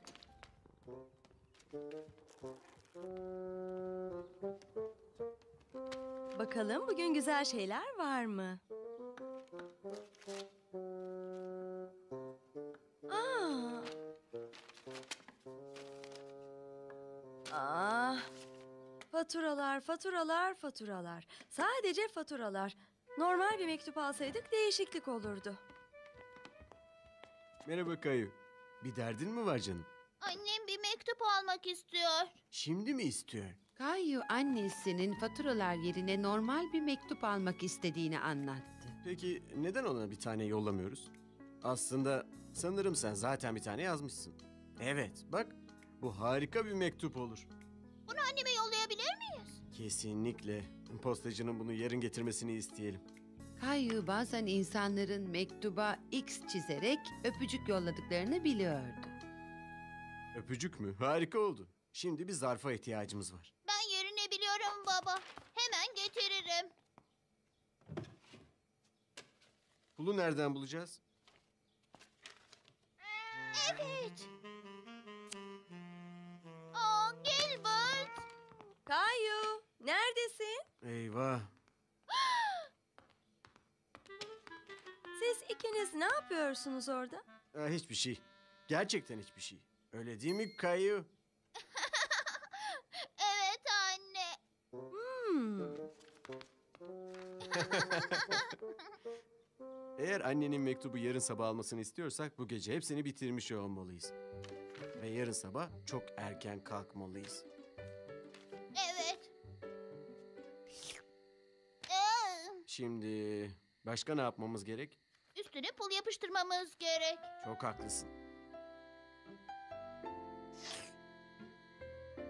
Speaker 4: Bakalım bugün güzel şeyler var mı? Aa. Ah. Faturalar, faturalar, faturalar. Sadece faturalar. Normal bir mektup alsaydık değişiklik olurdu.
Speaker 5: Merhaba Kayu. Bir derdin mi var canım?
Speaker 6: Annem bir mektup almak istiyor.
Speaker 5: Şimdi mi istiyor?
Speaker 3: Kayu annesinin faturalar yerine normal bir mektup almak istediğini anlattı.
Speaker 5: Peki neden ona bir tane yollamıyoruz? Aslında sanırım sen zaten bir tane yazmışsın. Evet, bak bu harika bir mektup olur.
Speaker 6: Bunu anneme yollayabilir miyiz?
Speaker 5: Kesinlikle. Postacının bunu yarın getirmesini isteyelim.
Speaker 3: Kayu bazen insanların mektuba X çizerek öpücük yolladıklarını biliyordu.
Speaker 5: Öpücük mü? Harika oldu. Şimdi bir zarfa ihtiyacımız var.
Speaker 6: Ben yerini biliyorum baba. Hemen getiririm.
Speaker 5: Pulu nereden bulacağız?
Speaker 6: Evet. Aa, Gilbert.
Speaker 4: Kayu, neredesin?
Speaker 5: Eyvah.
Speaker 4: Siz ikiniz ne yapıyorsunuz orada?
Speaker 5: Ha, hiçbir şey. Gerçekten hiçbir şey. Öyle değil mi Kayu?
Speaker 6: Evet anne.
Speaker 4: Hmm.
Speaker 5: Eğer annenin mektubu yarın sabah almasını istiyorsak bu gece hepsini bitirmiş olmalıyız. Ve yarın sabah çok erken kalkmalıyız.
Speaker 6: Evet. Ee,
Speaker 5: Şimdi başka ne yapmamız gerek?
Speaker 6: üstüne pul yapıştırmamız gerek.
Speaker 5: Çok haklısın.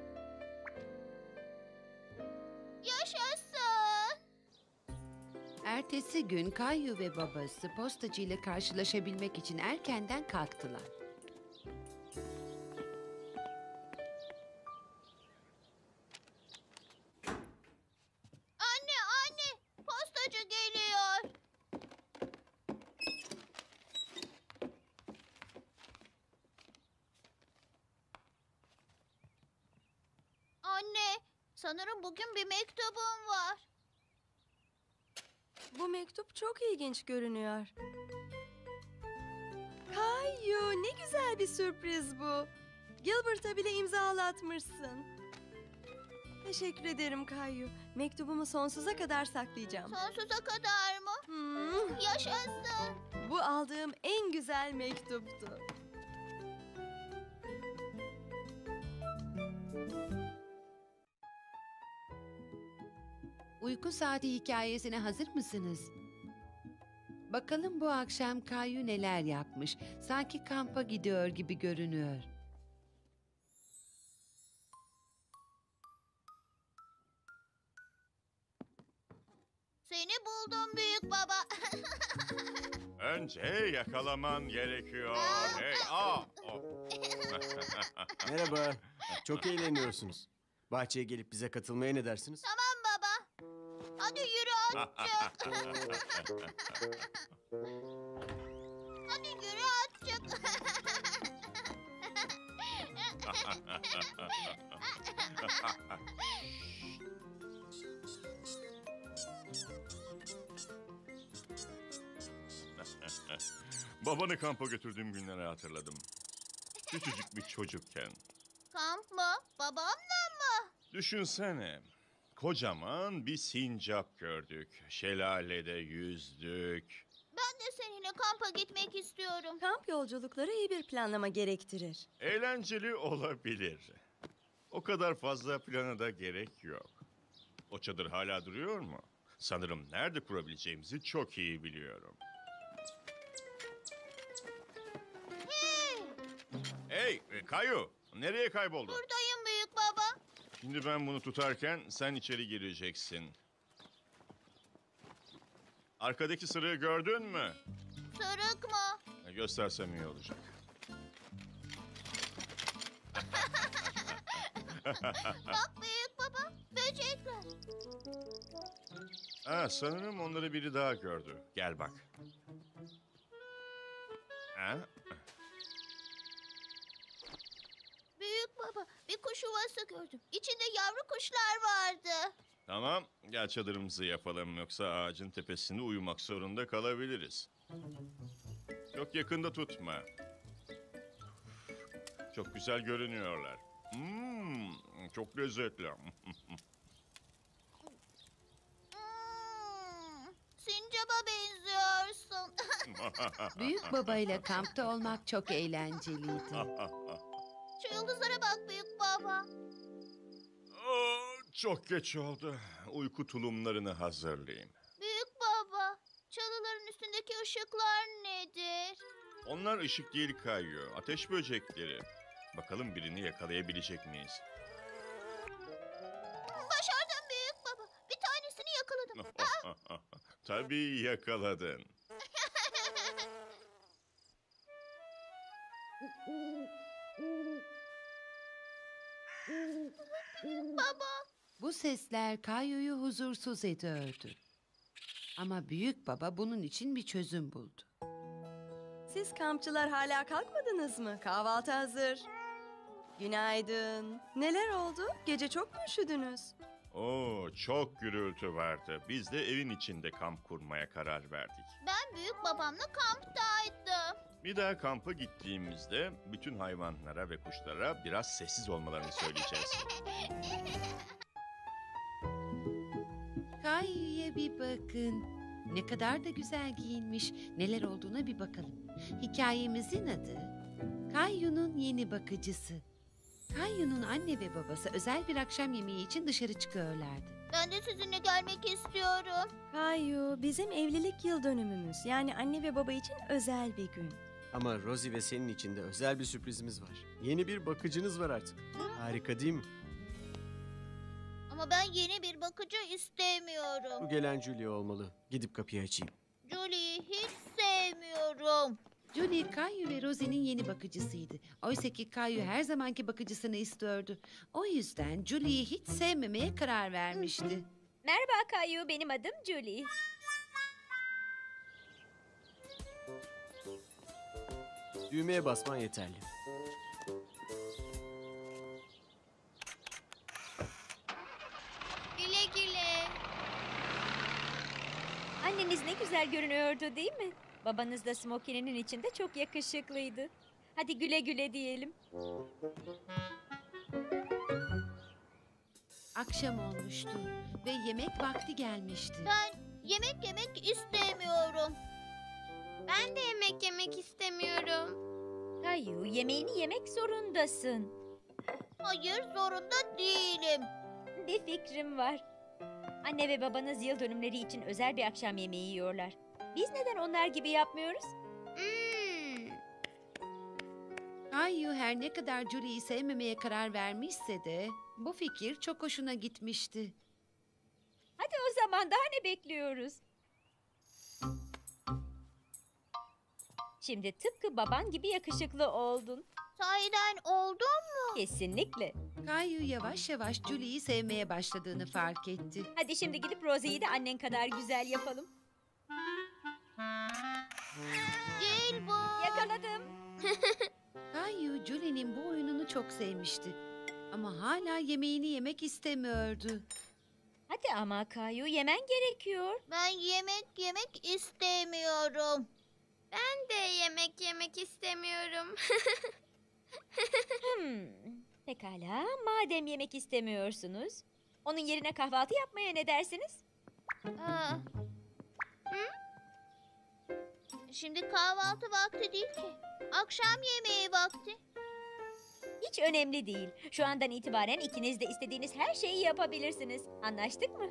Speaker 6: Yaşasın.
Speaker 3: Ertesi gün Kayu ve babası postacı ile karşılaşabilmek için erkenden kalktılar.
Speaker 6: Anne, anne, postacı geliyor. Anne, sanırım bugün bir mektubum var.
Speaker 4: Bu mektup çok ilginç görünüyor. Kayu, ne güzel bir sürpriz bu. Gilbert'a bile imzalatmışsın. Teşekkür ederim Kayu. Mektubumu sonsuza kadar saklayacağım.
Speaker 6: Sonsuza kadar mı?
Speaker 4: Hmm.
Speaker 6: Yaşasın.
Speaker 4: Bu aldığım en güzel mektuptu.
Speaker 3: Uyku saati hikayesine hazır mısınız? Bakalım bu akşam Kayu neler yapmış. Sanki kampa gidiyor gibi görünüyor.
Speaker 6: Seni buldum büyük baba.
Speaker 8: Önce yakalaman gerekiyor. Hey, aa, o.
Speaker 5: Merhaba. Çok eğleniyorsunuz. Bahçeye gelip bize katılmaya ne dersiniz?
Speaker 6: Tamam baba. Hadi yürü azıcık. Hadi yürü azıcık.
Speaker 8: Babanı kampa götürdüğüm günleri hatırladım. Küçücük bir çocukken.
Speaker 6: Kamp mı? Babamla mı?
Speaker 8: Düşünsene. Kocaman bir sincap gördük. Şelalede yüzdük.
Speaker 6: Ben de seninle kampa gitmek istiyorum.
Speaker 4: Kamp yolculukları iyi bir planlama gerektirir.
Speaker 8: Eğlenceli olabilir. O kadar fazla plana da gerek yok. O çadır hala duruyor mu? Sanırım nerede kurabileceğimizi çok iyi biliyorum.
Speaker 6: Hey!
Speaker 8: Hey, e, Kayu, nereye kayboldun?
Speaker 6: Buradayım büyük baba.
Speaker 8: Şimdi ben bunu tutarken sen içeri gireceksin. Arkadaki sırığı gördün mü?
Speaker 6: Sırık mı?
Speaker 8: E, Göstersem iyi olacak.
Speaker 6: Bak büyük baba. Böcekler.
Speaker 8: Ha, sanırım onları biri daha gördü. Gel bak. Ha?
Speaker 6: Büyük baba, bir kuş yuvası gördüm. İçinde yavru kuşlar vardı.
Speaker 8: Tamam, gel çadırımızı yapalım. Yoksa ağacın tepesinde uyumak zorunda kalabiliriz. Çok yakında tutma. Çok güzel görünüyorlar. Hmm, çok lezzetli.
Speaker 6: Hmm, sincaba benziyorsun.
Speaker 3: Büyük baba ile kampta olmak çok eğlenceliydi.
Speaker 6: Şu yıldızlara bak büyük baba.
Speaker 8: Aa, çok geç oldu. Uyku tulumlarını hazırlayayım.
Speaker 6: Büyük baba, çalıların üstündeki ışıklar nedir?
Speaker 8: Onlar ışık değil Kayu, ateş böcekleri. Bakalım birini yakalayabilecek miyiz?
Speaker 6: Başardım büyük baba. Bir tanesini yakaladım. Aa,
Speaker 8: Tabii yakaladın.
Speaker 6: baba.
Speaker 3: Bu sesler Kayu'yu huzursuz ediyordu. Ama büyük baba bunun için bir çözüm buldu.
Speaker 4: Siz kampçılar hala kalkmadınız mı? Kahvaltı hazır. Günaydın. Neler oldu? Gece çok mu üşüdünüz?
Speaker 8: Oo, çok gürültü vardı. Biz de evin içinde kamp kurmaya karar verdik.
Speaker 6: Ben büyük babamla kamptaydım.
Speaker 8: Bir daha kampa gittiğimizde bütün hayvanlara ve kuşlara biraz sessiz olmalarını söyleyeceğiz.
Speaker 3: Kayu'ya bir bakın. Ne kadar da güzel giyinmiş. Neler olduğuna bir bakalım. Hikayemizin adı Kayu'nun yeni bakıcısı. Kayu'nun anne ve babası özel bir akşam yemeği için dışarı çıkıyorlardı.
Speaker 6: Ben de sizinle gelmek istiyorum.
Speaker 4: Kayu, bizim evlilik yıl dönümümüz. Yani anne ve baba için özel bir gün.
Speaker 5: Ama Rosie ve senin için de özel bir sürprizimiz var. Yeni bir bakıcınız var artık. Harika değil mi?
Speaker 6: Ama ben yeni bir bakıcı istemiyorum.
Speaker 5: Bu gelen Julie olmalı. Gidip kapıyı açayım.
Speaker 6: Julie'yi hiç sevmiyorum.
Speaker 3: Julie, Kayu ve Rosie'nin yeni bakıcısıydı. Oysa ki Kayu her zamanki bakıcısını istiyordu. O yüzden Julie'yi hiç sevmemeye karar vermişti.
Speaker 16: Merhaba Kayu, benim adım Julie.
Speaker 5: Düğmeye basman yeterli.
Speaker 11: Güle güle.
Speaker 16: Anneniz ne güzel görünüyordu değil mi? Babanız da smokininin içinde çok yakışıklıydı. Hadi güle güle diyelim.
Speaker 3: Akşam olmuştu ve yemek vakti gelmişti.
Speaker 6: Ben yemek yemek istemiyorum.
Speaker 11: Ben de yemek yemek istemiyorum.
Speaker 16: Kayu, yemeğini yemek zorundasın.
Speaker 6: Hayır, zorunda değilim.
Speaker 16: Bir fikrim var. Anne ve babanız yıl dönümleri için özel bir akşam yemeği yiyorlar. Biz neden onlar gibi yapmıyoruz?
Speaker 11: Hmm.
Speaker 3: Kayu her ne kadar Julie'yi sevmemeye karar vermişse de bu fikir çok hoşuna gitmişti.
Speaker 16: Hadi o zaman daha ne bekliyoruz? Şimdi tıpkı baban gibi yakışıklı oldun.
Speaker 6: Sahiden oldun mu?
Speaker 16: Kesinlikle.
Speaker 3: Kayu yavaş yavaş Julie'yi sevmeye başladığını fark etti.
Speaker 16: Hadi şimdi gidip Rosie'yi de annen kadar güzel yapalım.
Speaker 6: Değil bu.
Speaker 16: Yakaladım.
Speaker 3: Kayu Julie'nin bu oyununu çok sevmişti. Ama hala yemeğini yemek istemiyordu.
Speaker 16: Hadi ama Kayu, yemen gerekiyor.
Speaker 6: Ben yemek yemek istemiyorum.
Speaker 11: Ben de yemek yemek istemiyorum.
Speaker 16: Hmm, pekala, madem yemek istemiyorsunuz, onun yerine kahvaltı yapmaya ne dersiniz?
Speaker 6: Aa. Hı? Şimdi kahvaltı vakti değil ki. Akşam yemeği vakti.
Speaker 16: Hiç önemli değil. Şu andan itibaren ikiniz de istediğiniz her şeyi yapabilirsiniz. Anlaştık mı?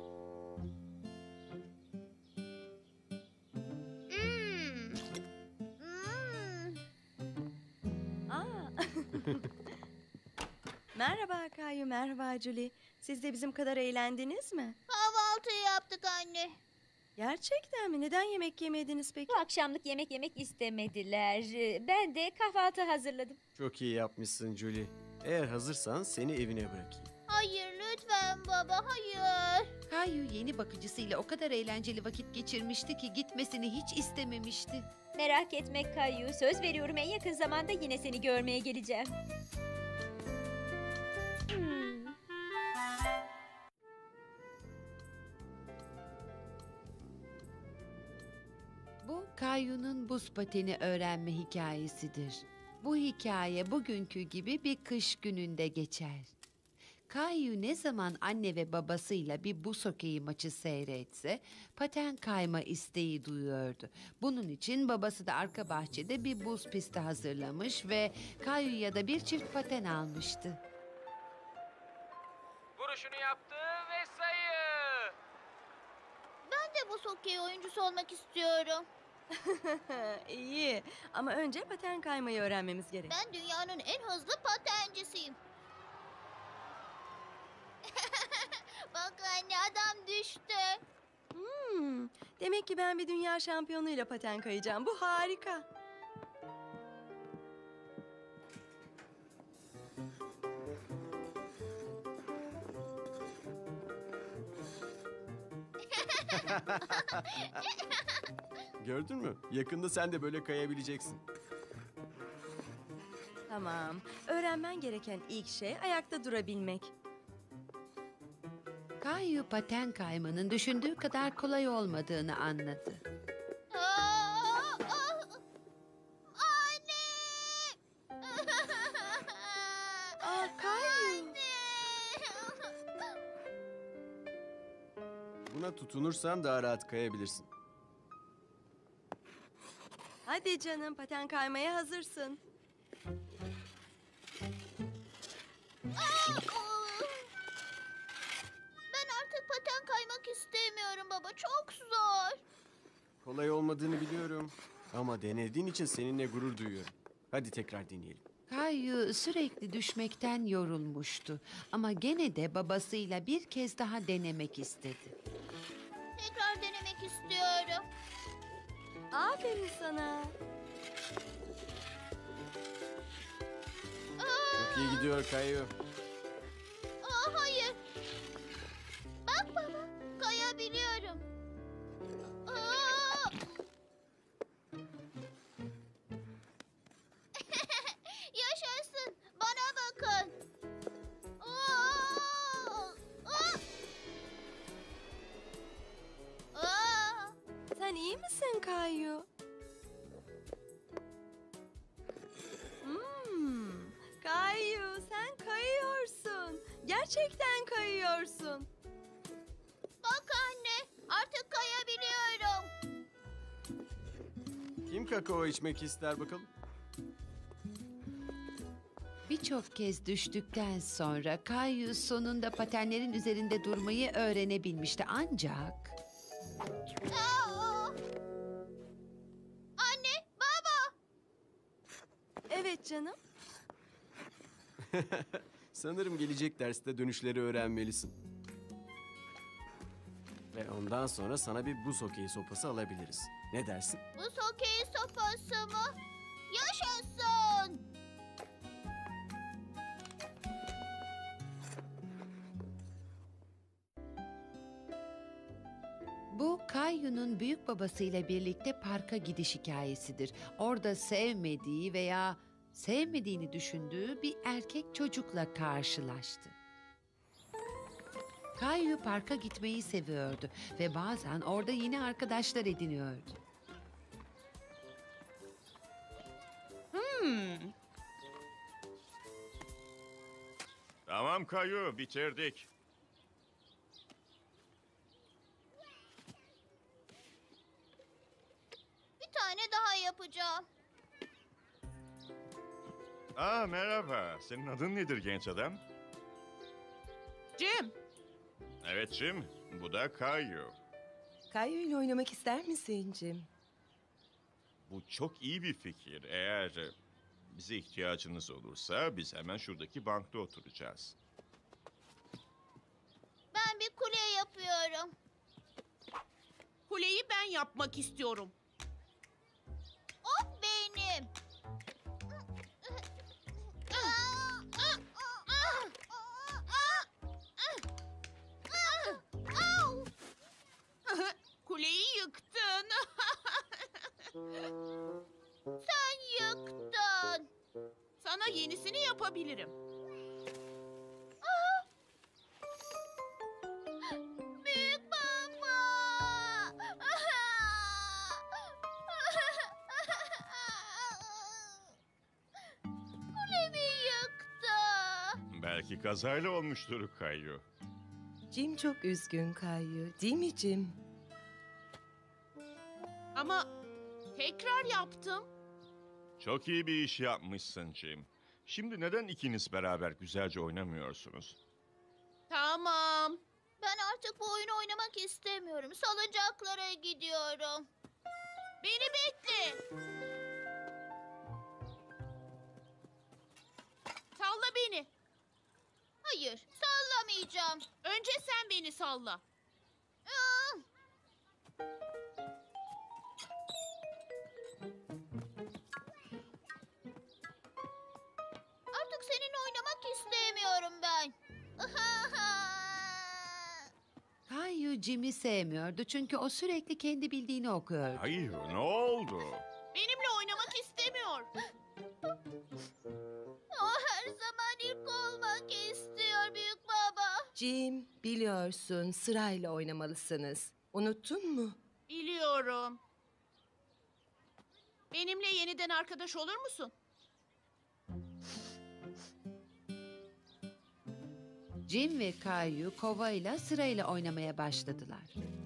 Speaker 11: Hmm.
Speaker 6: Hmm.
Speaker 4: Aa. Merhaba Kayu, merhaba Julie. Siz de bizim kadar eğlendiniz mi?
Speaker 6: Kahvaltı yaptık anne.
Speaker 4: Gerçekten mi? Neden yemek yemediniz peki?
Speaker 16: Bu akşamlık yemek yemek istemediler. Ben de kahvaltı hazırladım.
Speaker 5: Çok iyi yapmışsın Julie. Eğer hazırsan seni evine bırakayım.
Speaker 6: Hayır lütfen baba, hayır.
Speaker 3: Kayu yeni bakıcısıyla o kadar eğlenceli vakit geçirmişti ki gitmesini hiç istememişti.
Speaker 16: Merak etme Kayu. Söz veriyorum en yakın zamanda yine seni görmeye geleceğim. Hmm.
Speaker 3: Bu Kayu'nun buz pateni öğrenme hikayesidir. Bu hikaye bugünkü gibi bir kış gününde geçer. Kayu ne zaman anne ve babasıyla bir buz hokeyi maçı seyretse paten kayma isteği duyuyordu. Bunun için babası da arka bahçede bir buz pisti hazırlamış ve Kayu'ya da bir çift paten almıştı.
Speaker 12: Vuruşunu yaptı ve sayı.
Speaker 6: Ben de bu hokey oyuncusu olmak istiyorum.
Speaker 4: İyi ama önce paten kaymayı öğrenmemiz gerek.
Speaker 6: Ben dünyanın en hızlı patencisiyim. Bak anne, adam düştü.
Speaker 4: Hmm, demek ki ben bir dünya şampiyonuyla paten kayacağım. Bu harika.
Speaker 5: Gördün mü? Yakında sen de böyle kayabileceksin.
Speaker 4: Tamam. Öğrenmen gereken ilk şey ayakta durabilmek.
Speaker 3: Kayu paten kaymanın düşündüğü kadar kolay olmadığını anladı.
Speaker 6: Aa, ah, anne!
Speaker 4: Aa, Kayu.
Speaker 5: Buna tutunursan daha rahat kayabilirsin.
Speaker 4: Hadi canım, paten kaymaya hazırsın.
Speaker 6: Ben artık paten kaymak istemiyorum baba. Çok zor.
Speaker 5: Kolay olmadığını biliyorum. Ama denediğin için seninle gurur duyuyorum. Hadi tekrar deneyelim.
Speaker 3: Kayu sürekli düşmekten yorulmuştu ama gene de babasıyla bir kez daha denemek istedi.
Speaker 6: Tekrar denemek istiyorum.
Speaker 4: Aferin sana.
Speaker 5: Çok iyi gidiyor Kayu.
Speaker 6: Aa, hayır. Bak baba, kayabiliyorum. Aa! Yaşasın, bana bakın. Aa! Aa! Aa!
Speaker 4: Sen iyi misin Kayu? Hmm, Kayu sen kayıyorsun. Gerçekten kayıyorsun.
Speaker 6: Bak anne, artık kayabiliyorum.
Speaker 5: Kim kakao içmek ister bakalım?
Speaker 3: Birçok kez düştükten sonra Kayu sonunda patenlerin üzerinde durmayı öğrenebilmişti ancak...
Speaker 6: Aa! Anne, baba.
Speaker 4: Evet canım.
Speaker 5: Sanırım gelecek derste dönüşleri öğrenmelisin. Ve ondan sonra sana bir buz hokeyi sopası alabiliriz. Ne dersin?
Speaker 6: Buz hokeyi sopası mı? Yaşasın.
Speaker 3: Bu Kayu'nun büyük babasıyla birlikte parka gidiş hikayesidir. Orada sevmediği veya sevmediğini düşündüğü bir erkek çocukla karşılaştı. Kayu parka gitmeyi seviyordu ve bazen orada yeni arkadaşlar ediniyordu.
Speaker 14: Hmm.
Speaker 8: Tamam Kayu, bitirdik.
Speaker 6: Bir tane daha yapacağım.
Speaker 8: Aa merhaba, senin adın nedir genç adam?
Speaker 17: Jim.
Speaker 8: Evet Jim, bu da Kayu.
Speaker 9: Kayu ile oynamak ister misin Jim?
Speaker 8: Bu çok iyi bir fikir. Eğer e, bize ihtiyacınız olursa biz hemen şuradaki bankta oturacağız.
Speaker 6: Ben bir kule yapıyorum.
Speaker 17: Kuleyi ben yapmak istiyorum.
Speaker 6: O benim.
Speaker 17: Kuleyi yıktın.
Speaker 6: Sen yıktın.
Speaker 17: Sana yenisini yapabilirim.
Speaker 6: Büyük baba. Kulemi yıktı.
Speaker 8: Belki kazayla olmuştur Kayu.
Speaker 9: Jim çok üzgün Kayu, değil mi Jim?
Speaker 17: Ama tekrar yaptım.
Speaker 8: Çok iyi bir iş yapmışsın Jim. Şimdi neden ikiniz beraber güzelce oynamıyorsunuz?
Speaker 17: Tamam.
Speaker 6: Ben artık bu oyunu oynamak istemiyorum. Salıncaklara gidiyorum.
Speaker 17: Beni bekle. Salla beni.
Speaker 6: Hayır, sallamayacağım.
Speaker 17: Önce sen beni salla.
Speaker 6: Aa! Artık seninle oynamak istemiyorum ben.
Speaker 3: Kayu Jim'i sevmiyordu çünkü o sürekli kendi bildiğini okuyordu.
Speaker 8: Hayır, ne oldu?
Speaker 17: Benimle oynamak istemiyor.
Speaker 6: O her zaman ilk olmak istiyor büyük baba.
Speaker 9: Jim, biliyorsun sırayla oynamalısınız. Unuttun mu?
Speaker 17: Biliyorum. Benimle yeniden arkadaş olur musun?
Speaker 3: Jim ve Kayu kovayla sırayla oynamaya başladılar.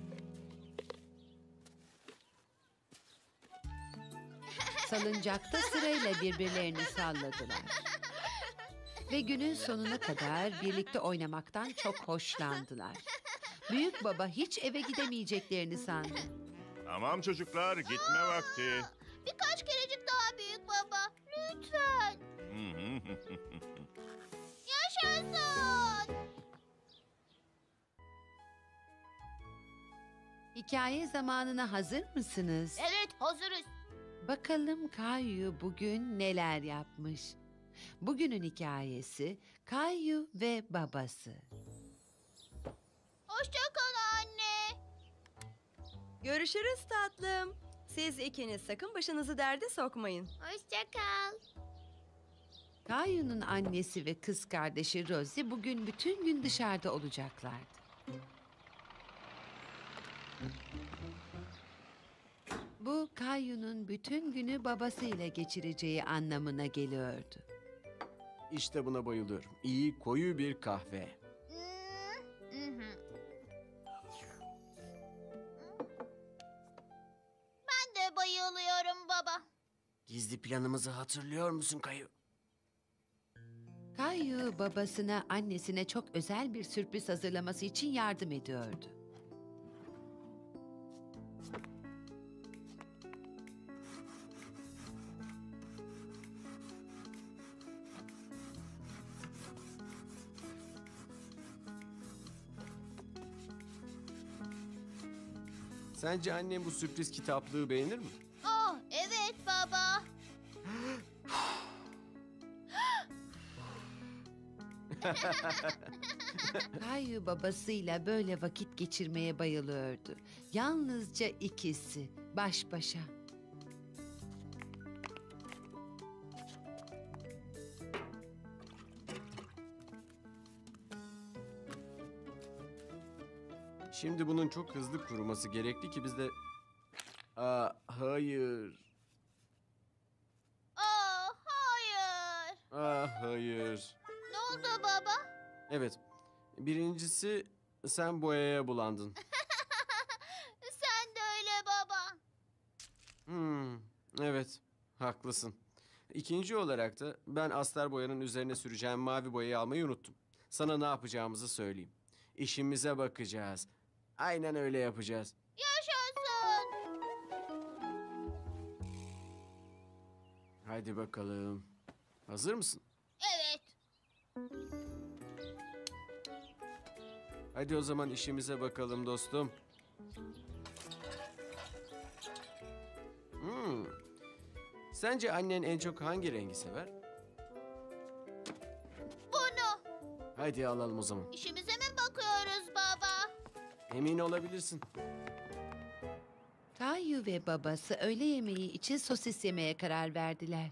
Speaker 3: Salıncakta sırayla birbirlerini salladılar. Ve günün sonuna kadar birlikte oynamaktan çok hoşlandılar. Büyük baba hiç eve gidemeyeceklerini sandı.
Speaker 8: Tamam çocuklar, gitme vakti.
Speaker 6: Birkaç kerecik daha büyük baba. Lütfen.
Speaker 8: Hı hı.
Speaker 3: hikaye zamanına hazır mısınız?
Speaker 6: Evet, hazırız.
Speaker 3: Bakalım Kayu bugün neler yapmış. Bugünün hikayesi Kayu ve babası.
Speaker 6: Hoşça kal anne.
Speaker 4: Görüşürüz tatlım. Siz ikiniz sakın başınızı derde sokmayın.
Speaker 6: Hoşça kal.
Speaker 3: Kayu'nun annesi ve kız kardeşi Rosie bugün bütün gün dışarıda olacaklardı. Bu Kayu'nun bütün günü babasıyla geçireceği anlamına geliyordu.
Speaker 5: İşte buna bayılıyorum. İyi koyu bir kahve.
Speaker 6: Ben de bayılıyorum baba.
Speaker 5: Gizli planımızı hatırlıyor musun Kayu?
Speaker 3: Kayu babasına annesine çok özel bir sürpriz hazırlaması için yardım ediyordu.
Speaker 5: Sence annem bu sürpriz kitaplığı beğenir mi?
Speaker 6: Oh, evet baba.
Speaker 3: Kayu babasıyla böyle vakit geçirmeye bayılıyordu. Yalnızca ikisi, baş başa.
Speaker 5: Şimdi bunun çok hızlı kuruması gerekli ki biz de... Aa, hayır.
Speaker 6: Oh, hayır.
Speaker 5: Ah, hayır.
Speaker 6: Ne oldu baba?
Speaker 5: Evet. Birincisi sen boyaya bulandın.
Speaker 6: Sen de öyle baba.
Speaker 5: Hmm, evet, haklısın. İkinci olarak da ben astar boyanın üzerine süreceğim mavi boyayı almayı unuttum. Sana ne yapacağımızı söyleyeyim. İşimize bakacağız. Aynen öyle yapacağız.
Speaker 6: Yaşasın.
Speaker 5: Hadi bakalım. Hazır mısın?
Speaker 6: Evet.
Speaker 5: Hadi o zaman işimize bakalım dostum. Hmm. Sence annen en çok hangi rengi sever?
Speaker 6: Bunu.
Speaker 5: Hadi alalım o zaman.
Speaker 6: İşimize mi bakıyoruz baba?
Speaker 5: Emin olabilirsin.
Speaker 3: Kayu ve babası öğle yemeği için sosis yemeye karar verdiler.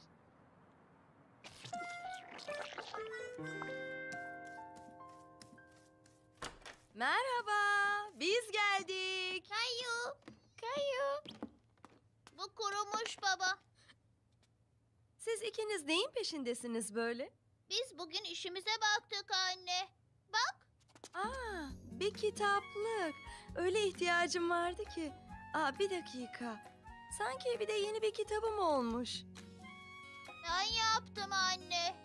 Speaker 4: Merhaba, biz geldik.
Speaker 6: Kayu, Kayu. Bu kurumuş baba.
Speaker 4: Siz ikiniz neyin peşindesiniz böyle?
Speaker 6: Biz bugün işimize baktık anne. Bak.
Speaker 4: Aa, bir kitaplık. Öyle ihtiyacım vardı ki. Aa, bir dakika. Sanki bir de yeni bir kitabım olmuş.
Speaker 6: Ben yaptım anne.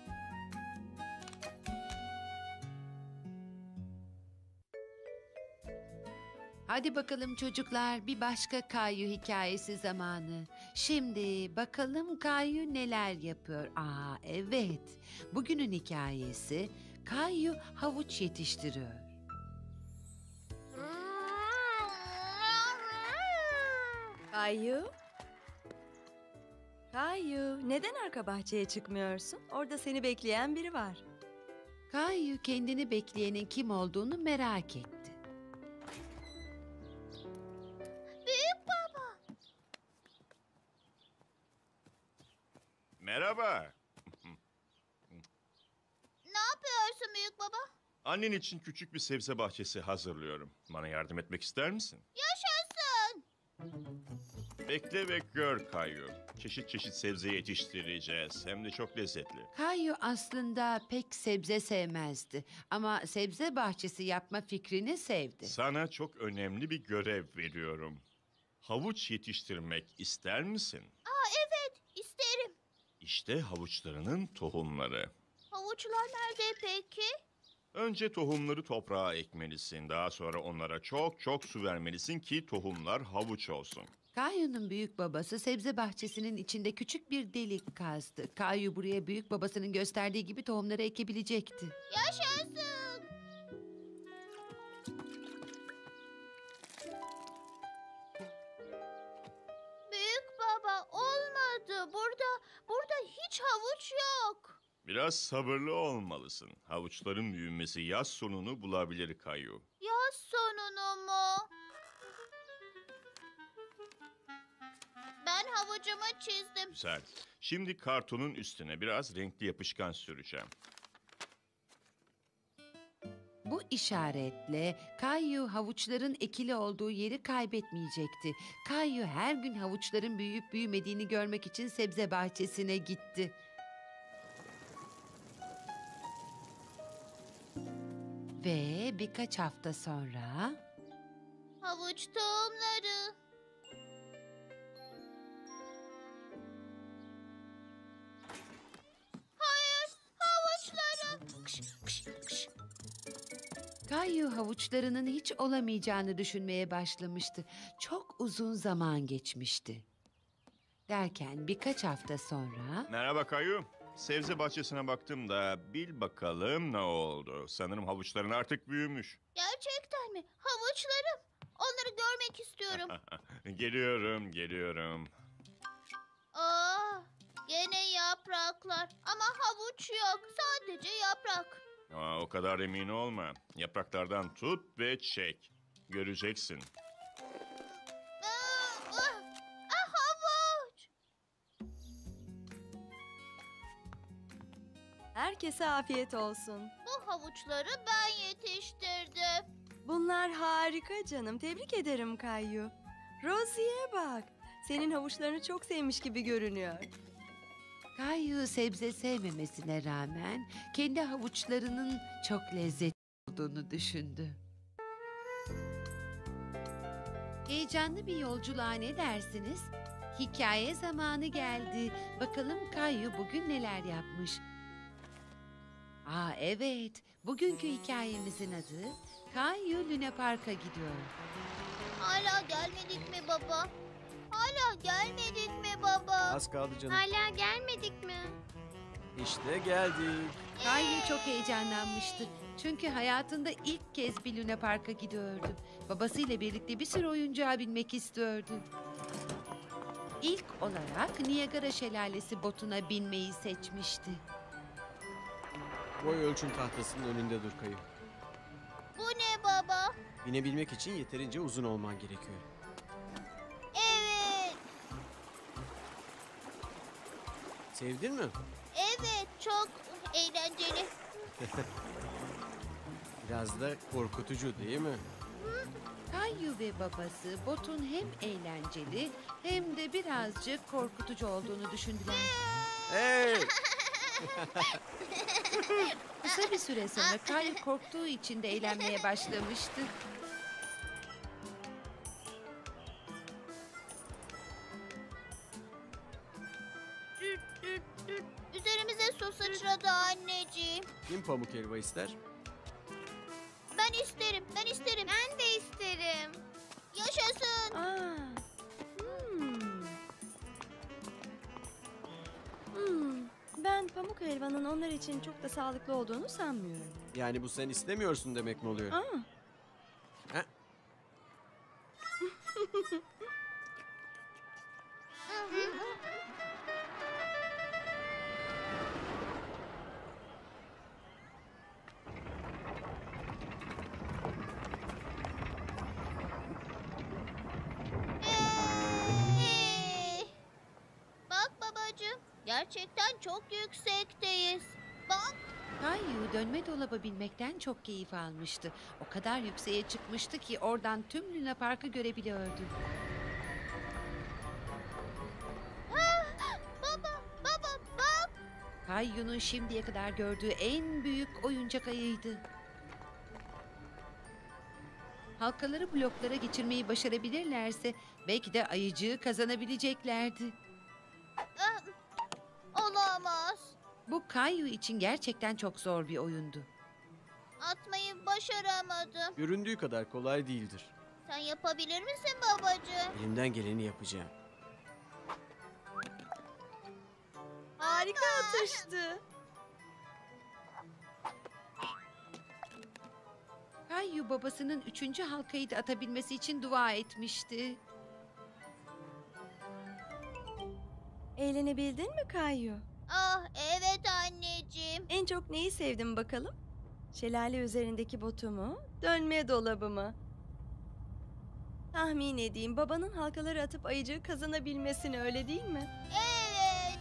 Speaker 3: Hadi bakalım çocuklar, bir başka Kayu hikayesi zamanı. Şimdi bakalım Kayu neler yapıyor. Aa evet, bugünün hikayesi Kayu havuç yetiştiriyor.
Speaker 4: Kayu? Kayu, neden arka bahçeye çıkmıyorsun? Orada seni bekleyen biri var.
Speaker 3: Kayu kendini bekleyenin kim olduğunu merak etti.
Speaker 6: Büyük baba.
Speaker 8: Merhaba.
Speaker 6: Ne yapıyorsun büyük baba?
Speaker 8: Annen için küçük bir sebze bahçesi hazırlıyorum. Bana yardım etmek ister misin?
Speaker 6: Yaşasın.
Speaker 8: Bekle ve gör Kayu. Çeşit çeşit sebze yetiştireceğiz. Hem de çok lezzetli.
Speaker 3: Kayu aslında pek sebze sevmezdi ama sebze bahçesi yapma fikrini sevdi.
Speaker 8: Sana çok önemli bir görev veriyorum. Havuç yetiştirmek ister misin?
Speaker 6: Aa evet isterim.
Speaker 8: İşte havuçlarının tohumları.
Speaker 6: Havuçlar nerede peki?
Speaker 8: Önce tohumları toprağa ekmelisin. Daha sonra onlara çok çok su vermelisin ki tohumlar havuç olsun.
Speaker 3: Kayu'nun büyük babası sebze bahçesinin içinde küçük bir delik kazdı. Kayu buraya büyük babasının gösterdiği gibi tohumları ekebilecekti.
Speaker 6: Yaşasın. olmadı. Burada, burada hiç havuç yok.
Speaker 8: Biraz sabırlı olmalısın. Havuçların büyümesi yaz sonunu bulabilir Kayu.
Speaker 6: Yaz sonunu mu? Ben havucumu çizdim.
Speaker 8: Güzel. Şimdi kartonun üstüne biraz renkli yapışkan süreceğim.
Speaker 3: Bu işaretle Kayu havuçların ekili olduğu yeri kaybetmeyecekti. Kayu her gün havuçların büyüyüp büyümediğini görmek için sebze bahçesine gitti. Ve birkaç hafta sonra
Speaker 6: Havuç tohumları. Hayır, havuçlarım. Kış, kış, kış.
Speaker 3: Kayu havuçlarının hiç olamayacağını düşünmeye başlamıştı. Çok uzun zaman geçmişti. Derken birkaç hafta sonra
Speaker 8: Merhaba Kayu. Sebze bahçesine baktım da bil bakalım ne oldu. Sanırım havuçların artık büyümüş.
Speaker 6: Gerçekten mi? Havuçlarım. Onları görmek istiyorum.
Speaker 8: Geliyorum, geliyorum.
Speaker 6: Aa, gene yapraklar. Ama havuç yok. Sadece yaprak.
Speaker 8: Aa, o kadar emin olma. Yapraklardan tut ve çek. Göreceksin.
Speaker 6: Aa, ah, ah, havuç.
Speaker 4: Herkese afiyet olsun.
Speaker 6: Bu havuçları ben yetiştirdim.
Speaker 4: Bunlar harika canım. Tebrik ederim Kayu. Rosie'ye bak. Senin havuçlarını çok sevmiş gibi görünüyor.
Speaker 3: Kayu sebze sevmemesine rağmen kendi havuçlarının çok lezzetli olduğunu düşündü. Heyecanlı bir yolculuğa ne dersiniz? Hikaye zamanı geldi. Bakalım Kayu bugün neler yapmış? Aa evet, bugünkü hikayemizin adı Kayu Luna Park'a gidiyor.
Speaker 6: Hala gelmedik mi baba? Hala gelmedik mi baba?
Speaker 5: Az kaldı canım.
Speaker 6: Hala gelmedik mi?
Speaker 5: İşte geldik.
Speaker 3: Kayu çok heyecanlanmıştı. Çünkü hayatında ilk kez bir Luna Park'a gidiyordu. Babasıyla birlikte bir sürü oyuncağa binmek istiyordu. İlk olarak Niagara Şelalesi botuna binmeyi seçmişti.
Speaker 5: Boy ölçüm tahtasının önünde dur Kayu.
Speaker 6: Bu ne baba?
Speaker 5: Binebilmek için yeterince uzun olman gerekiyor.
Speaker 6: Evet.
Speaker 5: Sevdin mi?
Speaker 6: Evet, çok eğlenceli.
Speaker 5: Biraz da korkutucu değil mi?
Speaker 3: Kayu ve babası botun hem eğlenceli hem de birazcık korkutucu olduğunu düşündüler.
Speaker 5: Hey!
Speaker 3: Kısa bir süre sonra Kayu korktuğu için de eğlenmeye başlamıştı.
Speaker 6: Düt, düt, düt. Üzerimize su sıçradı anneciğim.
Speaker 5: Kim pamuk helva ister?
Speaker 6: Ben isterim, ben isterim. Ben de isterim. Yaşasın.
Speaker 4: Aa. Hmm. Hmm. Ben pamuk helvanın onlar için çok da sağlıklı olduğunu sanmıyorum.
Speaker 5: Yani bu sen istemiyorsun demek mi oluyor?
Speaker 4: Aa.
Speaker 5: Ha?
Speaker 6: Hey! Bak babacığım, gerçekten çok yüksekteyiz. Bak.
Speaker 3: Kayu dönme dolaba binmekten çok keyif almıştı. O kadar yükseğe çıkmıştı ki oradan tüm Luna Park'ı görebiliyordu.
Speaker 6: Ah, baba, baba, bak.
Speaker 3: Kayu'nun şimdiye kadar gördüğü en büyük oyuncak ayıydı. Halkaları bloklara geçirmeyi başarabilirlerse belki de ayıcığı kazanabileceklerdi.
Speaker 6: Ah, olamaz.
Speaker 3: Bu Kayu için gerçekten çok zor bir oyundu.
Speaker 6: Atmayı başaramadım.
Speaker 5: Göründüğü kadar kolay değildir.
Speaker 6: Sen yapabilir misin babacığım?
Speaker 5: Elimden geleni yapacağım.
Speaker 4: Harika atıştı.
Speaker 3: Kayu babasının üçüncü halkayı da atabilmesi için dua etmişti.
Speaker 4: Eğlenebildin mi Kayu?
Speaker 6: Ah evet anneciğim.
Speaker 4: En çok neyi sevdin bakalım? Şelale üzerindeki botu mu? Dönme dolabı mı? Tahmin edeyim babanın halkaları atıp ayıcığı kazanabilmesini, öyle değil mi?
Speaker 6: Evet.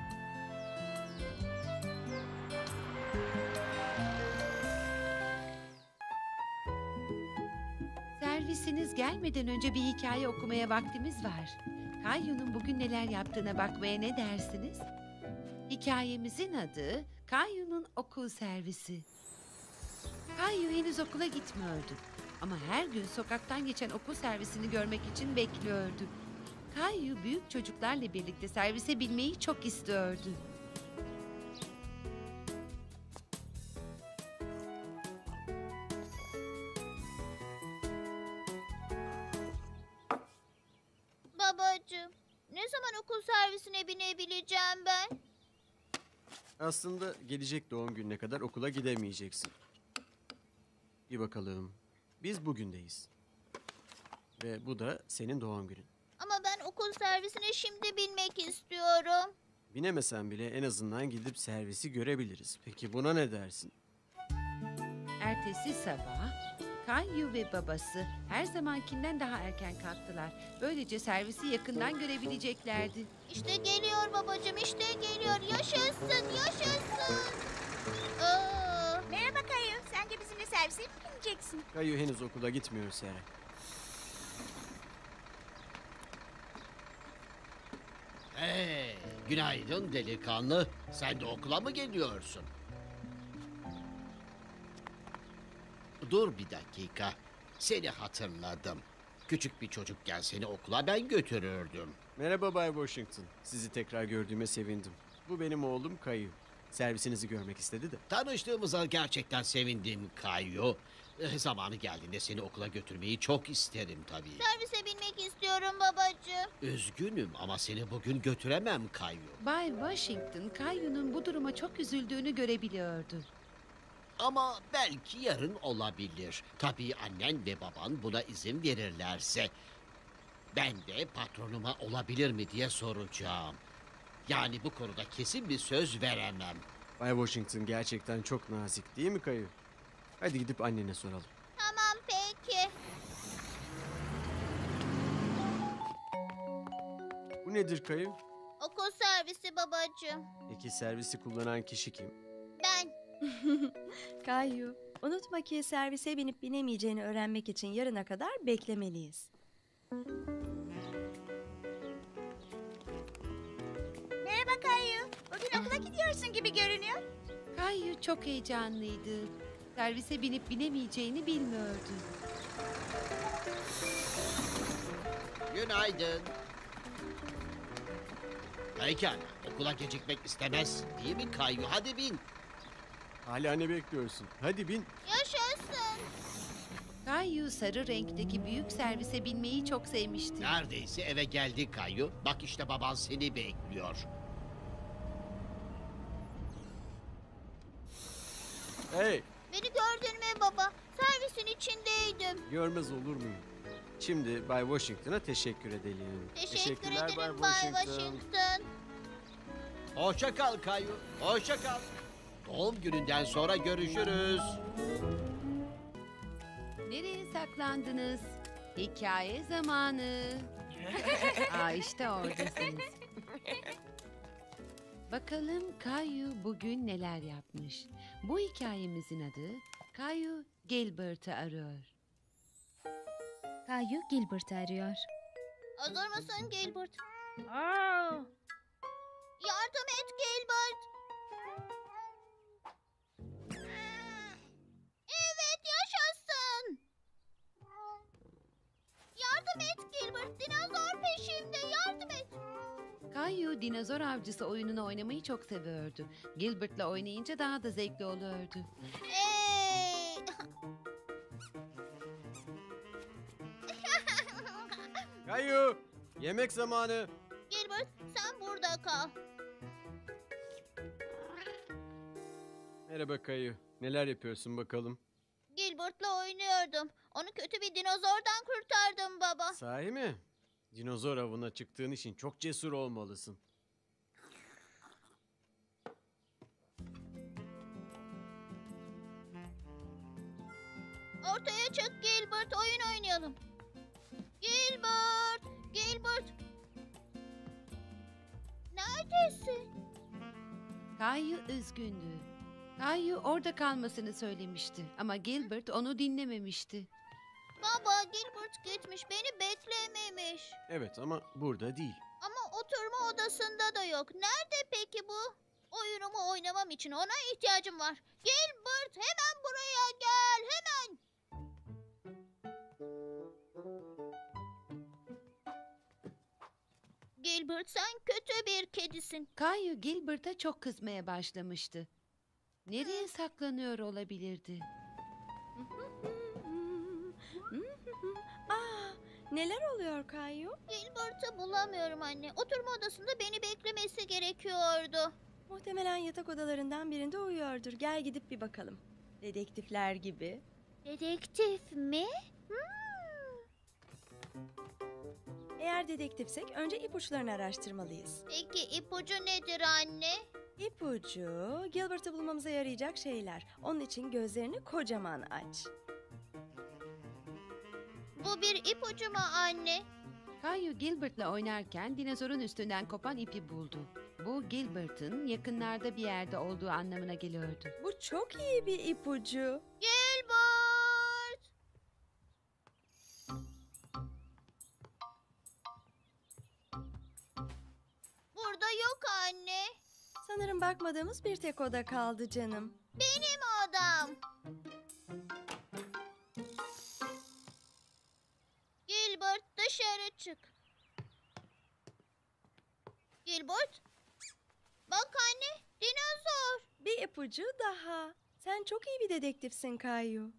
Speaker 3: Servisiniz gelmeden önce bir hikaye okumaya vaktimiz var. Kayu'nun bugün neler yaptığına bakmaya ne dersiniz? Hikayemizin adı Kayu'nun okul servisi. Kayu henüz okula gitmiyordu. Ama her gün sokaktan geçen okul servisini görmek için bekliyordu. Kayu büyük çocuklarla birlikte servise binmeyi çok istiyordu.
Speaker 6: Babacığım, ne zaman okul servisine binebileceğim ben?
Speaker 5: Aslında gelecek doğum gününe kadar okula gidemeyeceksin. Bir bakalım. Biz bugündeyiz. Ve bu da senin doğum günün.
Speaker 6: Ama ben okul servisine şimdi binmek istiyorum.
Speaker 5: Binemesen bile en azından gidip servisi görebiliriz. Peki buna ne dersin?
Speaker 3: Ertesi sabah Kayu ve babası her zamankinden daha erken kalktılar. Böylece servisi yakından görebileceklerdi.
Speaker 6: İşte geliyor babacığım, işte geliyor. Yaşasın, yaşasın. Aa,
Speaker 14: Merhaba Kayu. Sen de bizimle servise mi bineceksin?
Speaker 5: Kayu henüz okula gitmiyor Sera.
Speaker 7: Hey, günaydın delikanlı. Sen de okula mı geliyorsun? Dur bir dakika. Seni hatırladım. Küçük bir çocukken seni okula ben götürürdüm.
Speaker 5: Merhaba Bay Washington. Sizi tekrar gördüğüme sevindim. Bu benim oğlum Kayu. Servisinizi görmek istedi de.
Speaker 7: Tanıştığımıza gerçekten sevindim Kayu. Eh, Zamanı geldiğinde seni okula götürmeyi çok isterim tabii.
Speaker 6: servise binmek istiyorum babacığım.
Speaker 7: Üzgünüm ama seni bugün götüremem Kayu.
Speaker 3: Bay Washington, Kayu'nun bu duruma çok üzüldüğünü görebiliyordu.
Speaker 7: Ama belki yarın olabilir. Tabii annen ve baban buna izin verirlerse. Ben de patronuma olabilir mi diye soracağım. Yani bu konuda kesin bir söz veremem.
Speaker 5: Bay Washington gerçekten çok nazik değil mi Kayu? Hadi gidip annene soralım.
Speaker 6: Tamam peki.
Speaker 5: Bu nedir Kayu?
Speaker 6: Okul servisi babacığım.
Speaker 5: Peki servisi kullanan kişi kim?
Speaker 6: Ben.
Speaker 4: Kayu, unutma ki servise binip binemeyeceğini öğrenmek için yarına kadar beklemeliyiz.
Speaker 14: Merhaba Kayu. Bugün okula gidiyorsun gibi görünüyor.
Speaker 3: Kayu çok heyecanlıydı. Servise binip binemeyeceğini bilmiyordu.
Speaker 7: Günaydın. Pekala, okula gecikmek istemez değil mi Kayu? Hadi bin.
Speaker 5: Hala ne bekliyorsun? Hadi bin.
Speaker 6: Yaşasın.
Speaker 3: Kayu sarı renkteki büyük servise binmeyi çok sevmişti.
Speaker 7: Neredeyse eve geldi Kayu. Bak işte baban seni bekliyor.
Speaker 5: Hey,
Speaker 6: Beni gördün mü baba? Servisin içindeydim.
Speaker 5: görmez olur muyum? Şimdi Bay Washington'a teşekkür edelim.
Speaker 6: Teşekkür
Speaker 5: Teşekkürler
Speaker 6: ederim Bay Washington.
Speaker 7: Hoşça kal Kayu. Hoşça kal. Doğum gününden sonra görüşürüz.
Speaker 3: Nereye saklandınız? Hikaye zamanı. Aa işte oradasınız. Bakalım Kayu bugün neler yapmış. Bu hikayemizin adı Kayu Gilbert'ı arıyor.
Speaker 18: Kayu Gilbert'ı arıyor.
Speaker 6: Hazır mısın Gilbert? Aa! Yardım et Gilbert. Evet yaşasın. Yardım et Gilbert. Dinozor peşimde. Yardım et.
Speaker 3: Kayu dinozor avcısı oyununu oynamayı çok seviyordu. Gilbert'la oynayınca daha da zevkli oluyordu.
Speaker 6: Hey!
Speaker 5: Kayu, yemek zamanı.
Speaker 6: Gilbert sen burada kal.
Speaker 5: Merhaba Kayu. Neler yapıyorsun bakalım?
Speaker 6: Gilbert'la oynuyordum. Onu kötü bir dinozordan kurtardım baba.
Speaker 5: Sahi mi? Dinozor avına çıktığın için çok cesur olmalısın.
Speaker 6: Ortaya çık Gilbert, oyun oynayalım. Gilbert, Gilbert. Neredesin?
Speaker 3: Kayu üzgündü. Kayu orada kalmasını söylemişti ama Gilbert onu dinlememişti.
Speaker 6: Baba, Gilbert gitmiş, beni beklememiş.
Speaker 5: Evet ama burada değil.
Speaker 6: Ama oturma odasında da yok. Nerede peki bu? Oyunumu oynamam için ona ihtiyacım var. Gilbert, hemen buraya gel, hemen. Gilbert, sen kötü bir kedisin.
Speaker 3: Kayu Gilbert'a çok kızmaya başlamıştı. Nereye saklanıyor olabilirdi?
Speaker 4: Aa, neler oluyor Kayu?
Speaker 6: Gilbert'ı bulamıyorum anne. Oturma odasında beni beklemesi gerekiyordu.
Speaker 4: Muhtemelen yatak odalarından birinde uyuyordur. Gel gidip bir bakalım. Dedektifler gibi.
Speaker 6: Dedektif mi?
Speaker 4: Eğer dedektifsek önce ipuçlarını araştırmalıyız.
Speaker 6: Peki ipucu nedir anne?
Speaker 4: İpucu, Gilbert'ı bulmamıza yarayacak şeyler. Onun için gözlerini kocaman aç.
Speaker 6: Bu bir ipucu mu anne?
Speaker 3: Kayu Gilbert'la oynarken dinozorun üstünden kopan ipi buldu. Bu Gilbert'ın yakınlarda bir yerde olduğu anlamına geliyordu.
Speaker 4: Bu çok iyi bir ipucu.
Speaker 6: Gilbert! Burada yok anne.
Speaker 4: Sanırım bakmadığımız bir tek oda kaldı canım.
Speaker 6: Benim odam. Gilbert, dışarı çık. Gilbert? Bak anne, dinozor.
Speaker 4: Bir ipucu daha. Sen çok iyi bir dedektifsin Kayu.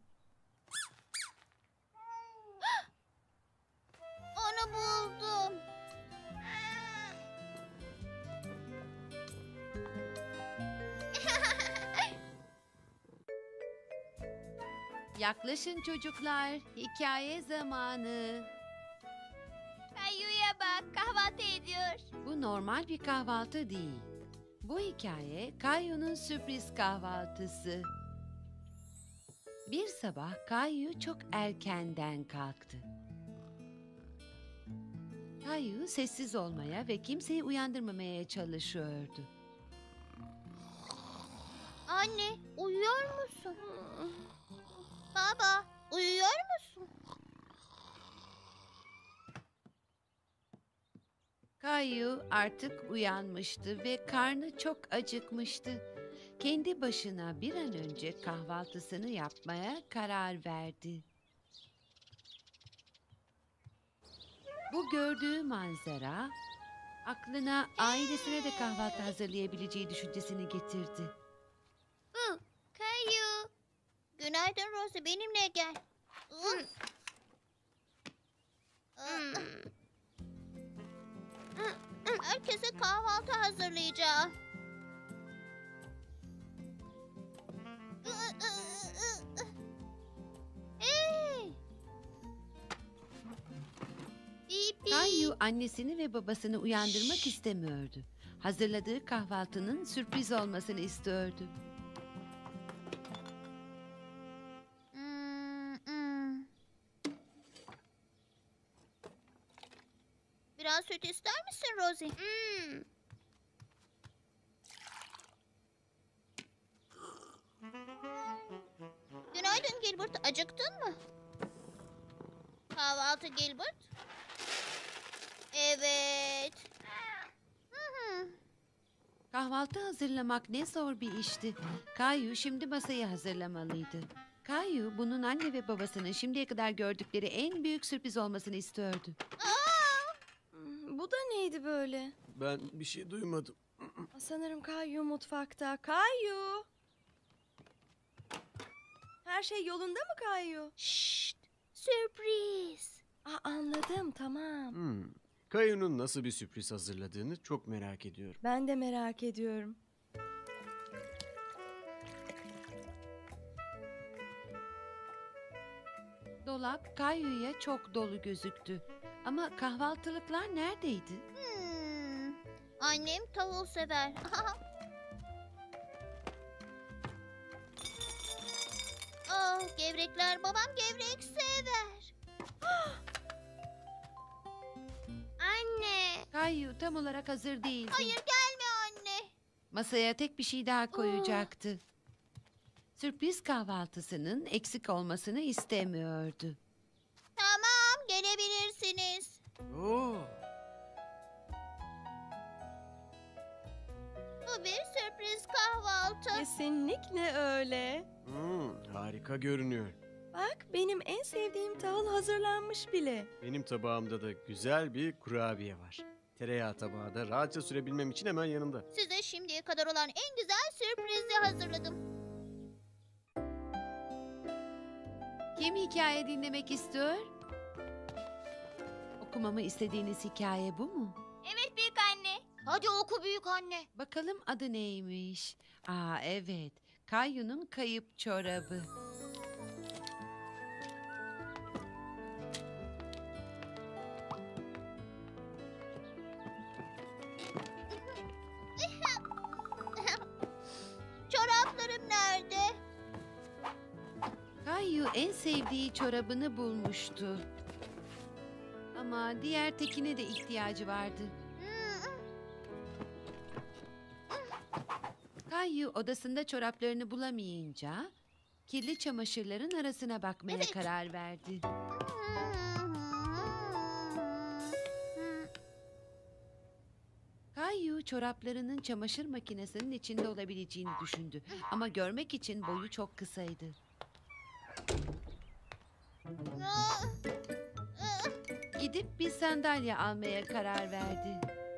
Speaker 6: Onu buldum.
Speaker 3: Yaklaşın çocuklar, hikaye zamanı.
Speaker 6: Kayu'ya bak, kahvaltı ediyor.
Speaker 3: Bu normal bir kahvaltı değil. Bu hikaye Kayu'nun sürpriz kahvaltısı. Bir sabah Kayu çok erkenden kalktı. Kayu sessiz olmaya ve kimseyi uyandırmamaya çalışıyordu.
Speaker 6: Anne, uyuyor musun? Baba, uyuyor musun?
Speaker 3: Kayu artık uyanmıştı ve karnı çok acıkmıştı. Kendi başına bir an önce kahvaltısını yapmaya karar verdi. Bu gördüğü manzara aklına ailesine de kahvaltı hazırlayabileceği düşüncesini getirdi.
Speaker 6: Hı, Kayu. Günaydın Rosie, benimle gel. Hı. Herkese kahvaltı hazırlayacağım. Hey! Bip bip.
Speaker 3: Kayu annesini ve babasını uyandırmak istemiyordu. Hazırladığı kahvaltının sürpriz olmasını istiyordu.
Speaker 6: Hmm, hmm. Biraz süt ister misin Rosie? Hmm. Günaydın Gilbert. Acıktın mı? Kahvaltı Gilbert. Evet. Hı hı.
Speaker 3: Kahvaltı hazırlamak ne zor bir işti. Kayu şimdi masayı hazırlamalıydı. Kayu bunun anne ve babasının şimdiye kadar gördükleri en büyük sürpriz olmasını istiyordu.
Speaker 4: Hmm, Bu da neydi böyle?
Speaker 5: Ben bir şey duymadım.
Speaker 4: Sanırım Kayu mutfakta. Kayu! Her şey yolunda mı Kayu?
Speaker 6: Şşt! Sürpriz.
Speaker 4: Aa, anladım, tamam.
Speaker 5: Hmm. Kayu'nun nasıl bir sürpriz hazırladığını çok merak ediyorum.
Speaker 4: Ben de merak ediyorum.
Speaker 3: Dolap Kayu'ya çok dolu gözüktü. Ama kahvaltılıklar neredeydi?
Speaker 6: Hmm. Annem tavuk sever. Ah, gevrek gevrekler. Babam gevrek sever.
Speaker 2: Anne.
Speaker 3: Kayu tam olarak hazır değildi.
Speaker 6: Hayır gelme anne.
Speaker 3: Masaya tek bir şey daha koyacaktı. Sürpriz kahvaltısının eksik olmasını istemiyordu.
Speaker 6: Tamam gelebilirsiniz.
Speaker 5: Oo,
Speaker 6: Bu bir sürpriz kahvaltı.
Speaker 4: Kesinlikle öyle.
Speaker 5: hmm, harika görünüyor.
Speaker 4: Bak benim en sevdiğim tahıl hazırlanmış bile.
Speaker 5: Benim tabağımda da güzel bir kurabiye var. Tereyağı tabağı da rahatça sürebilmem için hemen yanında.
Speaker 6: Size şimdiye kadar olan en güzel sürprizi hazırladım.
Speaker 3: Kim hikaye dinlemek istiyor? Okumamı istediğiniz hikaye bu mu?
Speaker 6: Evet büyük anne. Hadi oku büyük anne.
Speaker 3: Bakalım adı neymiş? Aa evet, Kayu'nun kayıp çorabı.
Speaker 6: Çoraplarım nerede?
Speaker 3: Kayu en sevdiği çorabını bulmuştu. Ama diğer tekine de ihtiyacı vardı. Kayu odasında çoraplarını bulamayınca kirli çamaşırların arasına bakmaya
Speaker 6: Evet.
Speaker 3: karar verdi. Kayu çoraplarının çamaşır makinesinin içinde olabileceğini düşündü. Ama görmek için boyu çok kısaydı. Gidip bir sandalye almaya karar verdi.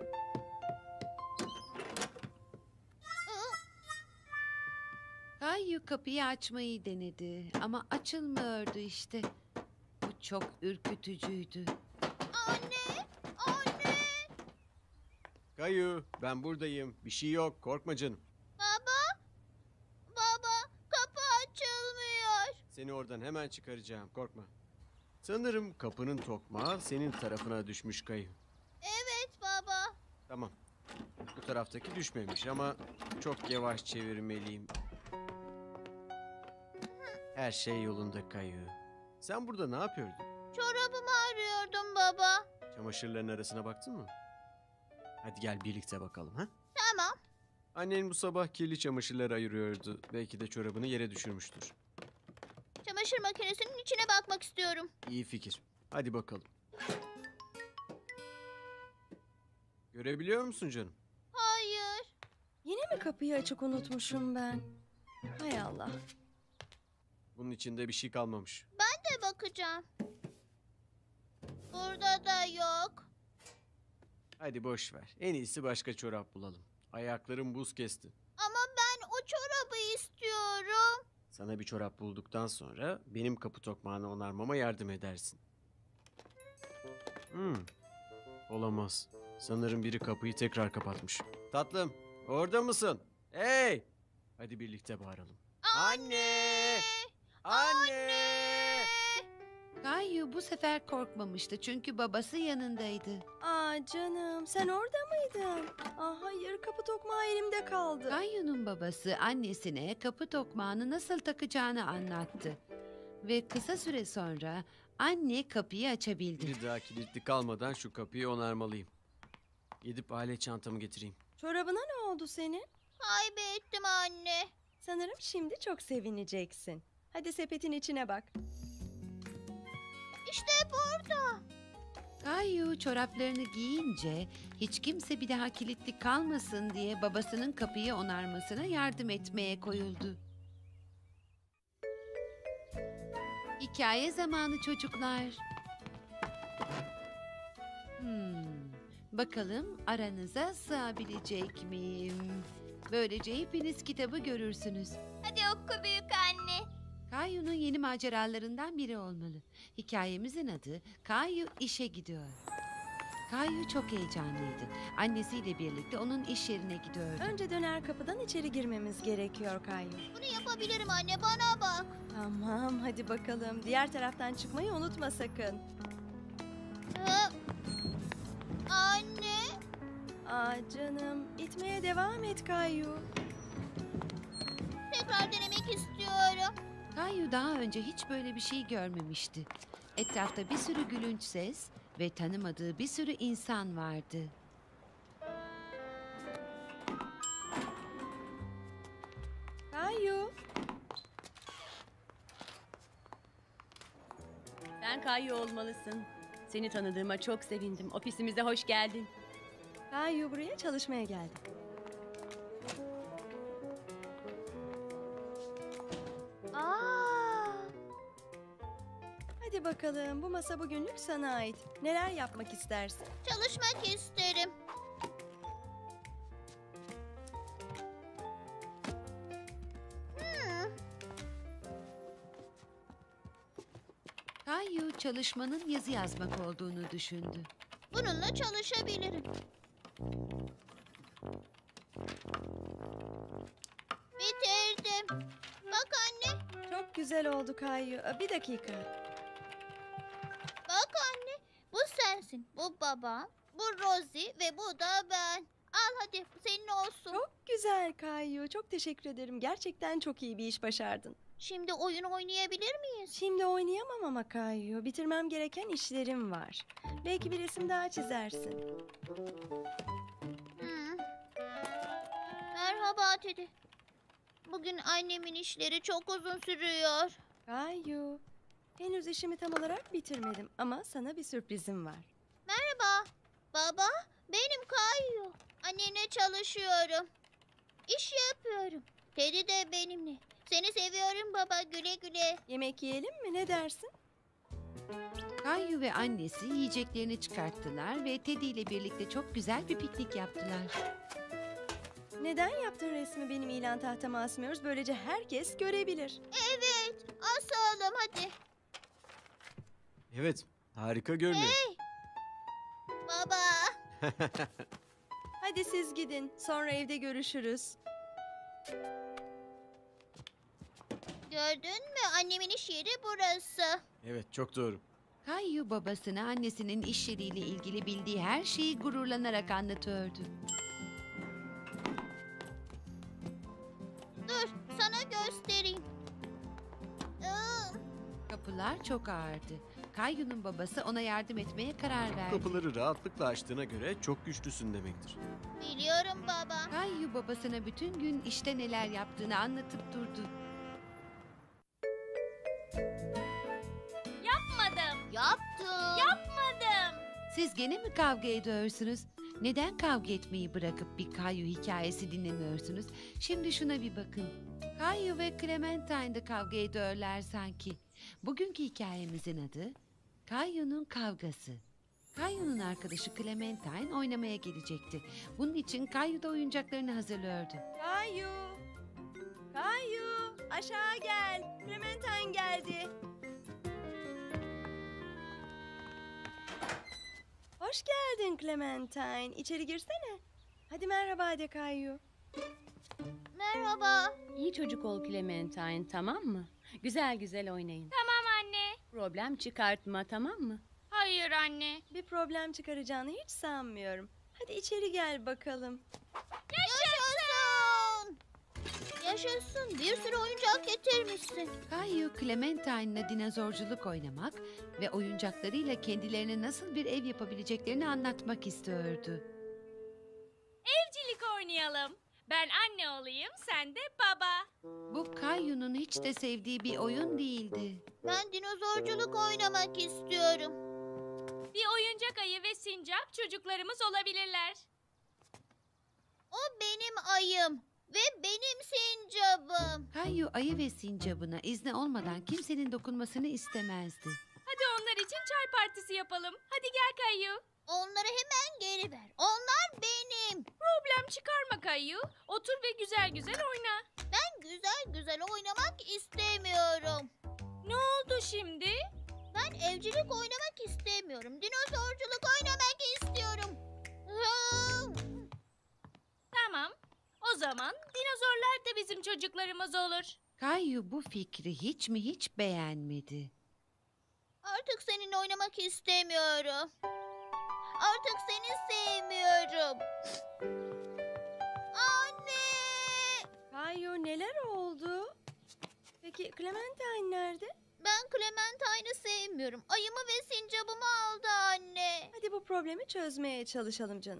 Speaker 3: Kayu kapıyı açmayı denedi ama açılmıyordu işte. Bu çok ürkütücüydü.
Speaker 6: Anne, anne.
Speaker 5: Kayu, ben buradayım. Bir şey yok, korkma canım.
Speaker 6: Baba, baba kapı açılmıyor.
Speaker 5: Seni oradan hemen çıkaracağım, korkma. Sanırım kapının tokmağı senin tarafına düşmüş Kayu.
Speaker 6: Evet baba.
Speaker 5: Tamam. Bu taraftaki düşmemiş ama çok yavaş çevirmeliyim. Her şey yolunda Kayu. Sen burada ne yapıyordun?
Speaker 6: Çorabımı arıyordum baba.
Speaker 5: Çamaşırların arasına baktın mı? Hadi gel birlikte bakalım ha?
Speaker 6: Tamam.
Speaker 5: Annen bu sabah kirli çamaşırları ayırıyordu. Belki de çorabını yere düşürmüştür.
Speaker 6: Çamaşır makinesinin içine bakmak istiyorum.
Speaker 5: İyi fikir. Hadi bakalım. Görebiliyor musun canım?
Speaker 6: Hayır.
Speaker 4: Yine mi kapıyı açık unutmuşum ben? Hay Allah.
Speaker 5: Bunun içinde bir şey kalmamış.
Speaker 6: Ben de bakacağım. Burada da yok.
Speaker 5: Hadi boş ver. En iyisi başka çorap bulalım. Ayaklarım buz kesti.
Speaker 6: Ama ben o çorabı istiyorum.
Speaker 5: Sana bir çorap bulduktan sonra benim kapı tokmağını onarmama yardım edersin. Hmm. Olamaz. Sanırım biri kapıyı tekrar kapatmış. Tatlım, orada mısın? Hey! Hadi birlikte bağıralım. Anne! Anne!
Speaker 3: Kayu bu sefer korkmamıştı çünkü babası yanındaydı.
Speaker 4: Aa canım sen orada mıydın? Aa hayır kapı tokmağı elimde kaldı.
Speaker 3: Kayu'nun babası annesine kapı tokmağını nasıl takacağını anlattı. Ve kısa süre sonra anne kapıyı açabildi.
Speaker 5: Bir daha kilitli kalmadan şu kapıyı onarmalıyım. Gidip alet çantamı getireyim.
Speaker 4: Çorabına ne oldu senin?
Speaker 6: Kaybettim anne.
Speaker 4: Sanırım şimdi çok sevineceksin. Hadi sepetin içine bak.
Speaker 6: İşte burada.
Speaker 3: Kayu çoraplarını giyince hiç kimse bir daha kilitli kalmasın diye babasının kapıyı onarmasına yardım etmeye koyuldu. Hikaye zamanı çocuklar. Hmm, bakalım aranıza sığabilecek miyim? Böylece hepiniz kitabı görürsünüz.
Speaker 6: Hadi oku büyük anne.
Speaker 3: Kayu'nun yeni maceralarından biri olmalı. Hikayemizin adı Kayu işe gidiyor. Kayu çok heyecanlıydı. Annesiyle birlikte onun iş yerine gidiyordu.
Speaker 4: Önce döner kapıdan içeri girmemiz gerekiyor Kayu.
Speaker 6: Bunu yapabilirim anne bana bak.
Speaker 4: Tamam hadi bakalım. Diğer taraftan çıkmayı unutma sakın.
Speaker 6: Hı? Anne.
Speaker 4: Aa canım itmeye devam et Kayu.
Speaker 6: Tekrar denemek istiyorum.
Speaker 3: Kayu Kayu daha önce hiç böyle bir şey görmemişti. Etrafta bir sürü gülünç ses ve tanımadığı bir sürü insan vardı.
Speaker 4: Kayu.
Speaker 10: Sen Kayu olmalısın. Seni tanıdığıma çok sevindim. Ofisimize hoş geldin.
Speaker 4: Kayu buraya çalışmaya geldim.
Speaker 6: Aa,
Speaker 4: Hadi bakalım, bu masa bugünlük sana ait. Neler yapmak istersin?
Speaker 6: çalışmak isterim. Hmm,
Speaker 3: Kayu çalışmanın yazı yazmak olduğunu düşündü.
Speaker 6: bununla çalışabilirim. Bitirdim. Bak anne,
Speaker 4: Çok güzel oldu Kayu. Aa, Bir dakika.
Speaker 6: bak anne. Bu sensin, bu babam, bu Rosie ve bu da ben. Al hadi, bu senin olsun.
Speaker 4: Çok güzel Kayu. Çok teşekkür ederim. Gerçekten çok iyi bir iş başardın.
Speaker 6: Şimdi oyun oynayabilir miyiz?
Speaker 4: Şimdi oynayamam ama Kayu. Bitirmem gereken işlerim var. Belki bir resim daha çizersin.
Speaker 6: Hmm. Merhaba Teddy. Bugün annemin işleri çok uzun sürüyor.
Speaker 4: Kayu. Henüz işimi tam olarak bitirmedim ama sana bir sürprizim var.
Speaker 6: Merhaba. Baba, benim Kayu. Annene çalışıyorum. İş yapıyorum. Teddy de benimle. Seni seviyorum baba, güle güle.
Speaker 4: Yemek yiyelim mi? Ne dersin?
Speaker 3: Kayu ve annesi yiyeceklerini çıkarttılar ve Teddy ile birlikte çok güzel bir piknik yaptılar.
Speaker 4: Neden yaptığın resmi benim ilan tahtama asmıyoruz? Böylece herkes görebilir.
Speaker 6: Evet, asalım hadi.
Speaker 5: Evet, harika görünüyor.
Speaker 6: Hey! Baba.
Speaker 4: Hadi siz gidin. Sonra evde görüşürüz.
Speaker 6: Gördün mü? Annemin iş yeri burası.
Speaker 5: Evet, çok doğru.
Speaker 3: Kayu babasına annesinin iş yeriyle ilgili bildiği her şeyi gururlanarak anlatıyordu.
Speaker 6: Dur, sana göstereyim. Aa,
Speaker 3: Kapılar çok ağırdı. Kayu'nun babası ona yardım etmeye karar verdi.
Speaker 5: Kapıları rahatlıkla açtığına göre çok güçlüsün demektir.
Speaker 6: biliyorum baba.
Speaker 3: Kayu babasına bütün gün işte neler yaptığını anlatıp durdu.
Speaker 11: Yapmadım.
Speaker 6: Yaptım.
Speaker 11: Yapmadım.
Speaker 3: Siz gene mi kavga ediyorsunuz? Neden kavga etmeyi bırakıp bir Kayu hikayesi dinlemiyorsunuz? Şimdi şuna bir bakın. Kayu ve Clementine de kavga ediyorlar sanki. Bugünkü hikayemizin adı Kayu'nun kavgası. Kayu'nun arkadaşı Clementine oynamaya gelecekti. Bunun için Kayu da oyuncaklarını hazırlıyordu.
Speaker 4: Kayu. Kayu. Aşağı gel. Clementine geldi. Hoş geldin Clementine. İçeri girsene. Hadi merhaba de Kayu.
Speaker 6: Merhaba.
Speaker 10: İyi çocuk ol Clementine, tamam mı? Güzel güzel oynayın.
Speaker 11: Tamam anne.
Speaker 10: Problem çıkartma, tamam mı?
Speaker 11: Hayır anne.
Speaker 4: Bir problem çıkaracağını hiç sanmıyorum. Hadi içeri gel bakalım.
Speaker 6: Yaşasın. Yaşasın. Bir sürü oyuncak getirmişsin.
Speaker 3: Kayu, Clementine'la dinozorculuk oynamak ve oyuncaklarıyla kendilerine nasıl bir ev yapabileceklerini anlatmak istiyordu.
Speaker 11: Evcilik oynayalım. Ben anne olayım, sen de baba.
Speaker 3: Bu Kayu'nun hiç de sevdiği bir oyun değildi.
Speaker 6: Ben dinozorculuk oynamak istiyorum.
Speaker 11: Bir oyuncak ayı ve sincap çocuklarımız olabilirler.
Speaker 6: O benim ayım ve benim sincabım.
Speaker 3: Kayu ayı ve sincabına izni olmadan kimsenin dokunmasını istemezdi.
Speaker 11: Hadi onlar için çay partisi yapalım. Hadi gel Kayu.
Speaker 6: Onları hemen geri ver. Onlar benim.
Speaker 11: Problem çıkarma Kayu. Otur ve güzel güzel oyna.
Speaker 6: Ben güzel güzel oynamak istemiyorum.
Speaker 11: Ne oldu şimdi?
Speaker 6: Ben evcilik oynamak istemiyorum. Dinozorculuk oynamak istiyorum.
Speaker 11: Tamam. O zaman dinozorlar da bizim çocuklarımız olur.
Speaker 3: Kayu bu fikri hiç mi hiç beğenmedi.
Speaker 6: Artık seninle oynamak istemiyorum. Artık seni sevmiyorum. Anne!
Speaker 4: Kayu neler oldu? Peki Clementine nerede?
Speaker 6: Ben Clementine'ı sevmiyorum. Ayımı ve sincabımı aldı anne.
Speaker 4: Hadi bu problemi çözmeye çalışalım canım.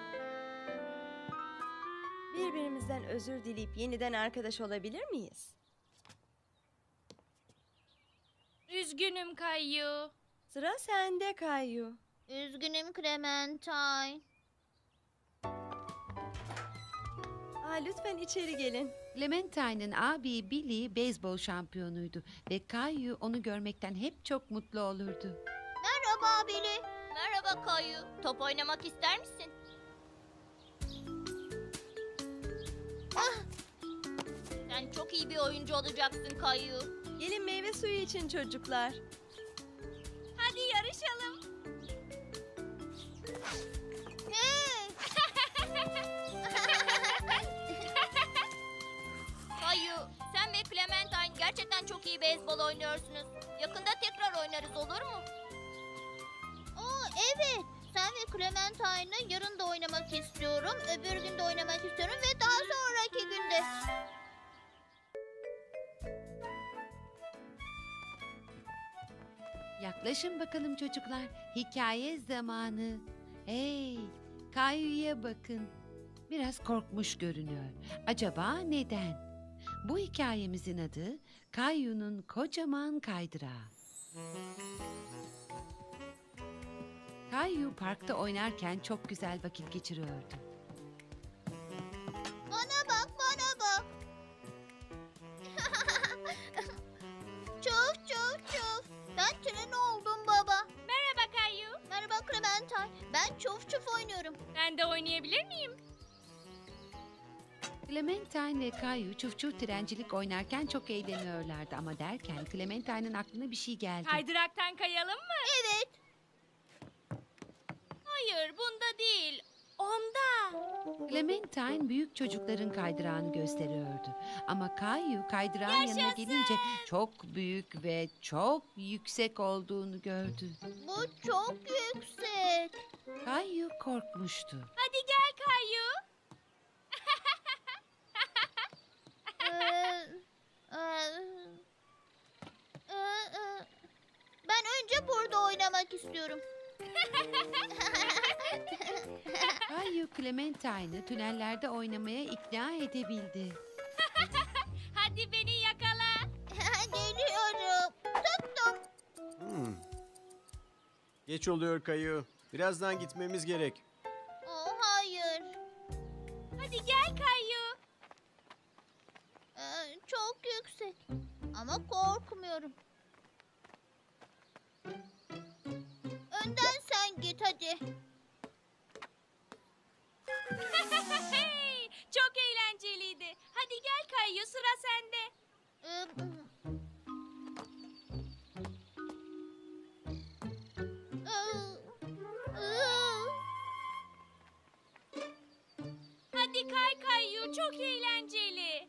Speaker 4: Birbirimizden özür dileyip yeniden arkadaş olabilir miyiz?
Speaker 11: Üzgünüm Kayu.
Speaker 4: Sıra sende Kayu.
Speaker 6: Üzgünüm Clementine.
Speaker 4: Aa, lütfen içeri gelin.
Speaker 3: Clementine'ın abi Billy beyzbol şampiyonuydu ve Kayu onu görmekten hep çok mutlu olurdu.
Speaker 6: Merhaba Billy. Merhaba Kayu. Top oynamak ister misin? Ah! Sen çok iyi bir oyuncu olacaksın Kayu.
Speaker 4: Gelin meyve suyu için çocuklar.
Speaker 11: Hadi yarışalım.
Speaker 6: Hey! Kayu, sen ve Clementine gerçekten çok iyi beyzbol oynuyorsunuz. Yakında tekrar oynarız, olur mu? Aa, evet. Sen ve Clementine'ı yarın da oynamak istiyorum, öbür gün de oynamak istiyorum ve daha sonraki günde.
Speaker 3: Yaklaşın bakalım çocuklar. Hikaye zamanı. Hey, Kayu'ya bakın. Biraz korkmuş görünüyor. Acaba neden? Bu hikayemizin adı Kayu'nun kocaman kaydırağı. Kayu parkta oynarken çok güzel vakit geçiriyordu.
Speaker 6: Bana bak, bana bak. Çuf çuf çuf. Ben tren oldum baba.
Speaker 11: Merhaba Kayu.
Speaker 6: Merhaba Clementine. Ben çuf çuf oynuyorum.
Speaker 11: Ben de oynayabilir miyim?
Speaker 3: Clementine ve Kayu çuf çuf trencilik oynarken çok eğleniyorlardı ama derken Clementine'ın aklına bir şey geldi.
Speaker 11: Kaydıraktan kayalım mı?
Speaker 6: Evet.
Speaker 11: Hayır, bunda değil. Onda.
Speaker 3: Clementine büyük çocukların kaydırağını gösteriyordu. Ama Kayu kaydırağın yanına
Speaker 11: Yaşasın!
Speaker 3: gelince çok büyük ve çok yüksek olduğunu gördü.
Speaker 6: Bu çok yüksek.
Speaker 3: Kayu korkmuştu.
Speaker 11: Hadi gel Kayu.
Speaker 6: Ee, e, e, e, ben önce burada oynamak istiyorum.
Speaker 3: Kayu Clementine'ı tünellerde oynamaya ikna edebildi.
Speaker 11: Hadi beni yakala.
Speaker 6: Geliyorum. Tuttum.
Speaker 5: Hmm. Geç oluyor Kayu. Birazdan gitmemiz gerek.
Speaker 6: Oh, hayır.
Speaker 11: Hadi gel Kayu.
Speaker 6: Ee, çok yüksek. Ama korkmuyorum. Önden sen git hadi.
Speaker 11: Hey, çok eğlenceliydi. Hadi gel Kayu, sıra sende.
Speaker 6: Ee,
Speaker 11: Hadi kay Kayu, çok eğlenceli.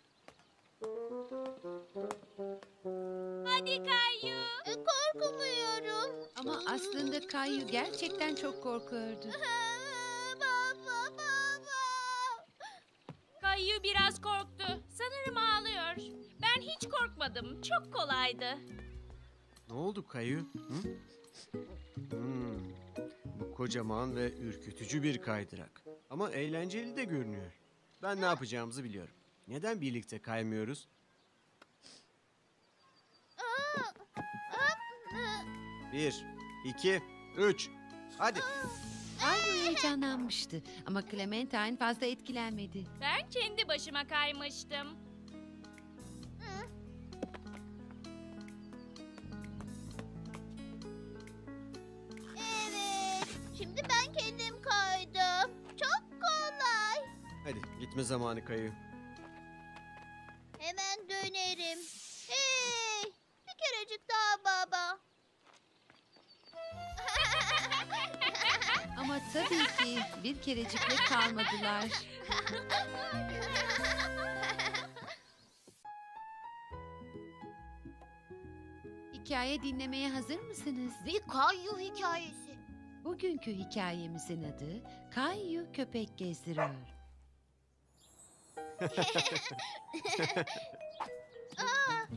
Speaker 11: Hadi Kayu.
Speaker 6: e, korkmuyorum.
Speaker 3: Ama aslında Kayu gerçekten çok korkuyordu.
Speaker 6: Baba, baba.
Speaker 11: Kayu biraz korktu. Sanırım ağlıyor. Ben hiç korkmadım. Çok kolaydı.
Speaker 5: Ne oldu Kayu? Hı? Hmm. Bu kocaman ve ürkütücü bir kaydırak. Ama eğlenceli de görünüyor. Ben ne yapacağımızı biliyorum. Neden birlikte kaymıyoruz? Bir, iki, üç. Hadi.
Speaker 3: Kayu heyecanlanmıştı ama Clementine fazla etkilenmedi.
Speaker 11: Ben kendi başıma kaymıştım.
Speaker 6: Evet. Şimdi ben kendim kaydım. Çok kolay.
Speaker 5: Hadi gitme zamanı Kayu.
Speaker 6: Hemen dönerim. Hey! Bir kerecik daha baba.
Speaker 3: Ama tabii ki bir kerecikle kalmadılar. Hikaye dinlemeye hazır mısınız?
Speaker 6: Bir Kayu hikayesi.
Speaker 3: Bugünkü hikayemizin adı Kayu Köpek Gezdiriyor.
Speaker 6: Aa,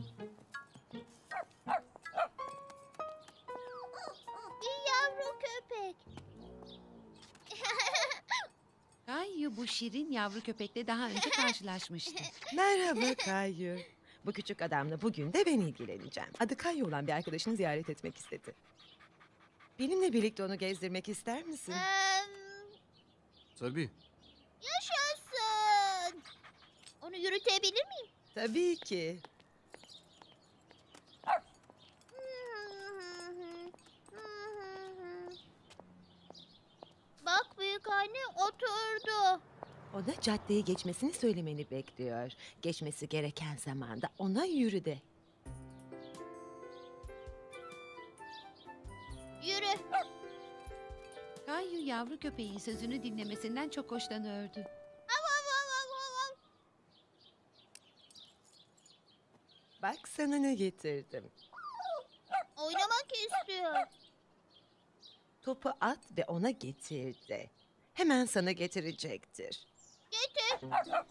Speaker 3: Kayu bu şirin yavru köpekle daha önce karşılaşmıştı.
Speaker 9: Merhaba Kayu. Bu küçük adamla bugün de ben ilgileneceğim. Adı Kayu olan bir arkadaşını ziyaret etmek istedi. Benimle birlikte onu gezdirmek ister misin?
Speaker 6: Em,
Speaker 5: Tabii.
Speaker 6: yaşasın. Onu yürütebilir miyim?
Speaker 9: Tabii ki.
Speaker 6: Bak büyük anne oturdu.
Speaker 9: Ona caddeyi geçmesini söylemeni bekliyor. Geçmesi gereken zamanda ona yürü de.
Speaker 6: Yürü.
Speaker 3: Kayu yavru köpeğin sözünü dinlemesinden çok hoşlanıyordu.
Speaker 6: Av, av, av, av, av, av.
Speaker 9: Bak sana ne getirdim.
Speaker 6: Oynamak istiyor.
Speaker 9: Topu at ve ona getir de. Hemen sana getirecektir.
Speaker 6: Getir.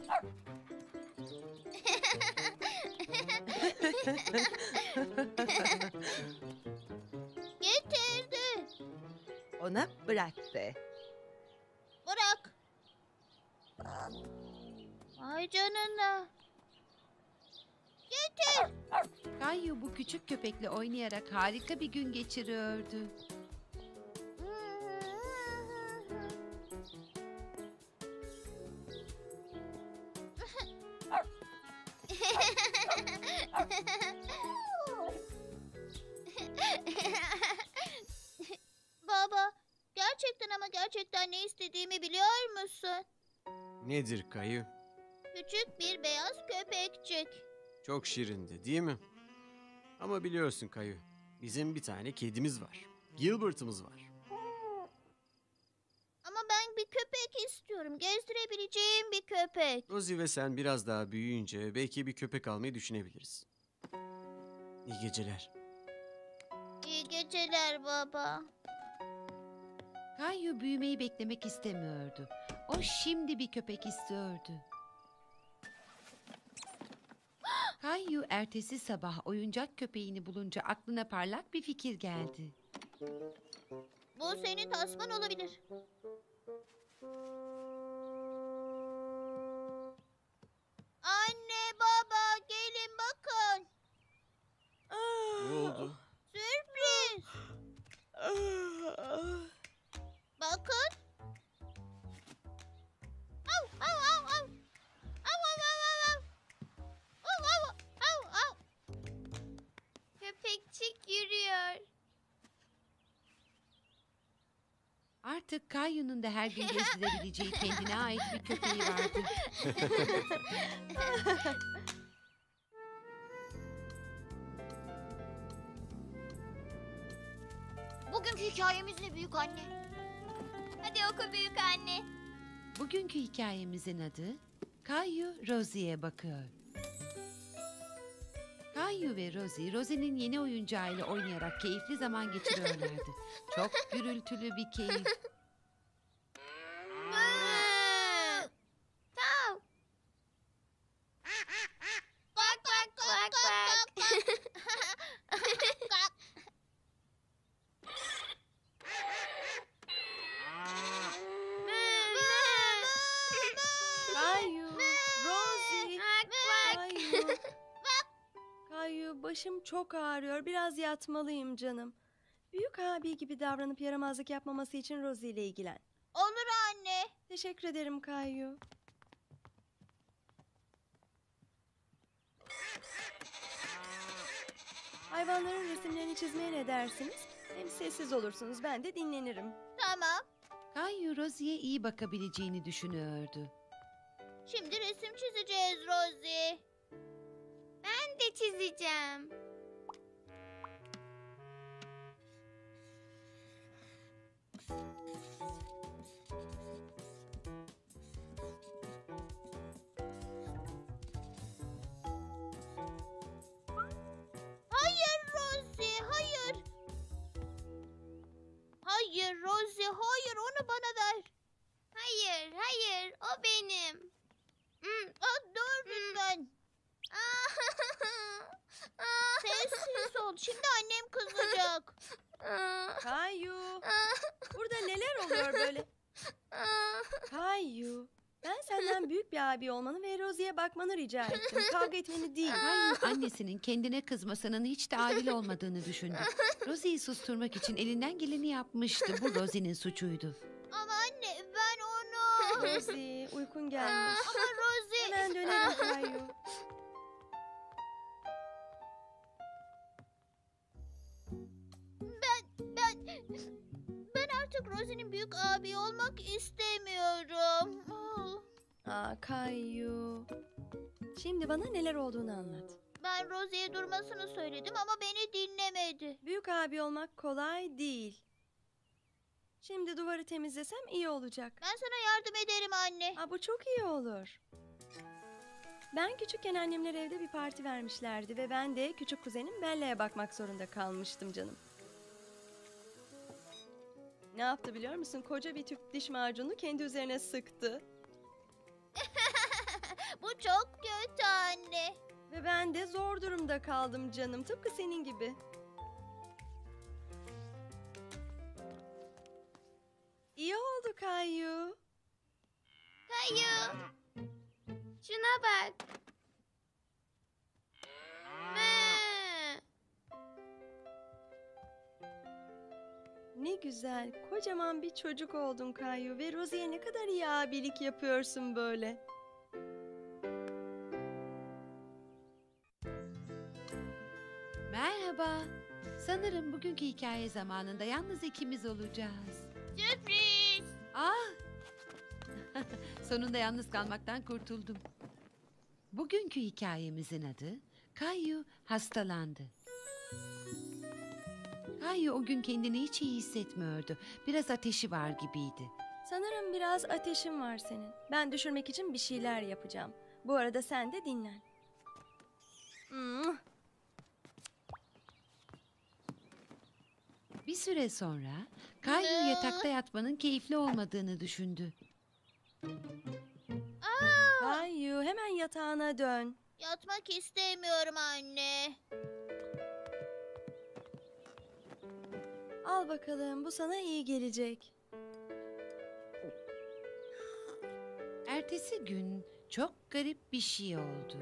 Speaker 6: Getirdi.
Speaker 9: Ona bırak de.
Speaker 6: Bırak. Ay canına. Getir.
Speaker 3: Kayu bu küçük köpekle oynayarak harika bir gün geçiriyordu.
Speaker 6: Baba, gerçekten ama gerçekten ne istediğimi biliyor musun?
Speaker 5: Nedir Kayu?
Speaker 6: Küçük bir beyaz köpekçik.
Speaker 5: Çok şirindi değil mi? Ama biliyorsun Kayu, bizim bir tane kedimiz var. Gilbert'ımız var.
Speaker 6: Ama ben bir köpek istiyorum. Gezdirebileceğim bir köpek.
Speaker 5: Rosie ve sen biraz daha büyüyünce belki bir köpek almayı düşünebiliriz. İyi geceler.
Speaker 6: İyi geceler baba.
Speaker 3: Kayu büyümeyi beklemek istemiyordu. O şimdi bir köpek istiyordu. Kayu ertesi sabah oyuncak köpeğini bulunca aklına parlak bir fikir geldi.
Speaker 6: Bu senin tasman olabilir. Anne, baba, gelin bakın.
Speaker 5: Ne oldu?
Speaker 6: Sürpriz. Bakın. Av, av, av, av. Av, av, av, av, av. Av, av, av, av. Köpekçik yürüyor.
Speaker 3: Artık Kayu'nun da her gün gezdirebileceği kendine ait bir köpeği vardı.
Speaker 6: Bugünkü hikayemiz ne büyük anne? Hadi oku büyük anne.
Speaker 3: Bugünkü hikayemizin adı Kayu Rosie'ye bakıyor. Kayu ve Rosie, Rosie'nin yeni oyuncağıyla oynayarak keyifli zaman geçiriyorlardı. Çok gürültülü bir keyif.
Speaker 6: Tamam. Bak bak bak bak.
Speaker 4: Kayu, Rosie, Kayu. Kayu, başım çok ağrıyor. Biraz yatmalıyım canım. Büyük abi gibi davranıp yaramazlık yapmaması için Rosie ile ilgilen.
Speaker 6: Olur anne.
Speaker 4: Teşekkür ederim Kayu. Hayvanların resimlerini çizmeye ne dersiniz? Hem sessiz olursunuz, ben de dinlenirim.
Speaker 6: Tamam.
Speaker 3: Kayu Rosie'ye iyi bakabileceğini düşünüyordu.
Speaker 6: Şimdi resim çizeceğiz Rosie. Ben de çizeceğim. Hayır Rosie, hayır. Hayır Rosie, hayır onu bana ver. Hayır, hayır o benim. Hmm, aa, dur lütfen. Sessiz ol. Şimdi annem kızacak.
Speaker 4: Kayu, burada neler oluyor böyle? Kayu, Ben senden büyük bir abi olmanı ve Rosie'ye bakmanı rica ettim. Kavga etmeni değil.
Speaker 3: Kayu annesinin kendine kızmasının hiç de adil olmadığını düşündü. Rosie'yi susturmak için elinden geleni yapmıştı. Bu Rosie'nin suçuydu.
Speaker 6: Ama anne ben onu...
Speaker 4: Rosie, uykun gelmiş.
Speaker 6: Ama Rosie...
Speaker 4: Hemen dönelim Kayu.
Speaker 6: Ben, ben... Ben artık Rosie'nin büyük abi olmak istemiyorum.
Speaker 4: Aa Kayu. Şimdi bana neler olduğunu anlat.
Speaker 6: Ben Rosie'ye durmasını söyledim ama beni dinlemedi.
Speaker 4: Büyük abi olmak kolay değil. Şimdi duvarı temizlesem iyi olacak.
Speaker 6: Ben sana yardım ederim anne.
Speaker 4: Aa, bu çok iyi olur. Ben küçükken annemler evde bir parti vermişlerdi ve ben de küçük kuzenim Bella'ya bakmak zorunda kalmıştım canım. Ne yaptı biliyor musun? Koca bir tüp diş macunu kendi üzerine sıktı.
Speaker 6: Bu çok kötü anne.
Speaker 4: Ve ben de zor durumda kaldım canım. Tıpkı senin gibi. İyi oldu Kayu.
Speaker 6: Kayu. Şuna bak. Mı.
Speaker 4: Ne güzel. Kocaman bir çocuk oldun Kayu. Ve Rosie'ye ne kadar iyi abilik yapıyorsun böyle.
Speaker 3: Merhaba. Sanırım bugünkü hikaye zamanında yalnız ikimiz olacağız.
Speaker 6: Sürpriz.
Speaker 3: Ah! Sonunda yalnız kalmaktan kurtuldum. Bugünkü hikayemizin adı Kayu hastalandı. Kayu o gün kendini hiç iyi hissetmiyordu. Biraz ateşi var gibiydi.
Speaker 4: Sanırım biraz ateşin var senin. Ben düşürmek için bir şeyler yapacağım. Bu arada sen de dinlen. Hmm.
Speaker 3: Bir süre sonra Kayu yatakta yatmanın keyifli olmadığını düşündü.
Speaker 4: Kayu hemen yatağına dön.
Speaker 6: Yatmak istemiyorum anne.
Speaker 4: Al bakalım, bu sana iyi gelecek.
Speaker 3: Ertesi gün çok garip bir şey oldu.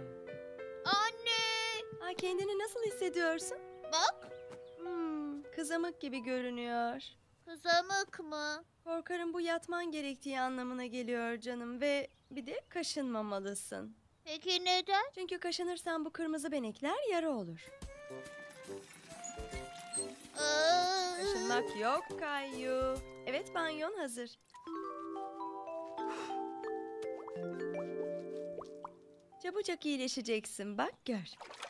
Speaker 6: Anne.
Speaker 4: Aa, kendini nasıl hissediyorsun?
Speaker 6: Bak.
Speaker 4: Hmm, kızamık gibi görünüyor.
Speaker 6: Kızamık mı?
Speaker 4: Korkarım bu yatman gerektiği anlamına geliyor canım ve bir de kaşınmamalısın.
Speaker 6: Peki neden?
Speaker 4: Çünkü kaşınırsan bu kırmızı benekler yara olur.
Speaker 6: Aa.
Speaker 4: Kaşınmak yok Kayu. Evet, banyon hazır. Çabucak iyileşeceksin, bak gör.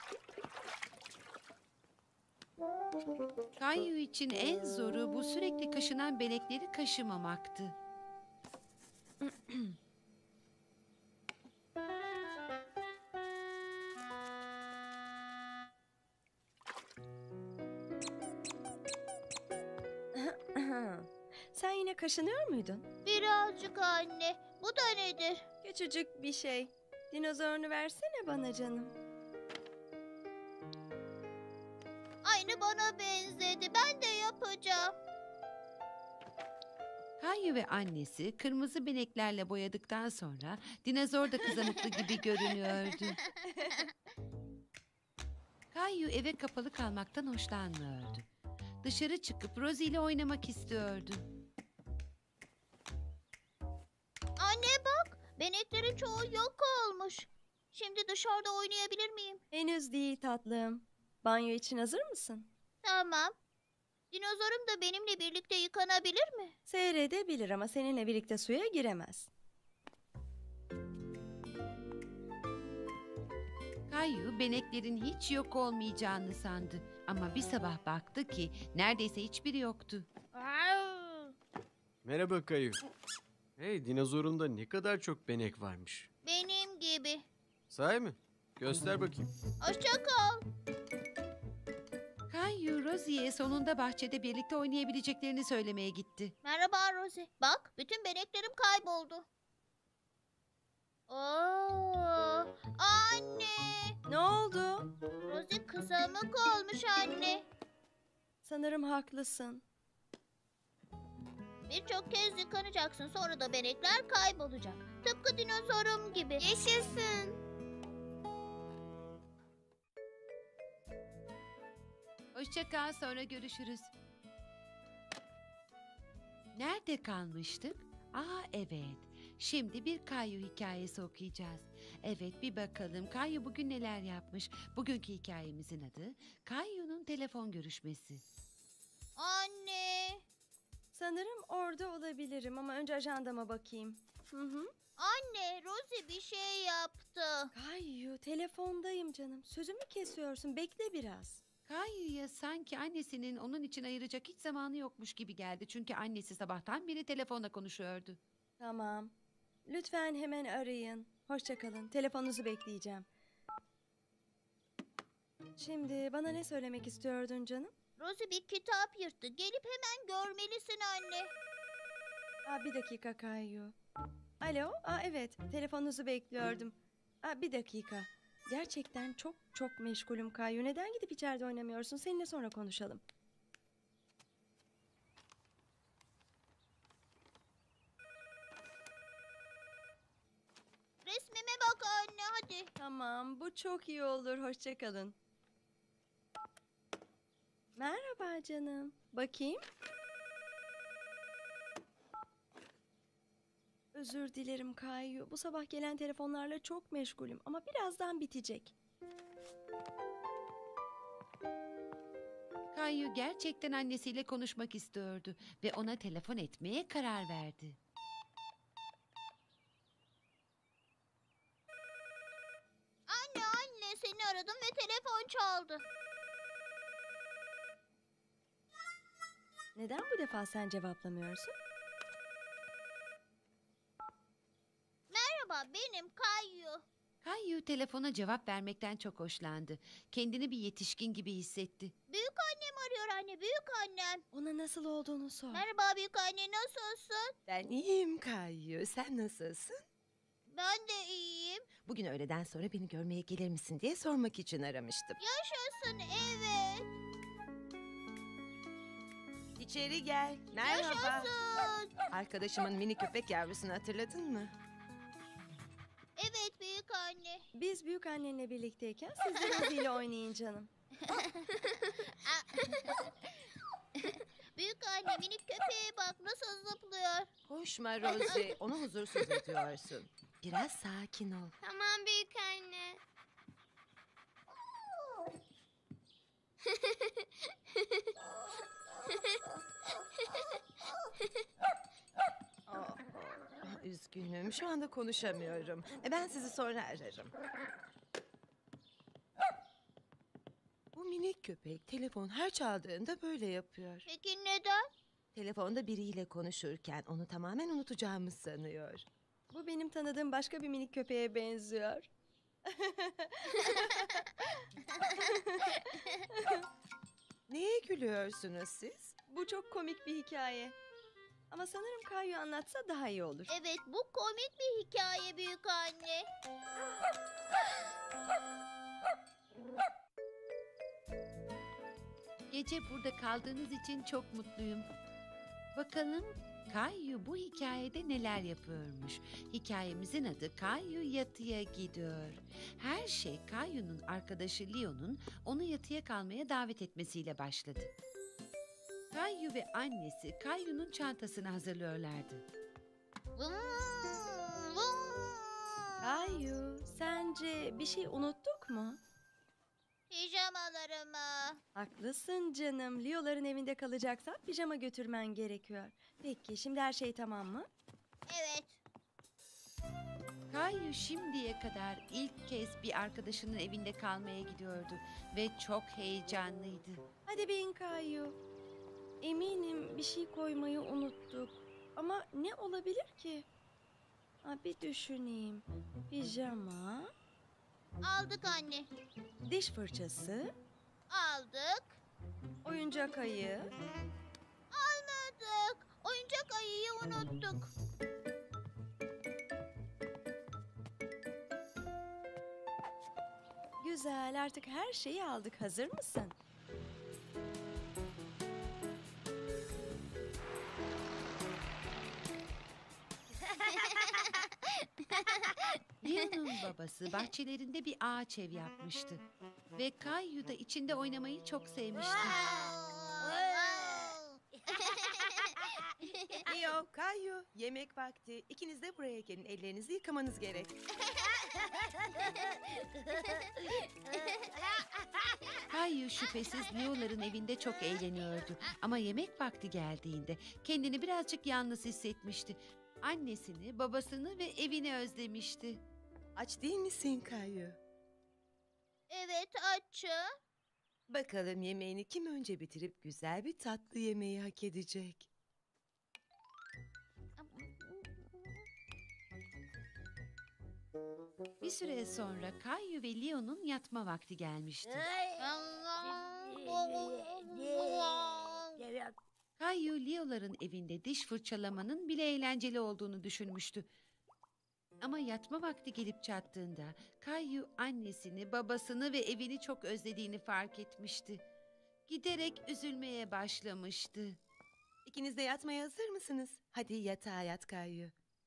Speaker 3: Kayu için en zoru bu sürekli kaşınan benekleri kaşımamaktı.
Speaker 4: Sen yine kaşınıyor muydun?
Speaker 6: Birazcık anne. Bu da nedir?
Speaker 4: Küçücük bir şey. Dinozorunu versene bana canım.
Speaker 6: Aynı bana benzedi. Ben de yapacağım.
Speaker 3: Kayu ve annesi kırmızı beneklerle boyadıktan sonra dinozor da kızamıklı gibi görünüyordu. Kayu eve kapalı kalmaktan hoşlanmıyordu. Dışarı çıkıp Rosie ile oynamak istiyordu.
Speaker 6: Anne bak. Beneklerin çoğu yok olmuş. Şimdi dışarıda oynayabilir miyim?
Speaker 4: Henüz değil tatlım. Banyo için hazır mısın?
Speaker 6: Tamam. Dinozorum da benimle birlikte yıkanabilir mi?
Speaker 4: Seyredebilir ama seninle birlikte suya giremez.
Speaker 3: Kayu beneklerin hiç yok olmayacağını sandı. Ama bir sabah baktı ki neredeyse hiçbiri yoktu.
Speaker 5: Merhaba Kayu. Hey, dinozorunda ne kadar çok benek varmış.
Speaker 6: Benim gibi.
Speaker 5: Sahi mi? Göster bakayım.
Speaker 6: Hoşça kal.
Speaker 3: Kayu Rosie'ye sonunda bahçede birlikte oynayabileceklerini söylemeye gitti.
Speaker 6: Merhaba Rosie. Bak, bütün beneklerim kayboldu. Oo, anne.
Speaker 4: Ne oldu?
Speaker 6: Rosie kızamık olmuş anne.
Speaker 4: Sanırım haklısın.
Speaker 6: Birçok kez yıkanacaksın, sonra da benekler kaybolacak. Tıpkı dinozorum gibi.
Speaker 2: Yaşasın.
Speaker 3: Hoşça kal, sonra görüşürüz. Nerede kalmıştık? Aa evet. Şimdi bir Kayu hikayesi okuyacağız. Evet, bir bakalım Kayu bugün neler yapmış. Bugünkü hikayemizin adı Kayu'nun telefon görüşmesi.
Speaker 6: Anne.
Speaker 4: Sanırım orada olabilirim ama önce ajandama bakayım. Hı hı.
Speaker 6: Anne, Rosie bir şey yaptı.
Speaker 4: Kayu, telefondayım canım. Sözümü kesiyorsun. Bekle biraz.
Speaker 3: Kayu'ya sanki annesinin onun için ayıracak hiç zamanı yokmuş gibi geldi. Çünkü annesi sabahtan beri telefonla konuşuyordu.
Speaker 4: Tamam. Lütfen hemen arayın. Hoşça kalın. Telefonunuzu bekleyeceğim. Şimdi bana ne söylemek istiyordun canım?
Speaker 6: Rosie bir kitap yırttı. Gelip hemen görmelisin anne.
Speaker 4: Aa, bir dakika Kayu. Alo, aa, evet. Telefonunuzu bekliyordum. Aa, bir dakika. Gerçekten çok çok meşgulüm Kayu. Neden gidip içeride oynamıyorsun? Seninle sonra konuşalım.
Speaker 6: Resmime bak anne hadi.
Speaker 4: Tamam, bu çok iyi olur. Hoşça kalın. Merhaba canım. Bakayım. Özür dilerim Kayu. Bu sabah gelen telefonlarla çok meşgulüm ama birazdan bitecek.
Speaker 3: Kayu gerçekten annesiyle konuşmak istiyordu ve ona telefon etmeye karar verdi.
Speaker 6: Anne anne seni aradım ve telefon çaldı.
Speaker 4: Neden bu defa sen cevaplamıyorsun?
Speaker 6: Merhaba benim Kayu.
Speaker 3: Kayu telefona cevap vermekten çok hoşlandı. Kendini bir yetişkin gibi hissetti.
Speaker 6: Büyük annem arıyor anne büyük annem.
Speaker 4: Ona nasıl olduğunu sor.
Speaker 6: Merhaba büyük anne nasılsın?
Speaker 9: Ben iyiyim Kayu. Sen nasılsın?
Speaker 6: Ben de iyiyim.
Speaker 9: Bugün öğleden sonra beni görmeye gelir misin diye sormak için aramıştım.
Speaker 6: Yaşasın evet.
Speaker 9: İçeri gel. Merhaba.
Speaker 6: Yaşasın.
Speaker 9: Arkadaşımın mini köpek yavrusunu hatırladın mı?
Speaker 6: Evet büyük anne.
Speaker 4: Biz büyük annenle birlikteyken siz de Rosie ile oynayın canım.
Speaker 6: Büyük anne minik köpeğe bak nasıl zıplıyor.
Speaker 9: Koşma Rosie. Onu huzursuz ediyorsun. Biraz sakin ol.
Speaker 2: Tamam büyük anne.
Speaker 9: Aa, üzgünüm. Şu anda konuşamıyorum. E, Ben sizi sonra ararım. Bu minik köpek telefon her çaldığında böyle yapıyor.
Speaker 6: Peki neden?
Speaker 9: Telefonda biriyle konuşurken onu tamamen unutacağımı sanıyor.
Speaker 4: Bu benim tanıdığım başka bir minik köpeğe benziyor.
Speaker 9: Neye gülüyorsunuz siz?
Speaker 4: Bu çok komik bir hikaye. Ama sanırım Kayu anlatsa daha iyi olur.
Speaker 6: Evet bu komik bir hikaye büyük anne.
Speaker 3: Gece burada kaldığınız için çok mutluyum. Bakalım Kayu bu hikayede neler yapıyormuş. Hikayemizin adı Kayu yatıya gidiyor. Her şey Kayu'nun arkadaşı Leo'nun onu yatıya kalmaya davet etmesiyle başladı. Kayu ve annesi Kayu'nun çantasını hazırlıyorlardı.
Speaker 6: Vım, vım.
Speaker 4: Kayu, sence bir şey unuttuk mu?
Speaker 6: Pijamalarımı.
Speaker 4: Haklısın canım. Leo'ların evinde kalacaksan pijama götürmen gerekiyor. Peki, şimdi her şey tamam mı?
Speaker 6: Evet.
Speaker 3: Kayu şimdiye kadar ilk kez bir arkadaşının evinde kalmaya gidiyordu ve çok heyecanlıydı.
Speaker 4: Hadi bin Kayu. Eminim bir şey koymayı unuttuk. Ama ne olabilir ki? Ha, bir düşüneyim. Pijama,
Speaker 6: Aldık anne.
Speaker 4: diş fırçası,
Speaker 6: Aldık.
Speaker 4: oyuncak ayı.
Speaker 6: Almadık. Oyuncak ayıyı unuttuk.
Speaker 4: Güzel, artık her şeyi aldık. Hazır mısın?
Speaker 3: Leo'nun babası bahçelerinde bir ağaç ev yapmıştı. Ve Kayu da içinde oynamayı çok sevmişti.
Speaker 9: Leo, Kayu, yemek vakti. İkiniz de buraya gelin. Ellerinizi yıkamanız gerek.
Speaker 3: Kayu şüphesiz Leo'ların evinde çok eğleniyordu. Ama yemek vakti geldiğinde kendini birazcık yalnız hissetmişti. Annesini, babasını ve evini özlemişti.
Speaker 9: Aç değil misin Kayu?
Speaker 6: Evet açım.
Speaker 9: Bakalım yemeğini kim önce bitirip güzel bir tatlı yemeği hak edecek?
Speaker 3: Bir süre sonra Kayu ve Leo'nun yatma vakti gelmişti. Kayu, Leo'ların evinde diş fırçalamanın bile eğlenceli olduğunu düşünmüştü. Ama yatma vakti gelip çattığında Kayu annesini, babasını ve evini çok özlediğini fark etmişti. Giderek üzülmeye başlamıştı.
Speaker 9: İkiniz de yatmaya hazır mısınız? Hadi yatağa yat Kayu.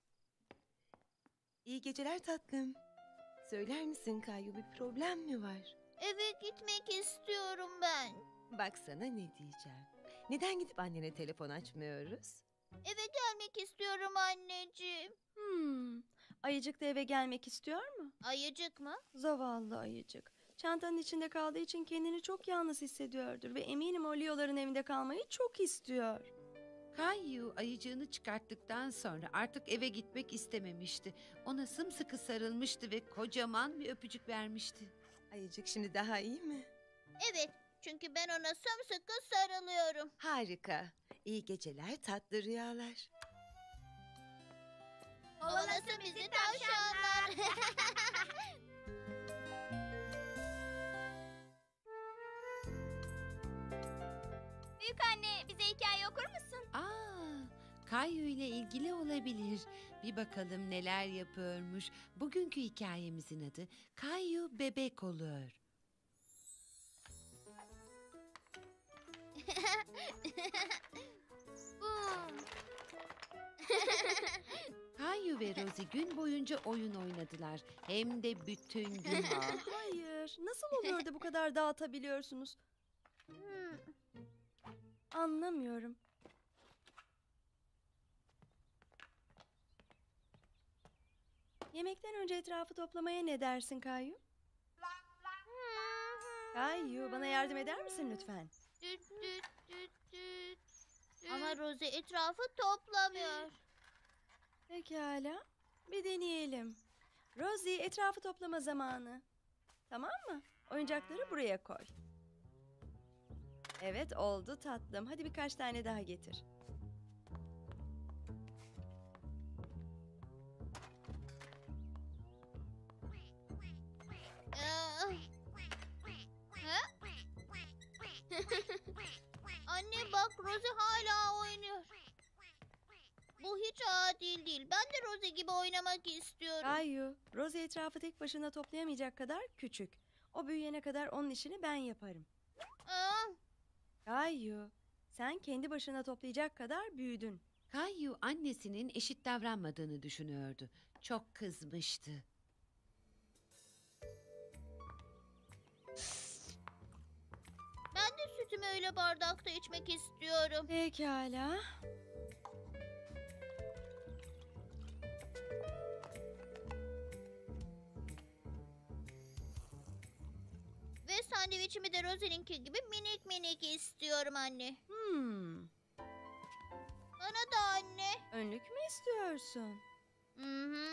Speaker 9: İyi geceler tatlım. Söyler misin Kayu, bir problem mi var?
Speaker 6: Eve gitmek istiyorum ben.
Speaker 9: Baksana ne diyeceğim. Neden gidip annene telefon açmıyoruz?
Speaker 6: Eve gelmek istiyorum anneciğim.
Speaker 4: Hmm. Ayıcık da eve gelmek istiyor mu?
Speaker 6: Ayıcık mı?
Speaker 4: Zavallı ayıcık. Çantanın içinde kaldığı için kendini çok yalnız hissediyordur ve eminim o Leo'ların evinde kalmayı çok istiyor.
Speaker 3: Kayu ayıcığını çıkarttıktan sonra artık eve gitmek istememişti. Ona sımsıkı sarılmıştı ve kocaman bir öpücük vermişti.
Speaker 9: Ayıcık şimdi daha iyi mi?
Speaker 6: Evet, çünkü ben ona sımsıkı sarılıyorum.
Speaker 9: Harika. İyi geceler, tatlı rüyalar.
Speaker 6: Kovalasın bizi tavşanlar.
Speaker 11: Büyük anne bize hikaye okur musun?
Speaker 3: Aa, Kayu ile ilgili olabilir. Bir bakalım neler yapıyormuş. Bugünkü hikayemizin adı Kayu Bebek Olur. Kayu ve Rosie gün boyunca oyun oynadılar. Hem de bütün gün.
Speaker 4: Aa, hayır. Nasıl oluyor da bu kadar dağıtabiliyorsunuz?
Speaker 6: Hmm.
Speaker 4: Anlamıyorum. Yemekten önce etrafı toplamaya ne dersin Kayu? Kayu, bana yardım eder misin lütfen?
Speaker 6: Düt düt düt düt. Ama Rosie etrafı toplamıyor.
Speaker 4: Pekala. Bir deneyelim. Rosie, etrafı toplama zamanı. Tamam mı? Oyuncakları buraya koy. Evet, oldu tatlım. Hadi birkaç tane daha getir.
Speaker 6: Anne bak, Rosie hala oynuyor. Bu hiç adil değil. Ben de Rosie gibi oynamak istiyorum.
Speaker 4: Kayu, Rosie etrafı tek başına toplayamayacak kadar küçük. O büyüyene kadar onun işini ben yaparım.
Speaker 6: Aa,
Speaker 4: Kayu, sen kendi başına toplayacak kadar büyüdün.
Speaker 3: Kayu annesinin eşit davranmadığını düşünüyordu. Çok kızmıştı.
Speaker 6: ben de sütümü öyle bardakta içmek istiyorum.
Speaker 4: Pekala.
Speaker 6: Ve sandviçimi de Rosie'ninki gibi minik minik istiyorum anne.
Speaker 4: Hmm.
Speaker 6: Bana da anne.
Speaker 4: Önlük mü istiyorsun?
Speaker 6: Hı hı.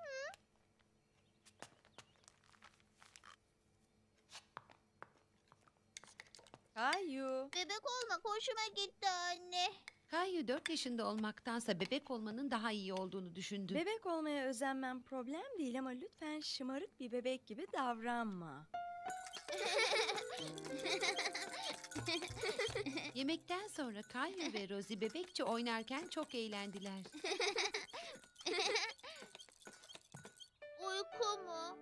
Speaker 4: Kayu.
Speaker 6: Bebek olmak hoşuma gitti anne.
Speaker 3: Kayu dört yaşında olmaktansa bebek olmanın daha iyi olduğunu düşündü.
Speaker 4: Bebek olmaya özenmem problem değil ama lütfen şımarık bir bebek gibi davranma.
Speaker 3: Yemekten sonra Kayu ve Rosie bebekçe oynarken çok eğlendiler.
Speaker 6: Uyku mu?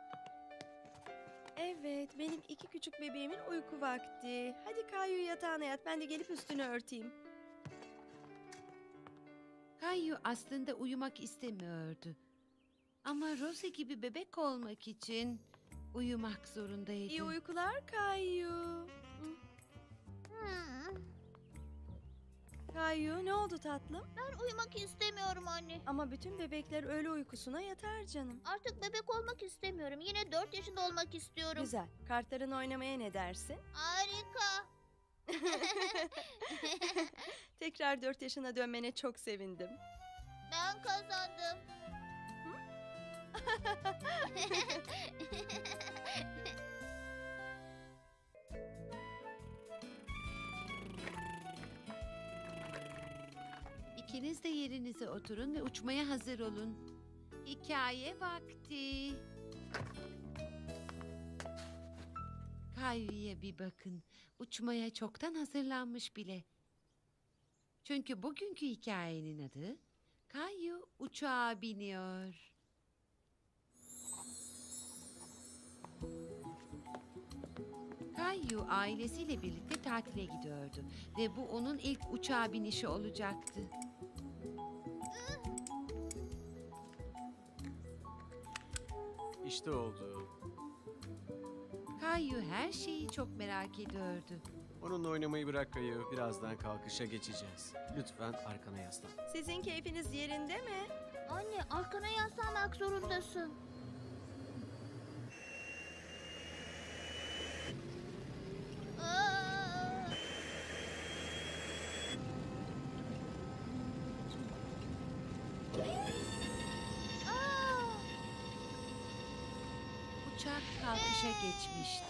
Speaker 4: Evet, benim iki küçük bebeğimin uyku vakti. Hadi Kayu yatağına yat, ben de gelip üstünü örteyim.
Speaker 3: Kayu aslında uyumak istemiyordu. Ama Rosie gibi bebek olmak için uyumak zorundaydı.
Speaker 4: İyi uykular Kayu.
Speaker 6: Hmm,
Speaker 4: Kayu ne oldu tatlım?
Speaker 6: ben uyumak istemiyorum anne.
Speaker 4: Ama bütün bebekler öğle uykusuna yatar canım.
Speaker 6: Artık bebek olmak istemiyorum. Yine dört yaşında olmak istiyorum.
Speaker 4: Güzel. Kartların oynamaya ne dersin?
Speaker 6: Harika.
Speaker 4: Tekrar dört yaşına dönmene çok sevindim.
Speaker 6: Ben kazandım.
Speaker 3: İkiniz de yerinize oturun ve uçmaya hazır olun. Hikaye vakti. Kayu'ya bir bakın. Uçmaya çoktan hazırlanmış bile. Çünkü bugünkü hikayenin adı Kayu uçağa biniyor. Kayu ailesiyle birlikte tatile gidiyordu ve bu onun ilk uçağa binişi olacaktı.
Speaker 5: İşte oldu.
Speaker 3: Kayu her şeyi çok merak ediyordu.
Speaker 5: Onunla oynamayı bırak Kayu. Birazdan kalkışa geçeceğiz. Lütfen arkana yaslan.
Speaker 4: Sizin keyfiniz yerinde mi?
Speaker 6: Anne arkana yaslanmak zorundasın. Aa! Aa!
Speaker 3: Uçak kalkışa geçmişti.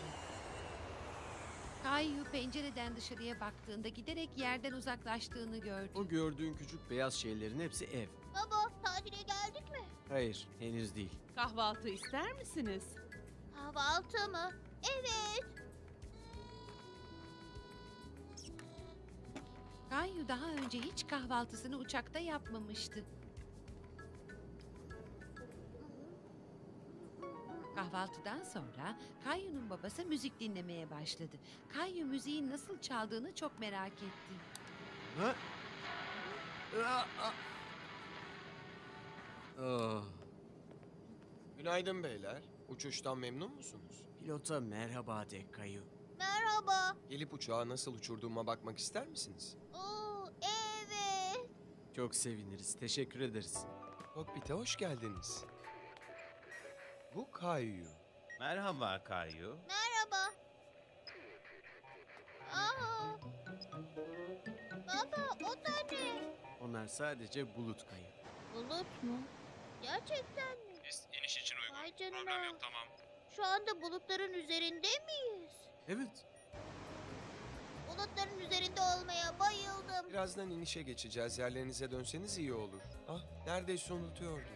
Speaker 3: Kayu pencereden dışarıya baktığında giderek yerden uzaklaştığını gördü.
Speaker 5: O gördüğün küçük beyaz şeylerin hepsi ev.
Speaker 6: Baba tatile geldik mi?
Speaker 5: Hayır, henüz değil.
Speaker 17: Kahvaltı ister misiniz?
Speaker 6: Kahvaltı mı? Evet.
Speaker 3: Kayu daha önce hiç kahvaltısını uçakta yapmamıştı. Kahvaltıdan sonra Kayu'nun babası müzik dinlemeye başladı. Kayu müziğin nasıl çaldığını çok merak etti.
Speaker 5: Ha? Aa, aa. Ah,
Speaker 18: Günaydın beyler. Uçuştan memnun musunuz?
Speaker 5: pilota merhaba de Kayu.
Speaker 6: Merhaba.
Speaker 18: Gelip uçağı nasıl uçurduğuma bakmak ister misiniz?
Speaker 6: Oo, evet.
Speaker 5: Çok seviniriz. Teşekkür ederiz.
Speaker 18: Kokpite hoş geldiniz. Bu Kayu.
Speaker 19: Merhaba Kayu.
Speaker 6: Merhaba. Aa. Baba o da ne?
Speaker 5: Onlar sadece bulut Kayu.
Speaker 6: Bulut mu? Gerçekten mi?
Speaker 15: Pist iniş için uygun.
Speaker 6: Vay canına.
Speaker 15: Problem yok, tamam.
Speaker 6: Şu anda bulutların üzerinde miyiz?
Speaker 5: Evet.
Speaker 6: Bulutların üzerinde olmaya bayıldım.
Speaker 18: Birazdan inişe geçeceğiz. Yerlerinize dönseniz iyi olur. Ah, neredeyse unutuyordum.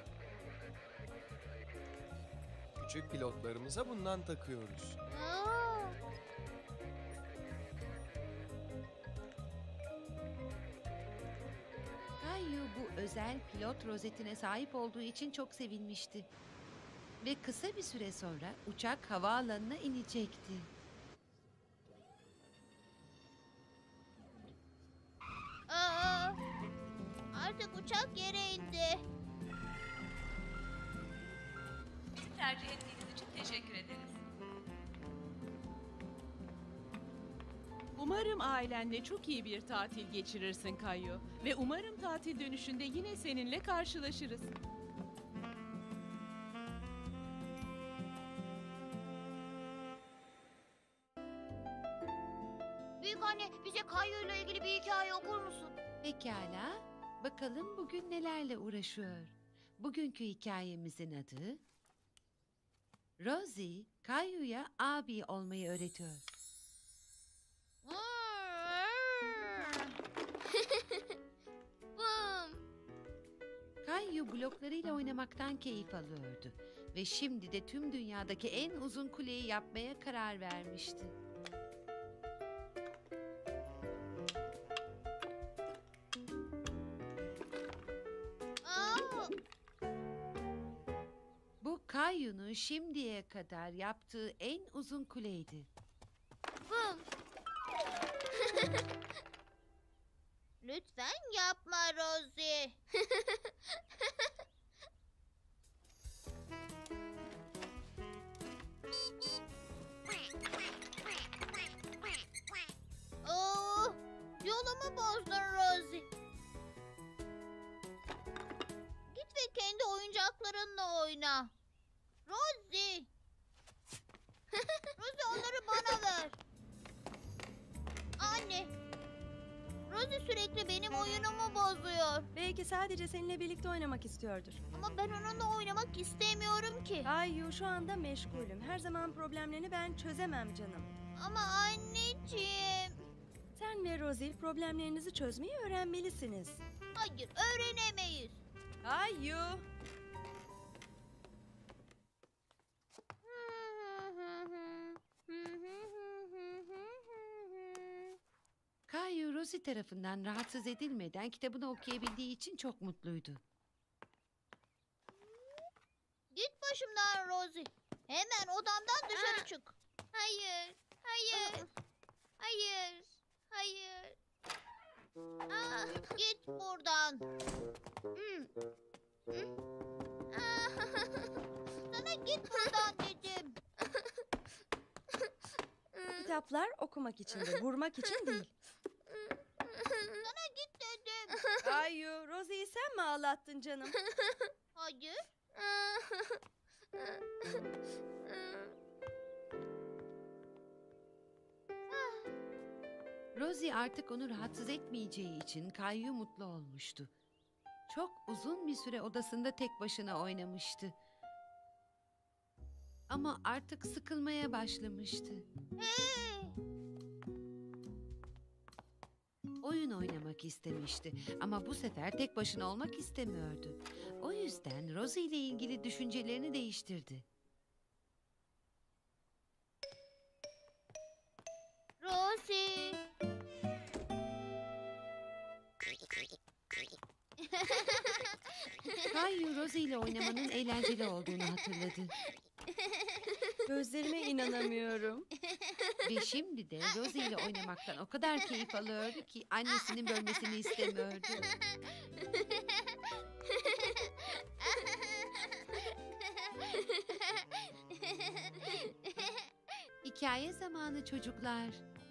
Speaker 18: Küçük pilotlarımıza bundan takıyoruz.
Speaker 6: Aa.
Speaker 3: Kayu bu özel pilot rozetine sahip olduğu için çok sevinmişti. Ve kısa bir süre sonra uçak havaalanına inecekti.
Speaker 6: Aa. Artık uçak yere indi.
Speaker 3: Tercih ettiğiniz için teşekkür ederiz.
Speaker 17: Umarım ailenle çok iyi bir tatil geçirirsin Kayu. Ve umarım tatil dönüşünde yine seninle karşılaşırız.
Speaker 6: Büyük anne bize Kayu ile ilgili bir hikaye okur musun?
Speaker 3: Pekala, bakalım bugün nelerle uğraşıyor. Bugünkü hikayemizin adı Rosie, Kayu'ya abi olmayı öğretiyor. Kayu bloklarıyla oynamaktan keyif alıyordu ve şimdi de tüm dünyadaki en uzun kuleyi yapmaya karar vermişti.
Speaker 6: Aa.
Speaker 3: Bu Kayu'nun şimdiye kadar yaptığı en uzun kuleydi.
Speaker 6: Bum. Lütfen yapma Rosie. oyna. Rosie. Rosie onları bana ver. Anne. Rosie sürekli benim oyunumu bozuyor.
Speaker 4: Belki sadece seninle birlikte oynamak istiyordur.
Speaker 6: Ama ben onunla oynamak istemiyorum ki.
Speaker 4: Kayu şu anda meşgulüm. Her zaman problemlerini ben çözemem canım.
Speaker 6: Ama anneciğim.
Speaker 4: Sen ve Rosie problemlerinizi çözmeyi öğrenmelisiniz.
Speaker 6: Hayır, öğrenemeyiz.
Speaker 4: Kayu.
Speaker 3: Kayu Rosie tarafından rahatsız edilmeden kitabını okuyabildiği için çok mutluydu.
Speaker 6: Git başımdan Rosie. Hemen odamdan dışarı çık. Hayır, hayır, hayır, hayır. Ah, git buradan. Hmm. Hmm. Ah, sana git buradan dedim.
Speaker 4: Kitaplar okumak içindir, vurmak için değil.
Speaker 6: Sana git dedim.
Speaker 4: Kayu, Rosie'yi sen mi ağlattın canım?
Speaker 6: Hayır.
Speaker 3: Rosie artık onu rahatsız etmeyeceği için Kayu mutlu olmuştu. Çok uzun bir süre odasında tek başına oynamıştı. Ama artık sıkılmaya başlamıştı.
Speaker 6: Hey!
Speaker 3: Oyun oynamak istemişti ama bu sefer tek başına olmak istemiyordu. O yüzden Rosie ile ilgili düşüncelerini değiştirdi.
Speaker 6: Rosie.
Speaker 3: Kayu Rosie ile oynamanın eğlenceli olduğunu hatırladı.
Speaker 4: Gözlerime inanamıyorum.
Speaker 3: Ve şimdi de Rosie ile oynamaktan o kadar keyif alıyordu ki annesinin bölmesini istemiyordu. Hikaye zamanı çocuklar.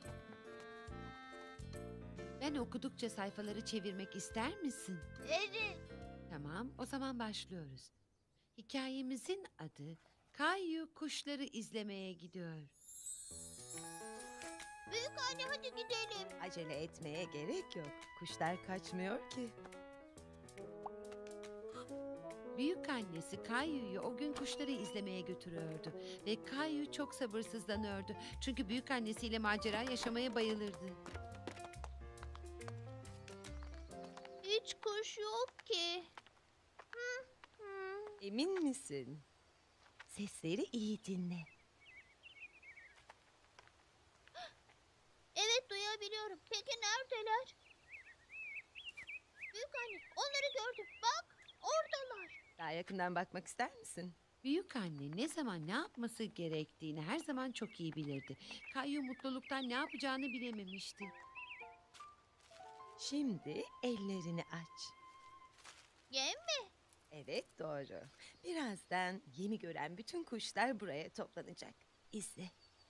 Speaker 3: Ben okudukça sayfaları çevirmek ister misin?
Speaker 6: Evet.
Speaker 3: Tamam, o zaman başlıyoruz. Hikayemizin adı Kayu kuşları izlemeye gidiyor.
Speaker 6: Büyük anne hadi gidelim.
Speaker 9: Acele etmeye gerek yok. Kuşlar kaçmıyor ki.
Speaker 3: Büyük annesi Kayu'yu o gün kuşları izlemeye götürüyordu. Ve Kayu çok sabırsızlanıyordu. Çünkü büyük annesiyle macera yaşamaya bayılırdı.
Speaker 6: Hiç kuş yok ki.
Speaker 9: Emin misin? Sesleri iyi dinle.
Speaker 6: Evet duyabiliyorum. Peki neredeler? Büyük anne onları gördüm. Bak oradalar.
Speaker 9: Daha yakından bakmak ister misin?
Speaker 3: Büyük anne ne zaman ne yapması gerektiğini her zaman çok iyi bilirdi. Kayu mutluluktan ne yapacağını bilememişti.
Speaker 9: Şimdi ellerini aç.
Speaker 6: Yem mi?
Speaker 9: Evet doğru. Birazdan yemi gören bütün kuşlar buraya toplanacak. İzle.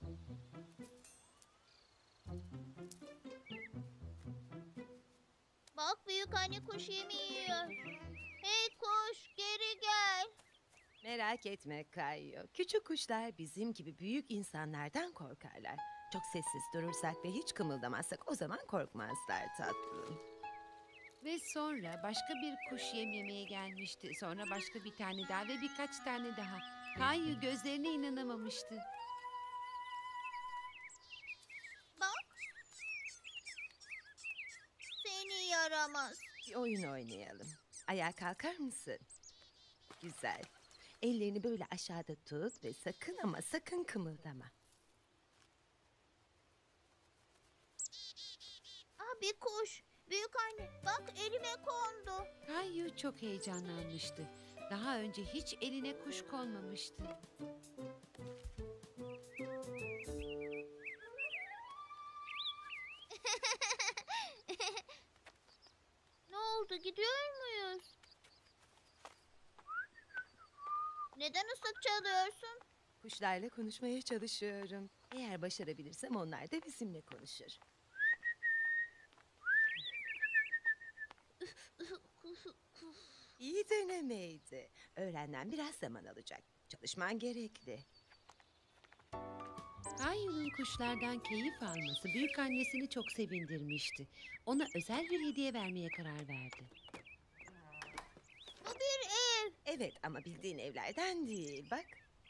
Speaker 6: Bak büyük anne kuş yemi yiyor. Hey kuş geri gel.
Speaker 9: Merak etme Kayu. Küçük kuşlar bizim gibi büyük insanlardan korkarlar. Çok sessiz durursak ve hiç kımıldamazsak o zaman korkmazlar tatlım.
Speaker 3: Ve sonra başka bir kuş yem yemeye gelmişti. Sonra başka bir tane daha ve birkaç tane daha. Kayu gözlerine inanamamıştı.
Speaker 6: Bak. Seni yaramaz.
Speaker 9: Bir oyun oynayalım. Ayağa kalkar mısın? Güzel. Ellerini böyle aşağıda tut ve sakın ama sakın kımıldama.
Speaker 6: Aa, bir kuş. Büyük anne bak elime kondu.
Speaker 3: Kayu çok heyecanlanmıştı. Daha önce hiç eline kuş konmamıştı.
Speaker 6: Ne oldu gidiyor muyuz? Neden ıslık çalıyorsun?
Speaker 9: Kuşlarla konuşmaya çalışıyorum. Eğer başarabilirsem onlar da bizimle konuşur. İyi denemeydi. Öğrenmen biraz zaman alacak. Çalışman gerekli.
Speaker 3: Kayu'nun kuşlardan keyif alması büyük annesini çok sevindirmişti. Ona özel bir hediye vermeye karar verdi.
Speaker 6: Bu bir ev.
Speaker 9: Evet ama bildiğin evlerden değil. Bak.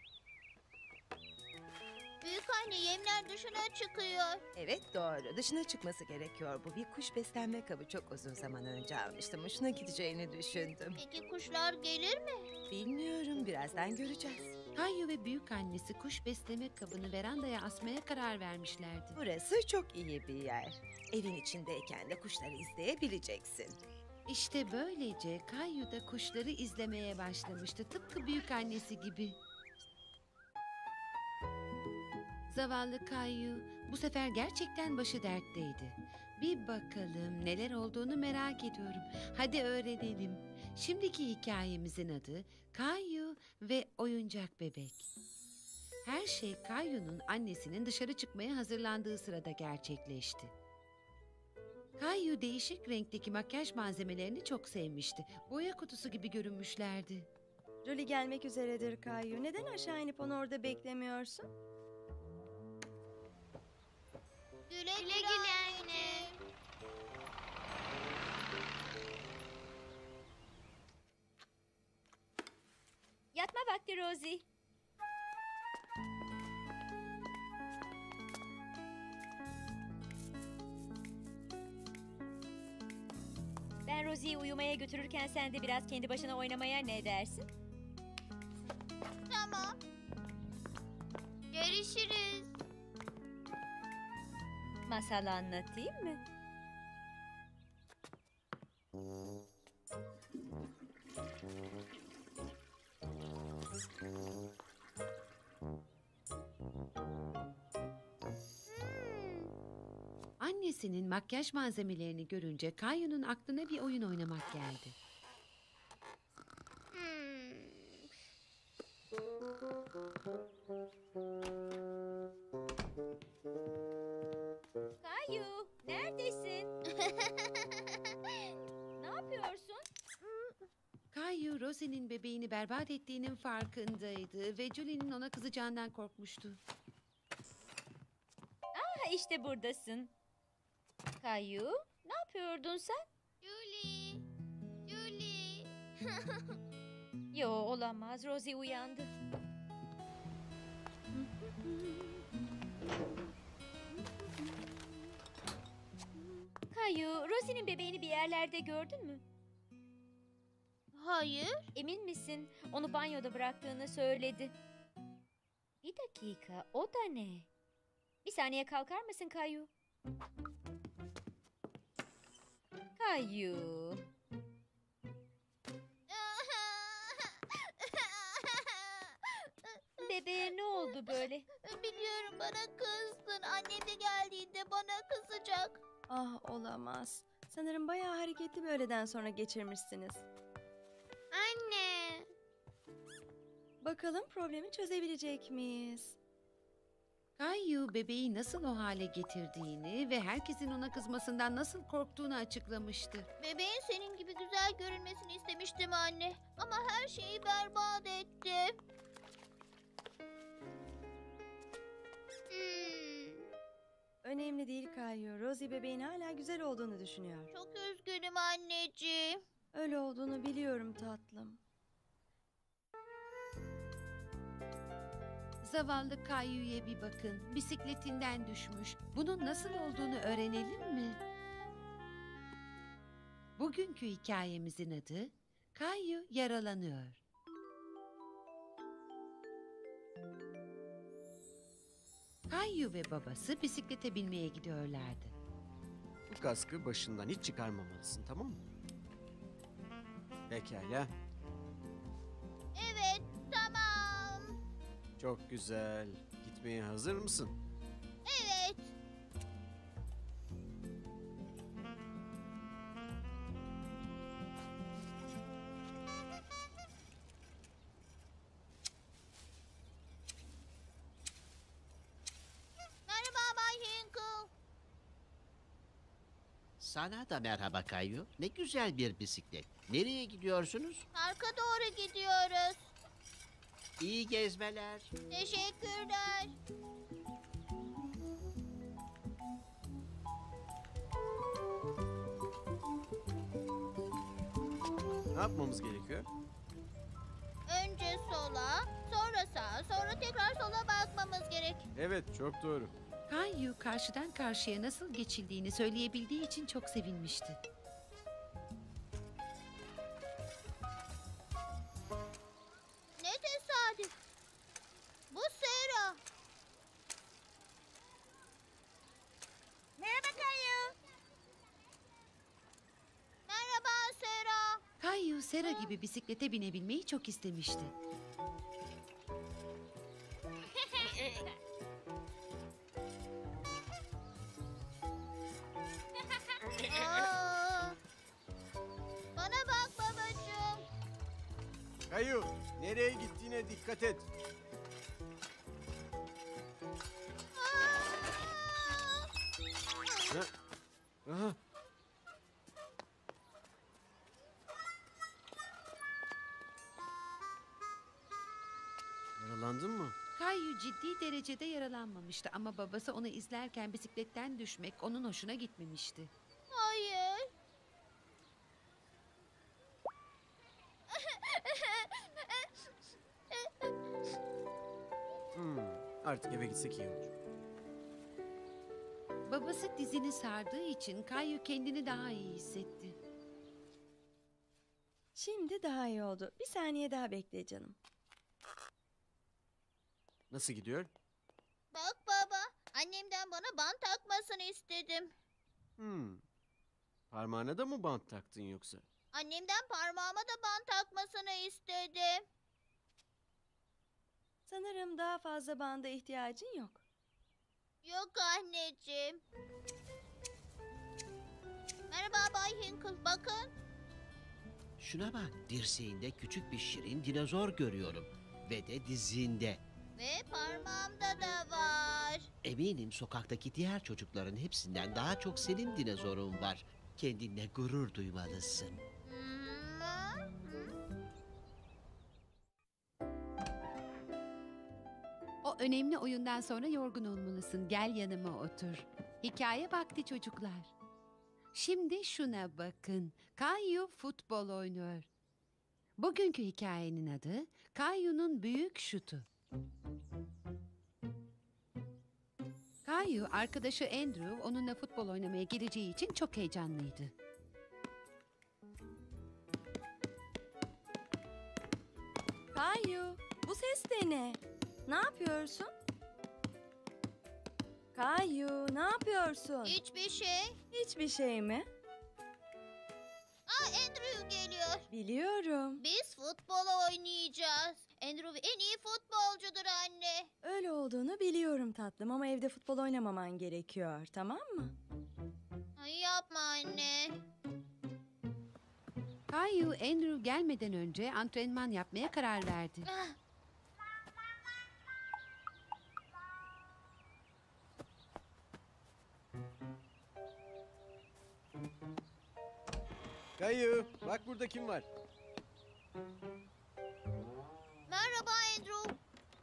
Speaker 6: Büyük anne yemler dışına çıkıyor.
Speaker 9: Evet doğru. Dışına çıkması gerekiyor. Bu bir kuş beslenme kabı. Çok uzun zaman önce almıştım. Hoşuna gideceğini düşündüm.
Speaker 6: Peki kuşlar gelir mi?
Speaker 9: Bilmiyorum. Birazdan göreceğiz.
Speaker 3: Kayu ve büyük annesi kuş besleme kabını verandaya asmaya karar vermişlerdi.
Speaker 9: Burası çok iyi bir yer. Evin içindeyken de kuşları izleyebileceksin.
Speaker 3: İşte böylece Kayu da kuşları izlemeye başlamıştı. Tıpkı büyük annesi gibi. Zavallı Kayu bu sefer gerçekten başı dertteydi. Bir bakalım neler olduğunu merak ediyorum. Hadi öğrenelim. Şimdiki hikayemizin adı Kayu ve Oyuncak Bebek. Her şey Kayu'nun annesinin dışarı çıkmaya hazırlandığı sırada gerçekleşti. Kayu değişik renkteki makyaj malzemelerini çok sevmişti. Boya kutusu gibi görünmüşlerdi.
Speaker 4: Julie gelmek üzeredir Kayu. Neden aşağı inip onu orada beklemiyorsun?
Speaker 6: Güle güle, güle anne.
Speaker 16: Yatma vakti Rosie. Ben Rosie'yi uyumaya götürürken sen de biraz kendi başına oynamaya ne dersin?
Speaker 6: Tamam. Görüşürüz.
Speaker 16: Masal anlatayım mı?
Speaker 3: Annesinin makyaj malzemelerini görünce Kayu'nun aklına bir oyun oynamak geldi.
Speaker 16: Kayu, neredesin? Ne yapıyorsun?
Speaker 3: Kayu, Rosie'nin bebeğini berbat ettiğinin farkındaydı ve Julie'nin ona kızacağından korkmuştu.
Speaker 16: Ah, işte buradasın. Kayu, ne yapıyordun sen?
Speaker 6: Julie. Julie.
Speaker 16: Yo, olamaz. Rosie uyandı. Kayu, Rosie'nin bebeğini bir yerlerde gördün mü?
Speaker 6: Hayır.
Speaker 16: Emin misin? Onu banyoda bıraktığını söyledi. Bir dakika, o da ne? Bir saniye kalkar mısın Kayu? Kayu. Bebeğe ne oldu böyle?
Speaker 6: Biliyorum bana kızdın. Annem de geldiğinde bana kızacak.
Speaker 4: Ah olamaz. Sanırım bayağı hareketli bir öğleden sonra geçirmişsiniz.
Speaker 6: Anne.
Speaker 4: Bakalım problemi çözebilecek miyiz?
Speaker 3: Kayu bebeği nasıl o hale getirdiğini ve herkesin ona kızmasından nasıl korktuğunu açıklamıştı.
Speaker 6: Bebeğin senin gibi güzel görünmesini istemiştim anne. Ama her şeyi berbat etti. Hmm,
Speaker 4: Önemli değil Kayu. Rosie bebeğin hala güzel olduğunu düşünüyor.
Speaker 6: çok üzgünüm anneciğim.
Speaker 4: Öyle olduğunu biliyorum tatlım.
Speaker 3: Zavallı Kayu'ya bir bakın. Bisikletinden düşmüş. Bunun nasıl olduğunu öğrenelim mi? Bugünkü hikayemizin adı Kayu Yaralanıyor. Kayu ve babası bisiklete binmeye gidiyorlardı.
Speaker 5: Bu kaskı başından hiç çıkarmamalısın, tamam mı? Pekala.
Speaker 6: Evet, tamam.
Speaker 5: Çok güzel. Gitmeye hazır mısın?
Speaker 6: Evet. Merhaba Bay Hinkle.
Speaker 7: Sana da merhaba Kayu. Ne güzel bir bisiklet. Nereye gidiyorsunuz?
Speaker 6: Parka doğru gidiyoruz.
Speaker 7: İyi gezmeler.
Speaker 6: Teşekkürler.
Speaker 5: Ne yapmamız gerekiyor?
Speaker 6: Önce sola, sonra sağa, sonra tekrar sola bakmamız gerek.
Speaker 5: Evet, çok doğru.
Speaker 3: Kayu karşıdan karşıya nasıl geçildiğini söyleyebildiği için çok sevinmişti.
Speaker 6: Ne tesadüf. Bu Sera.
Speaker 14: Merhaba Kayu.
Speaker 6: Merhaba Sera.
Speaker 3: Kayu Sera gibi bisiklete binebilmeyi çok istemişti.
Speaker 6: Aa, bana bak babacığım.
Speaker 5: Kayu, nereye gittiğine dikkat et. Ha? Aha. Yaralandın mı?
Speaker 3: Kayu ciddi derecede yaralanmamıştı ama babası onu izlerken bisikletten düşmek onun hoşuna gitmemişti.
Speaker 6: Hayır.
Speaker 5: Hmm, artık eve gitsek iyi olur.
Speaker 3: Babası dizini sardığı için Kayu kendini daha iyi hissetti.
Speaker 4: Şimdi daha iyi oldu. Bir saniye daha bekle canım.
Speaker 5: Nasıl gidiyor?
Speaker 6: Bak baba, annemden bana bant takmasını istedim.
Speaker 5: Hmm. Parmağına da mı bant taktın yoksa?
Speaker 6: Annemden parmağıma da bant takmasını istedim.
Speaker 4: Sanırım daha fazla banda ihtiyacın yok.
Speaker 6: Yok anneciğim. Merhaba Bay Hinkle, bakın.
Speaker 7: Şuna bak, dirseğinde küçük bir şirin dinozor görüyorum. Ve de dizinde.
Speaker 6: Ve parmağımda da var.
Speaker 7: Eminim sokaktaki diğer çocukların hepsinden daha çok senin dinozorun var. Kendinle gurur duymalısın.
Speaker 3: O önemli oyundan sonra yorgun olmalısın. Gel yanıma otur. Hikaye vakti çocuklar. Şimdi şuna bakın. Kayu futbol oynuyor. Bugünkü hikayenin adı Kayu'nun büyük şutu. Kayu arkadaşı Andrew onunla futbol oynamaya geleceği için çok heyecanlıydı.
Speaker 4: Kayu, bu ses de ne? Ne yapıyorsun? Kayu, ne yapıyorsun?
Speaker 6: Hiçbir şey.
Speaker 4: Hiçbir şey mi?
Speaker 6: Aa, Andrew geliyor.
Speaker 4: Biliyorum.
Speaker 6: Biz futbol oynayacağız. Andrew en iyi futbolcudur anne.
Speaker 4: Öyle olduğunu biliyorum tatlım ama evde futbol oynamaman gerekiyor, tamam mı?
Speaker 6: Ay, yapma anne.
Speaker 3: Kayu Andrew gelmeden önce antrenman yapmaya karar verdi.
Speaker 6: Ah,
Speaker 5: Kayu, bak burada kim var?
Speaker 6: merhaba Andrew.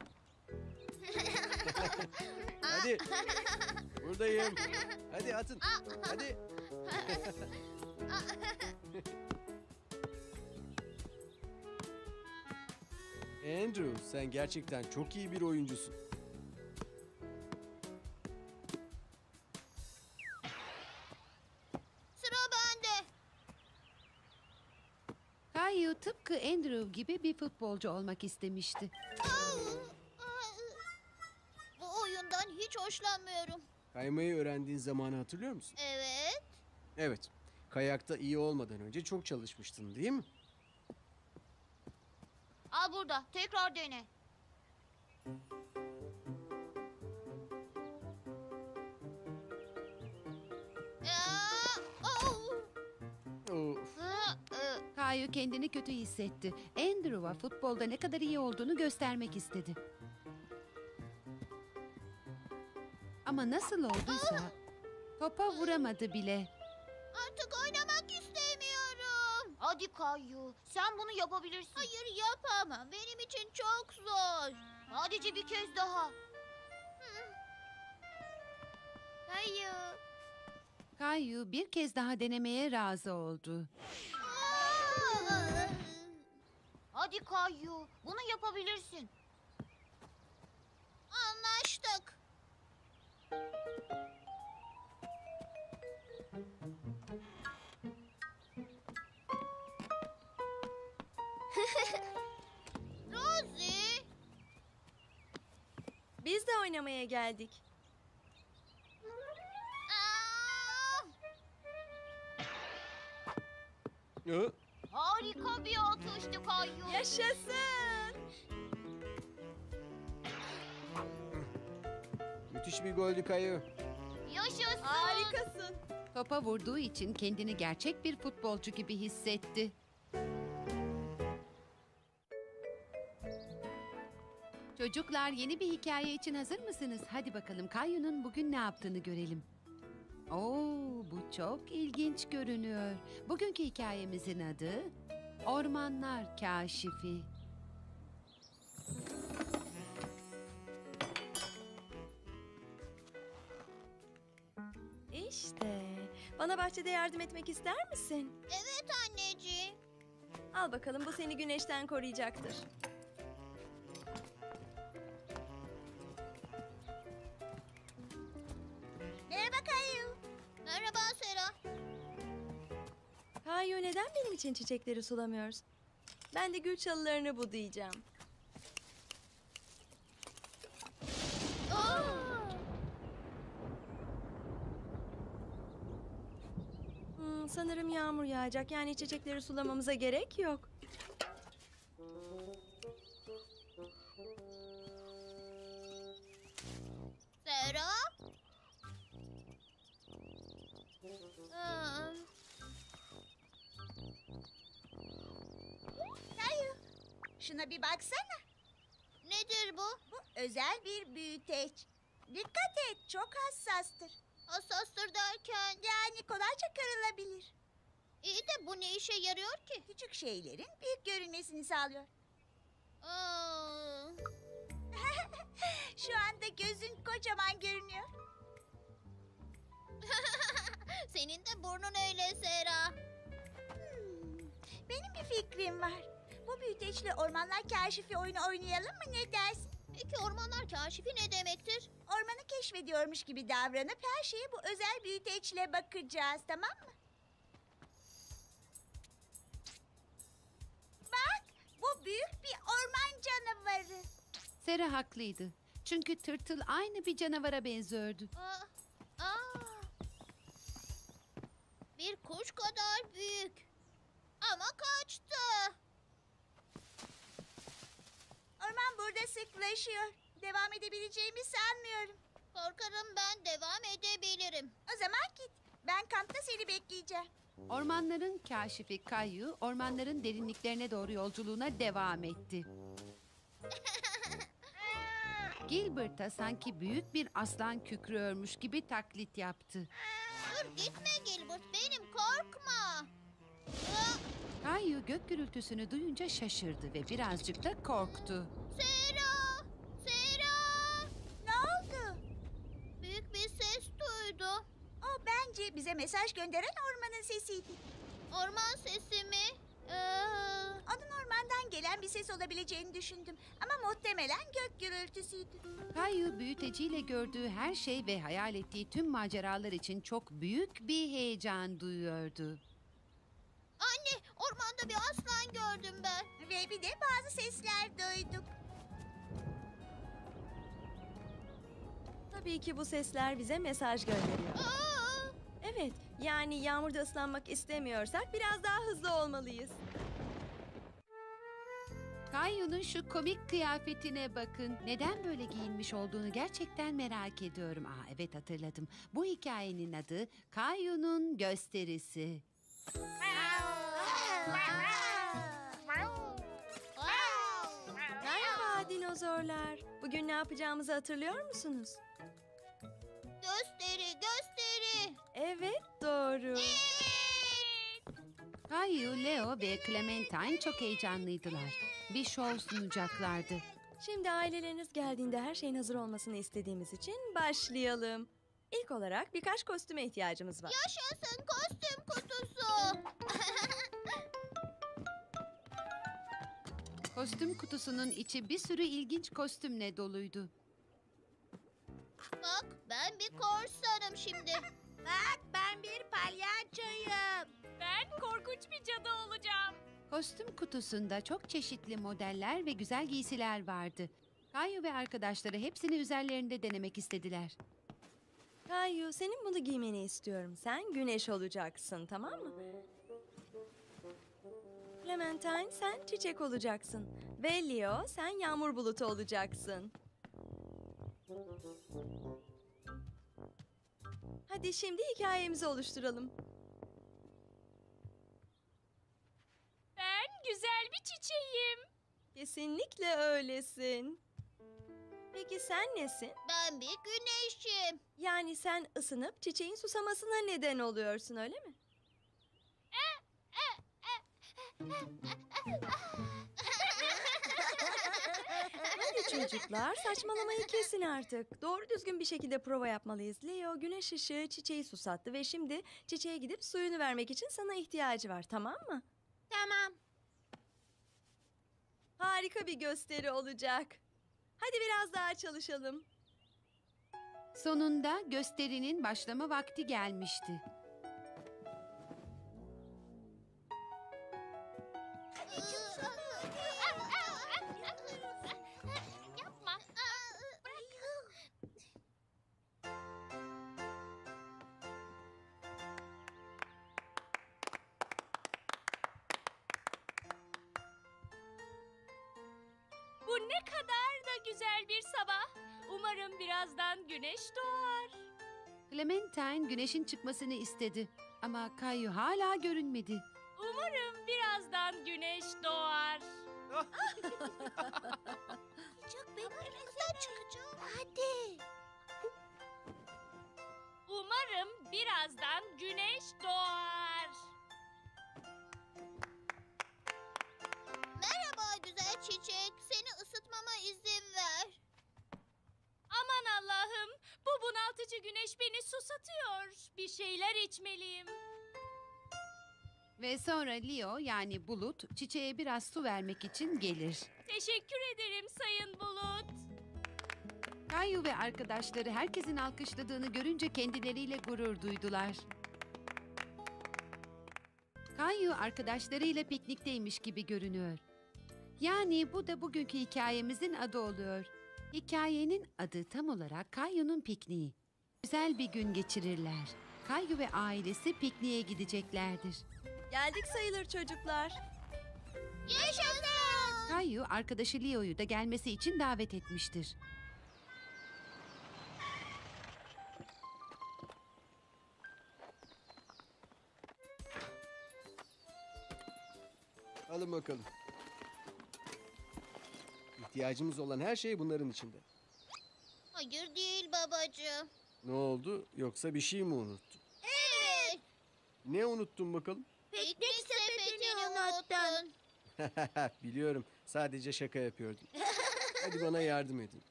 Speaker 5: Hadi. Buradayım. Hadi atın. Hadi. Andrew, sen gerçekten çok iyi bir oyuncusun.
Speaker 6: Sıra bende.
Speaker 3: Kayu tıpkı Andrew gibi bir futbolcu olmak istemişti.
Speaker 6: Bu oyundan hiç hoşlanmıyorum.
Speaker 5: Kaymayı öğrendiğin zamanı hatırlıyor musun?
Speaker 6: Evet.
Speaker 5: Evet. Kayakta iyi olmadan önce çok çalışmıştın, değil mi?
Speaker 6: Al burada. Tekrar dene. Aa, oh.
Speaker 5: Of.
Speaker 6: Aa, e,
Speaker 3: Kayu kendini kötü hissetti. Andrew'a futbolda ne kadar iyi olduğunu göstermek istedi. Ama nasıl olduysa topa vuramadı bile.
Speaker 6: Artık oynamak istemiyorum. Hadi Kayu, sen bunu yapabilirsin. Hayır, yapamam. Benim için çok zor. Sadece bir kez daha. Kayu.
Speaker 3: Kayu bir kez daha denemeye razı oldu.
Speaker 6: Hadi Kayu, bunu yapabilirsin. Anlaştık. Rosie.
Speaker 4: Biz de oynamaya geldik.
Speaker 5: Hı?
Speaker 6: Harika bir atıştı Kayu.
Speaker 4: Yaşasın.
Speaker 5: Müthiş bir goldü Kayu.
Speaker 6: Yaşasın.
Speaker 4: Harikasın.
Speaker 3: Topa vurduğu için kendini gerçek bir futbolcu gibi hissetti. Çocuklar, yeni bir hikaye için hazır mısınız? Hadi bakalım Kayu'nun bugün ne yaptığını görelim. Oo, bu çok ilginç görünüyor. Bugünkü hikayemizin adı Ormanlar Kaşifi.
Speaker 4: İşte. Bana bahçede yardım etmek ister misin?
Speaker 6: Evet anneciğim.
Speaker 4: Al bakalım, bu seni güneşten koruyacaktır.
Speaker 6: Merhaba Kayu. Merhaba Sera.
Speaker 4: Kayu, neden benim için çiçekleri sulamıyorsun? Ben de gül çalılarını budayacağım. Hmm, sanırım yağmur yağacak. Yani çiçekleri sulamamıza gerek yok.
Speaker 6: Sera. Aa.
Speaker 14: Kayu, şuna bir baksana.
Speaker 6: Nedir bu?
Speaker 14: Bu özel bir büyüteç. Dikkat et, çok hassastır.
Speaker 6: Hassastır derken?
Speaker 14: Yani kolayca kırılabilir.
Speaker 6: İyi de bu ne işe yarıyor ki?
Speaker 14: Küçük şeylerin büyük görünmesini sağlıyor.
Speaker 6: Aa.
Speaker 14: Şu anda gözün kocaman görünüyor.
Speaker 6: Senin de burnun öyle Sera.
Speaker 14: Hmm, benim bir fikrim var. Bu büyüteçle ormanlar kaşifi oyunu oynayalım mı, ne dersin?
Speaker 6: Peki ormanlar kaşifi ne demektir?
Speaker 14: Ormanı keşfediyormuş gibi davranıp her şeye bu özel büyüteçle bakacağız, tamam mı? Bak, bu büyük bir orman canavarı.
Speaker 3: Sera haklıydı. Çünkü tırtıl aynı bir canavara benziyordu.
Speaker 6: Aa, aa. Bir kuş kadar büyük. Ama kaçtı.
Speaker 14: Orman burada sıklaşıyor. Devam edebileceğimi sanmıyorum.
Speaker 6: Korkarım ben devam edebilirim.
Speaker 14: O zaman git. Ben kampta seni bekleyeceğim.
Speaker 3: Ormanların kaşifi Kayu, ormanların derinliklerine doğru yolculuğuna devam etti. Gilbert'a sanki büyük bir aslan kükrüyormuş gibi taklit yaptı.
Speaker 6: Dur gitme Gilbert, benim korkma.
Speaker 3: Kayu gök gürültüsünü duyunca şaşırdı ve birazcık da korktu.
Speaker 6: Sera! Sera!
Speaker 14: Ne oldu?
Speaker 6: Büyük bir ses duydum.
Speaker 14: O bence bize mesaj gönderen ormanın sesiydi.
Speaker 6: Orman sesi mi? Ee...
Speaker 14: Onun ormandan gelen bir ses olabileceğini düşündüm. Ama muhtemelen gök gürültüsüydü.
Speaker 3: Kayu büyüteciyle gördüğü her şey ve hayal ettiği tüm maceralar için çok büyük bir heyecan duyuyordu.
Speaker 6: Anne, ormanda bir aslan gördüm ben.
Speaker 14: Ve bir de bazı sesler duyduk.
Speaker 4: Tabii ki bu sesler bize mesaj gönderiyor.
Speaker 6: Aa!
Speaker 4: Evet, yani yağmurda ıslanmak istemiyorsak biraz daha hızlı olmalıyız.
Speaker 3: Kayu'nun şu komik kıyafetine bakın. Neden böyle giyinmiş olduğunu gerçekten merak ediyorum. Aa, evet hatırladım. Bu hikayenin adı Kayu'nun Gösterisi.
Speaker 4: Merhaba dinozorlar. Bugün ne yapacağımızı hatırlıyor musunuz?
Speaker 6: Gösteri, gösteri.
Speaker 4: Evet, doğru.
Speaker 6: Ee!
Speaker 3: Kayu, Leo ve Clementine çok heyecanlıydılar. Bir şov sunacaklardı.
Speaker 4: Şimdi aileleriniz geldiğinde her şeyin hazır olmasını istediğimiz için başlayalım. İlk olarak birkaç kostüme ihtiyacımız var.
Speaker 6: Yaşasın kostüm kutusu.
Speaker 3: Kostüm kutusunun içi bir sürü ilginç kostümle doluydu.
Speaker 6: Bak ben bir korsanım şimdi.
Speaker 1: Bak ben bir palyaçoyum.
Speaker 11: Ben korkunç bir cadı olacağım.
Speaker 3: Kostüm kutusunda çok çeşitli modeller ve güzel giysiler vardı. Kayu ve arkadaşları hepsini üzerlerinde denemek istediler.
Speaker 4: Kayu, senin bunu giymeni istiyorum. Sen güneş olacaksın, tamam mı? Clementine, sen çiçek olacaksın. Ve Leo, sen yağmur bulutu olacaksın. Hadi şimdi hikayemizi oluşturalım.
Speaker 11: Ben güzel bir çiçeğim.
Speaker 4: Kesinlikle öylesin. Peki sen nesin?
Speaker 6: Ben bir güneşim.
Speaker 4: Yani sen ısınıp çiçeğin susamasına neden oluyorsun, öyle mi? Hadi çocuklar, saçmalamayı kesin artık. Doğru düzgün bir şekilde prova yapmalıyız. Leo güneş ışığı çiçeği susattı ve şimdi çiçeğe gidip suyunu vermek için sana ihtiyacı var, tamam mı?
Speaker 1: Tamam.
Speaker 4: Harika bir gösteri olacak. Hadi biraz daha çalışalım.
Speaker 3: Sonunda gösterinin başlama vakti gelmişti.
Speaker 6: Yapma.
Speaker 11: Bu ne kadar da güzel bir sabah. Umarım birazdan güneş doğar.
Speaker 3: Clementine güneşin çıkmasını istedi. Ama Kayu hala görünmedi.
Speaker 11: Umarım birazdan güneş doğar.
Speaker 6: Çok beklemeden çıkacağım. Hadi.
Speaker 11: Umarım birazdan güneş doğar.
Speaker 6: Merhaba güzel çiçek. Seni ısıtmama izin ver.
Speaker 11: Aman Allah'ım, bu bunaltıcı güneş beni susatıyor. Bir şeyler içmeliyim.
Speaker 3: Ve sonra Leo yani Bulut çiçeğe biraz su vermek için gelir.
Speaker 11: Teşekkür ederim Sayın Bulut.
Speaker 3: Kayu ve arkadaşları herkesin alkışladığını görünce kendileriyle gurur duydular. Kayu arkadaşlarıyla piknikteymiş gibi görünüyor. Yani bu da bugünkü hikayemizin adı oluyor. Hikayenin adı tam olarak Kayu'nun pikniği. Güzel bir gün geçirirler. Kayu ve ailesi pikniğe gideceklerdir.
Speaker 4: Geldik sayılır çocuklar.
Speaker 6: Yaşasın.
Speaker 3: Kayu arkadaşı Leo'yu da gelmesi için davet etmiştir.
Speaker 5: Alın bakalım. İhtiyacımız olan her şey bunların içinde.
Speaker 6: Hayır değil babacığım.
Speaker 5: Ne oldu? Yoksa bir şey mi unuttun?
Speaker 6: Evet.
Speaker 5: Ne unuttun bakalım?
Speaker 6: Piknik sepetini unuttun.
Speaker 5: Biliyorum. Sadece şaka yapıyordum. Hadi bana yardım edin.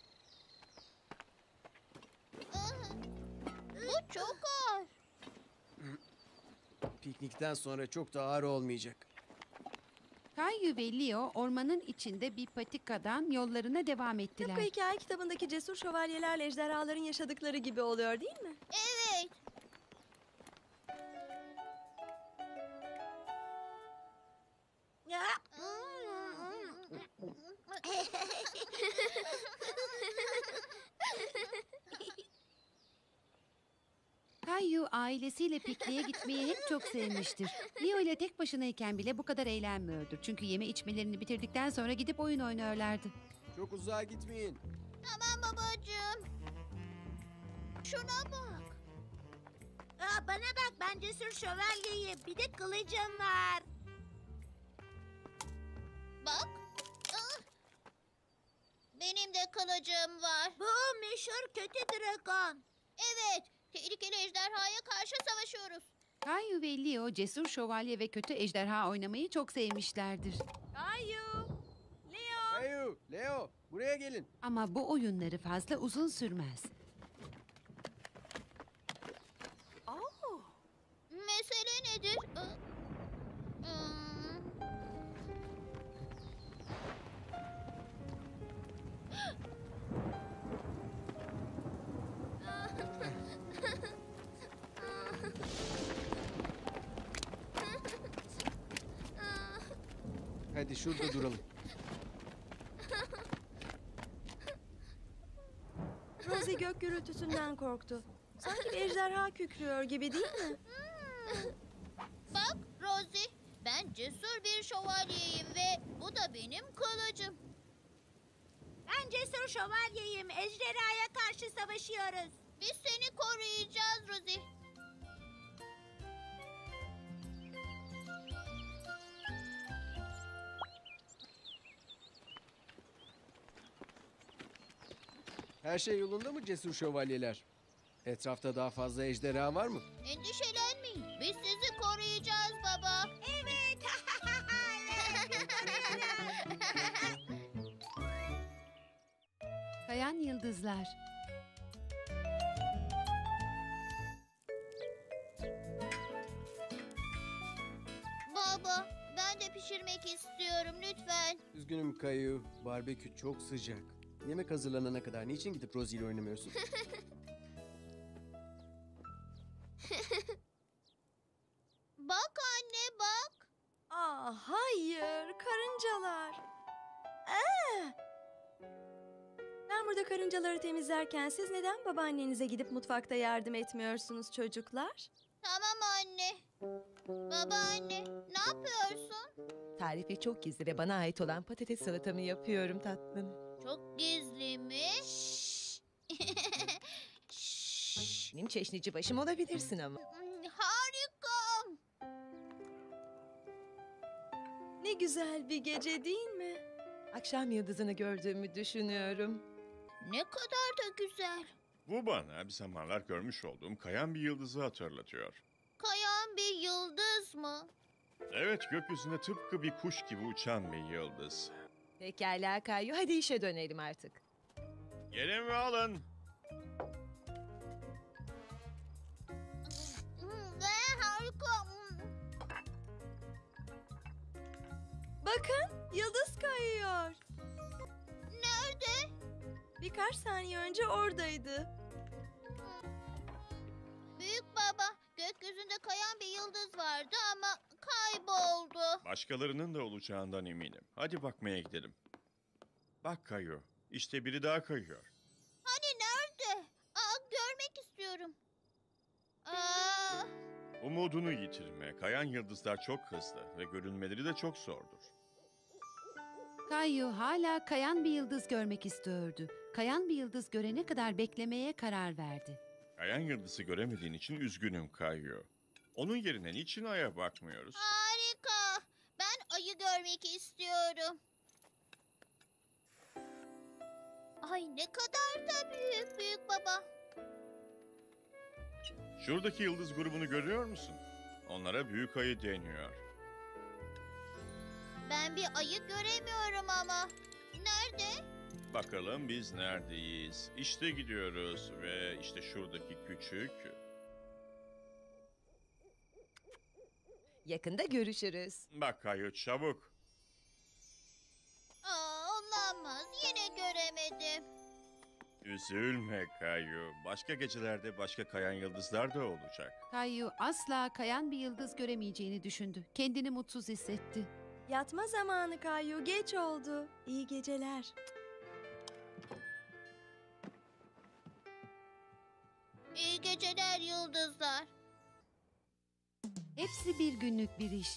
Speaker 6: Bu çok ağır.
Speaker 5: Piknikten sonra çok da ağır olmayacak.
Speaker 3: Kayu ve Leo ormanın içinde bir patikadan yollarına devam ettiler.
Speaker 4: Tıpkı hikaye kitabındaki cesur şövalyelerle ejderhaların yaşadıkları gibi oluyor değil mi?
Speaker 6: Evet.
Speaker 1: Ya.
Speaker 3: Kayu ailesiyle pikniğe gitmeyi hep çok sevmiştir. Leo ile tek başınayken bile bu kadar eğlenmiyordur. Çünkü yeme içmelerini bitirdikten sonra gidip oyun oynuyorlardı.
Speaker 5: Çok uzağa gitmeyin.
Speaker 6: Tamam babacığım. Şuna bak.
Speaker 1: Aa, bana bak ben cesur şövalyeyim. Bir de kılıcım var.
Speaker 6: Bak. Ah. Benim de kılıcım var.
Speaker 1: Bu meşhur kötü dragon.
Speaker 6: Evet. Tehlikeli ejderhaya karşı savaşıyoruz.
Speaker 3: Kayu ve Leo cesur şövalye ve kötü ejderha oynamayı çok sevmişlerdir.
Speaker 4: Kayu! Leo!
Speaker 5: Kayu, Leo, buraya gelin.
Speaker 3: Ama bu oyunları fazla uzun sürmez.
Speaker 6: Mesele nedir? Aa, hmm.
Speaker 5: Hadi şurada duralım.
Speaker 4: Rosie gök gürültüsünden korktu. Sanki bir ejderha kükrüyor gibi değil mi?
Speaker 6: Bak Rosie, ben cesur bir şövalyeyim ve bu da benim kılıcım.
Speaker 1: Ben cesur şövalyeyim. Ejderhaya karşı savaşıyoruz.
Speaker 6: Biz seni koruyacağız Rosie.
Speaker 5: Her şey yolunda mı cesur şövalyeler? Etrafta daha fazla ejderha var mı?
Speaker 6: Endişelenmeyin. Biz sizi koruyacağız baba.
Speaker 1: Evet.
Speaker 3: Kayan yıldızlar.
Speaker 6: Baba, ben de pişirmek istiyorum lütfen.
Speaker 5: Üzgünüm Kayu, barbekü çok sıcak. Yemek hazırlanana kadar niçin gidip Rosie ile oynamıyorsun?
Speaker 6: Bak anne bak.
Speaker 4: Aa, hayır, karıncalar. Aa! Ben burada karıncaları temizlerken siz neden babaannenize gidip mutfakta yardım etmiyorsunuz çocuklar?
Speaker 6: Tamam anne. Babaanne, ne yapıyorsun?
Speaker 9: Tarifi çok gizli ve bana ait olan patates salatamı yapıyorum tatlım.
Speaker 6: Çok gizli mi?
Speaker 9: Benim çeşnici başım olabilirsin ama.
Speaker 6: Harika.
Speaker 4: Ne güzel bir gece değil mi?
Speaker 9: Akşam yıldızını gördüğümü düşünüyorum.
Speaker 6: Ne kadar da güzel.
Speaker 8: Bu bana bir zamanlar görmüş olduğum kayan bir yıldızı hatırlatıyor.
Speaker 6: Kayan bir yıldız mı?
Speaker 8: Evet, gökyüzünde tıpkı bir kuş gibi uçan bir yıldız.
Speaker 9: Pekala Kayu, hadi işe dönelim artık.
Speaker 8: Gelin ve alın.
Speaker 6: Hmm, Ve harika. Hmm.
Speaker 4: Bakın, yıldız kayıyor.
Speaker 6: Nerede?
Speaker 4: Birkaç saniye önce oradaydı.
Speaker 6: Büyük baba, gökyüzünde kayan bir yıldız vardı ama kayboldu.
Speaker 8: Başkalarının da olacağından eminim. Hadi bakmaya gidelim. Bak Kayu, işte biri daha kayıyor.
Speaker 6: Hani nerede? Aa, görmek istiyorum. Aa,
Speaker 8: Umudunu yitirme. Kayan yıldızlar çok hızlı ve görünmeleri de çok zordur.
Speaker 3: Kayu hala kayan bir yıldız görmek istiyordu. Kayan bir yıldız görene kadar beklemeye karar verdi.
Speaker 8: Kayan yıldızı göremediğin için üzgünüm Kayu. Onun yerine niçin aya bakmıyoruz?
Speaker 6: harika. Ben ayı görmek istiyorum. Ay ne kadar da büyük büyük baba.
Speaker 8: Şuradaki yıldız grubunu görüyor musun? Onlara büyük ayı deniyor.
Speaker 6: Ben bir ayı göremiyorum ama. Nerede?
Speaker 8: Bakalım biz neredeyiz? İşte gidiyoruz ve işte şuradaki küçük...
Speaker 9: Yakında görüşürüz.
Speaker 8: Bak Kayu çabuk.
Speaker 6: Aa, olamaz. Yine göremedim.
Speaker 8: Üzülme Kayu. Başka gecelerde başka kayan yıldızlar da olacak.
Speaker 3: Kayu asla kayan bir yıldız göremeyeceğini düşündü. Kendini mutsuz hissetti.
Speaker 4: Yatma zamanı Kayu, geç oldu. İyi geceler.
Speaker 6: İyi geceler yıldızlar.
Speaker 3: Hepsi bir günlük bir iş.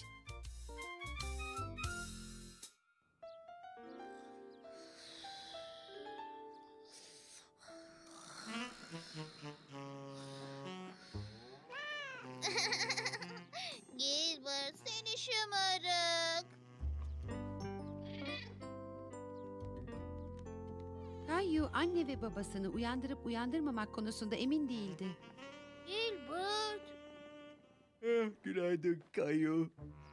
Speaker 6: Gilbert seni şımarık.
Speaker 3: Kayu anne ve babasını uyandırıp uyandırmamak konusunda emin değildi.
Speaker 6: Gilbert.
Speaker 5: Ah, günaydın Kayu.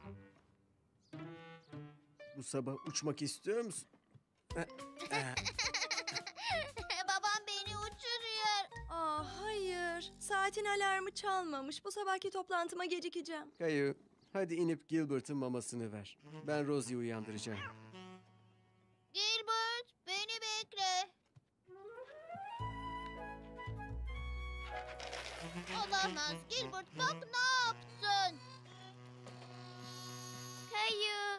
Speaker 5: Bu sabah uçmak istiyor musun? Ah, ah.
Speaker 6: Babam beni uçuruyor.
Speaker 4: Aa, hayır. Saatin alarmı çalmamış. Bu sabahki toplantıma gecikeceğim.
Speaker 5: Kayu, hadi inip Gilbert'ın mamasını ver. Ben Rosie'yi uyandıracağım.
Speaker 6: Gilbert, beni bekle. Olamaz. Gilbert, bak ne yaptın? Kayu.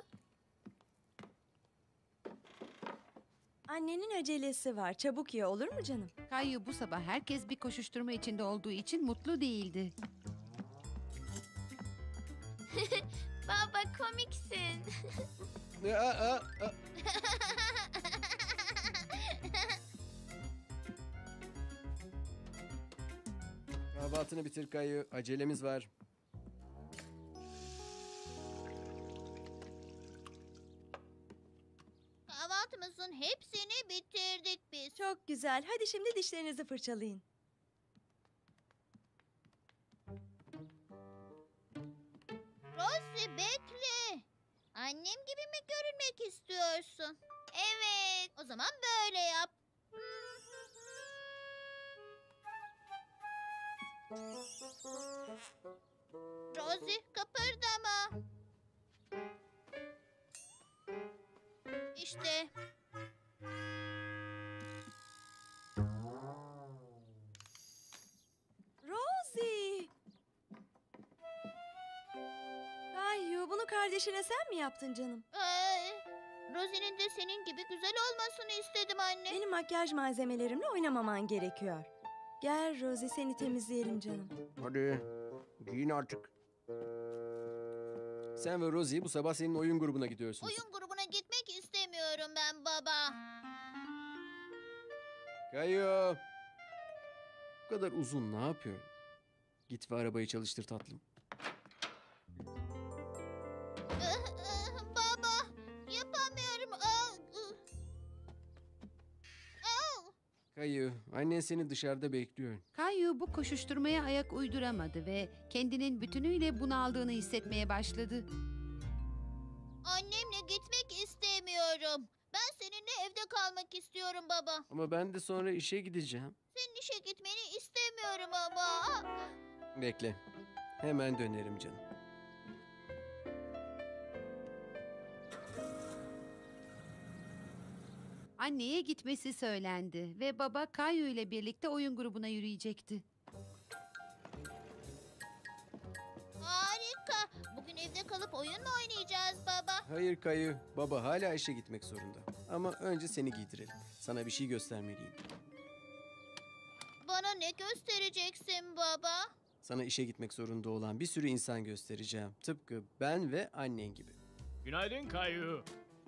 Speaker 4: Annenin acelesi var. Çabuk ye, olur mu canım?
Speaker 3: Kayu bu sabah herkes bir koşuşturma içinde olduğu için mutlu değildi.
Speaker 6: Baba komiksin.
Speaker 5: Aa, aa, aa. Kahvaltını bitir Kayu. Acelemiz var.
Speaker 6: Kahvaltımızın hepsini bitirdik biz.
Speaker 4: Çok güzel. Hadi şimdi dişlerinizi fırçalayın.
Speaker 6: Rosie bekle. Annem gibi mi görünmek istiyorsun? Evet. O zaman böyle yap. Rosie kıpırdama. İşte.
Speaker 4: Rosie! Kayu, bunu kardeşine sen mi yaptın canım?
Speaker 6: Ee, Rosie'nin de senin gibi güzel olmasını istedim anne.
Speaker 4: Benim makyaj malzemelerimle oynamaman gerekiyor. Gel Rosie, seni temizleyelim canım.
Speaker 5: Hadi giyin artık. Sen ve Rosie bu sabah senin oyun grubuna gidiyorsunuz.
Speaker 6: Oyun grubuna gitmek istemiyorum ben baba.
Speaker 5: Kayu. Bu kadar uzun ne yapıyor? Git ve arabayı çalıştır tatlım.
Speaker 6: Baba yapamıyorum. Aa, ı. Aa.
Speaker 5: Kayu, annen seni dışarıda bekliyor.
Speaker 3: Kayu bu koşuşturmaya ayak uyduramadı ve kendinin bütünüyle bunaldığını hissetmeye başladı.
Speaker 6: Annemle gitmek istemiyorum. Ben seninle evde kalmak istiyorum baba.
Speaker 5: Ama ben de sonra işe gideceğim.
Speaker 6: Senin işe gitmeni istemiyorum ama.
Speaker 5: Bekle. Hemen dönerim canım.
Speaker 3: Anneye gitmesi söylendi ve baba Kayu ile birlikte oyun grubuna yürüyecekti.
Speaker 6: Harika. Bugün evde kalıp oyun mu oynayacağız baba?
Speaker 5: Hayır Kayu, baba hala işe gitmek zorunda. Ama önce seni giydirelim. Sana bir şey göstermeliyim.
Speaker 6: Bana ne göstereceksin baba?
Speaker 5: Sana işe gitmek zorunda olan bir sürü insan göstereceğim. Tıpkı ben ve annen gibi.
Speaker 20: Günaydın Kayu.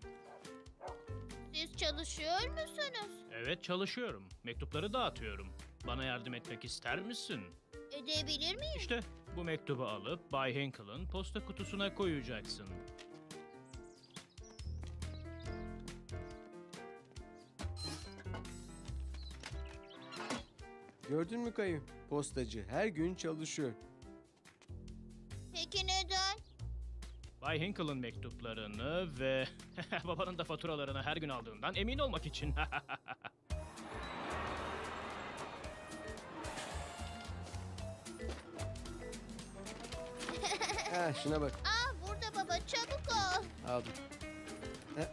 Speaker 6: Siz çalışıyor musunuz?
Speaker 20: Evet çalışıyorum. Mektupları dağıtıyorum. Bana yardım etmek ister misin?
Speaker 6: Edebilir miyim?
Speaker 20: İşte bu mektubu alıp Bay Henkel'ın posta kutusuna koyacaksın.
Speaker 5: Gördün mü Kayu? Postacı her gün çalışıyor.
Speaker 6: Peki neden?
Speaker 20: Bay Henkel'ın mektuplarını ve babanın da faturalarını her gün aldığından emin olmak için.
Speaker 5: Ha, şuna bak.
Speaker 6: Aa burada baba çabuk ol.
Speaker 5: Aldım. Ha,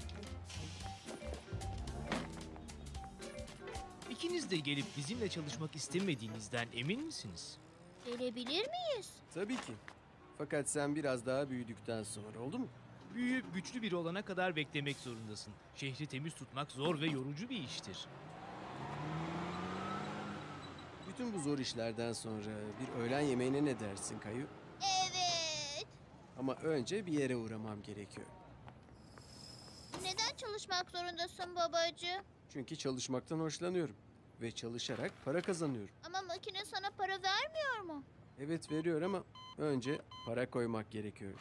Speaker 21: İkiniz de gelip bizimle çalışmak istemediğinizden emin misiniz?
Speaker 6: Gelebilir miyiz?
Speaker 5: tabii ki. Fakat sen biraz daha büyüdükten sonra oldu mu?
Speaker 21: Büyüyüp güçlü biri olana kadar beklemek zorundasın. Şehri temiz tutmak zor ve yorucu bir iştir.
Speaker 5: Bütün bu zor işlerden sonra bir öğlen yemeğine ne dersin Kayu?
Speaker 6: Evet.
Speaker 5: Ama önce bir yere uğramam gerekiyor.
Speaker 6: Neden çalışmak zorundasın babacığım?
Speaker 5: Çünkü çalışmaktan hoşlanıyorum. Ve çalışarak para kazanıyorum.
Speaker 6: Ama makine sana para vermiyor mu?
Speaker 5: Evet veriyor ama önce para koymak gerekiyor.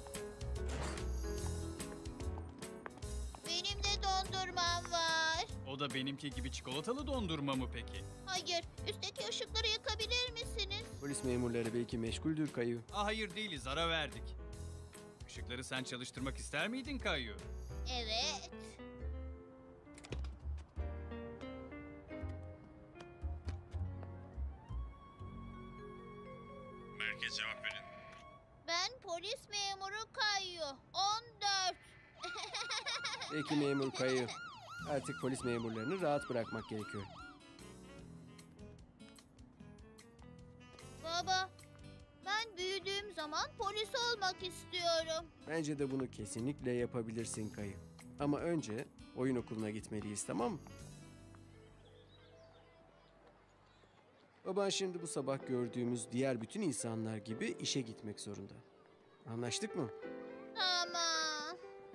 Speaker 6: Benim de dondurmam var.
Speaker 20: O
Speaker 13: O da benimki gibi çikolatalı dondurma mı peki?
Speaker 6: Hayır, üstteki ışıkları yakabilir misiniz?
Speaker 5: Polis memurları belki meşguldür Kayu.
Speaker 13: Ah hayır değiliz, ara verdik. Işıkları sen çalıştırmak ister miydin Kayu?
Speaker 6: Evet.
Speaker 8: Merkez cevap verin.
Speaker 6: Ben polis memuru Kayu. on dört.
Speaker 5: Peki memur Kayu. Artık polis memurlarını rahat bırakmak gerekiyor.
Speaker 6: Baba, ben büyüdüğüm zaman polis olmak istiyorum.
Speaker 5: Bence de bunu kesinlikle yapabilirsin Kayu. Ama önce oyun okuluna gitmeliyiz, tamam mı? Baban şimdi bu sabah gördüğümüz diğer bütün insanlar gibi işe gitmek zorunda. Anlaştık mı?
Speaker 6: Tamam.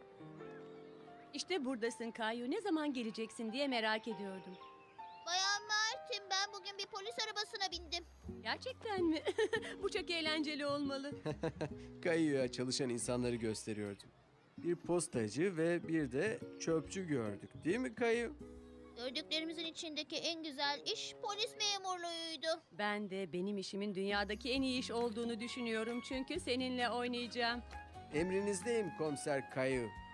Speaker 10: İşte buradasın Kayu. Ne zaman geleceksin diye merak ediyordum.
Speaker 6: Bayan Martin, ben bugün bir polis arabasına bindim.
Speaker 10: Gerçekten mi? Bu çok eğlenceli olmalı.
Speaker 5: Kayu'ya çalışan insanları gösteriyordum. Bir postacı ve bir de çöpçü gördük, değil mi Kayu?
Speaker 6: Gördüklerimizin içindeki en güzel iş polis memurluğuydu.
Speaker 10: Ben de benim işimin dünyadaki en iyi iş olduğunu düşünüyorum çünkü seninle oynayacağım.
Speaker 5: Emrinizdeyim komiser Kayu.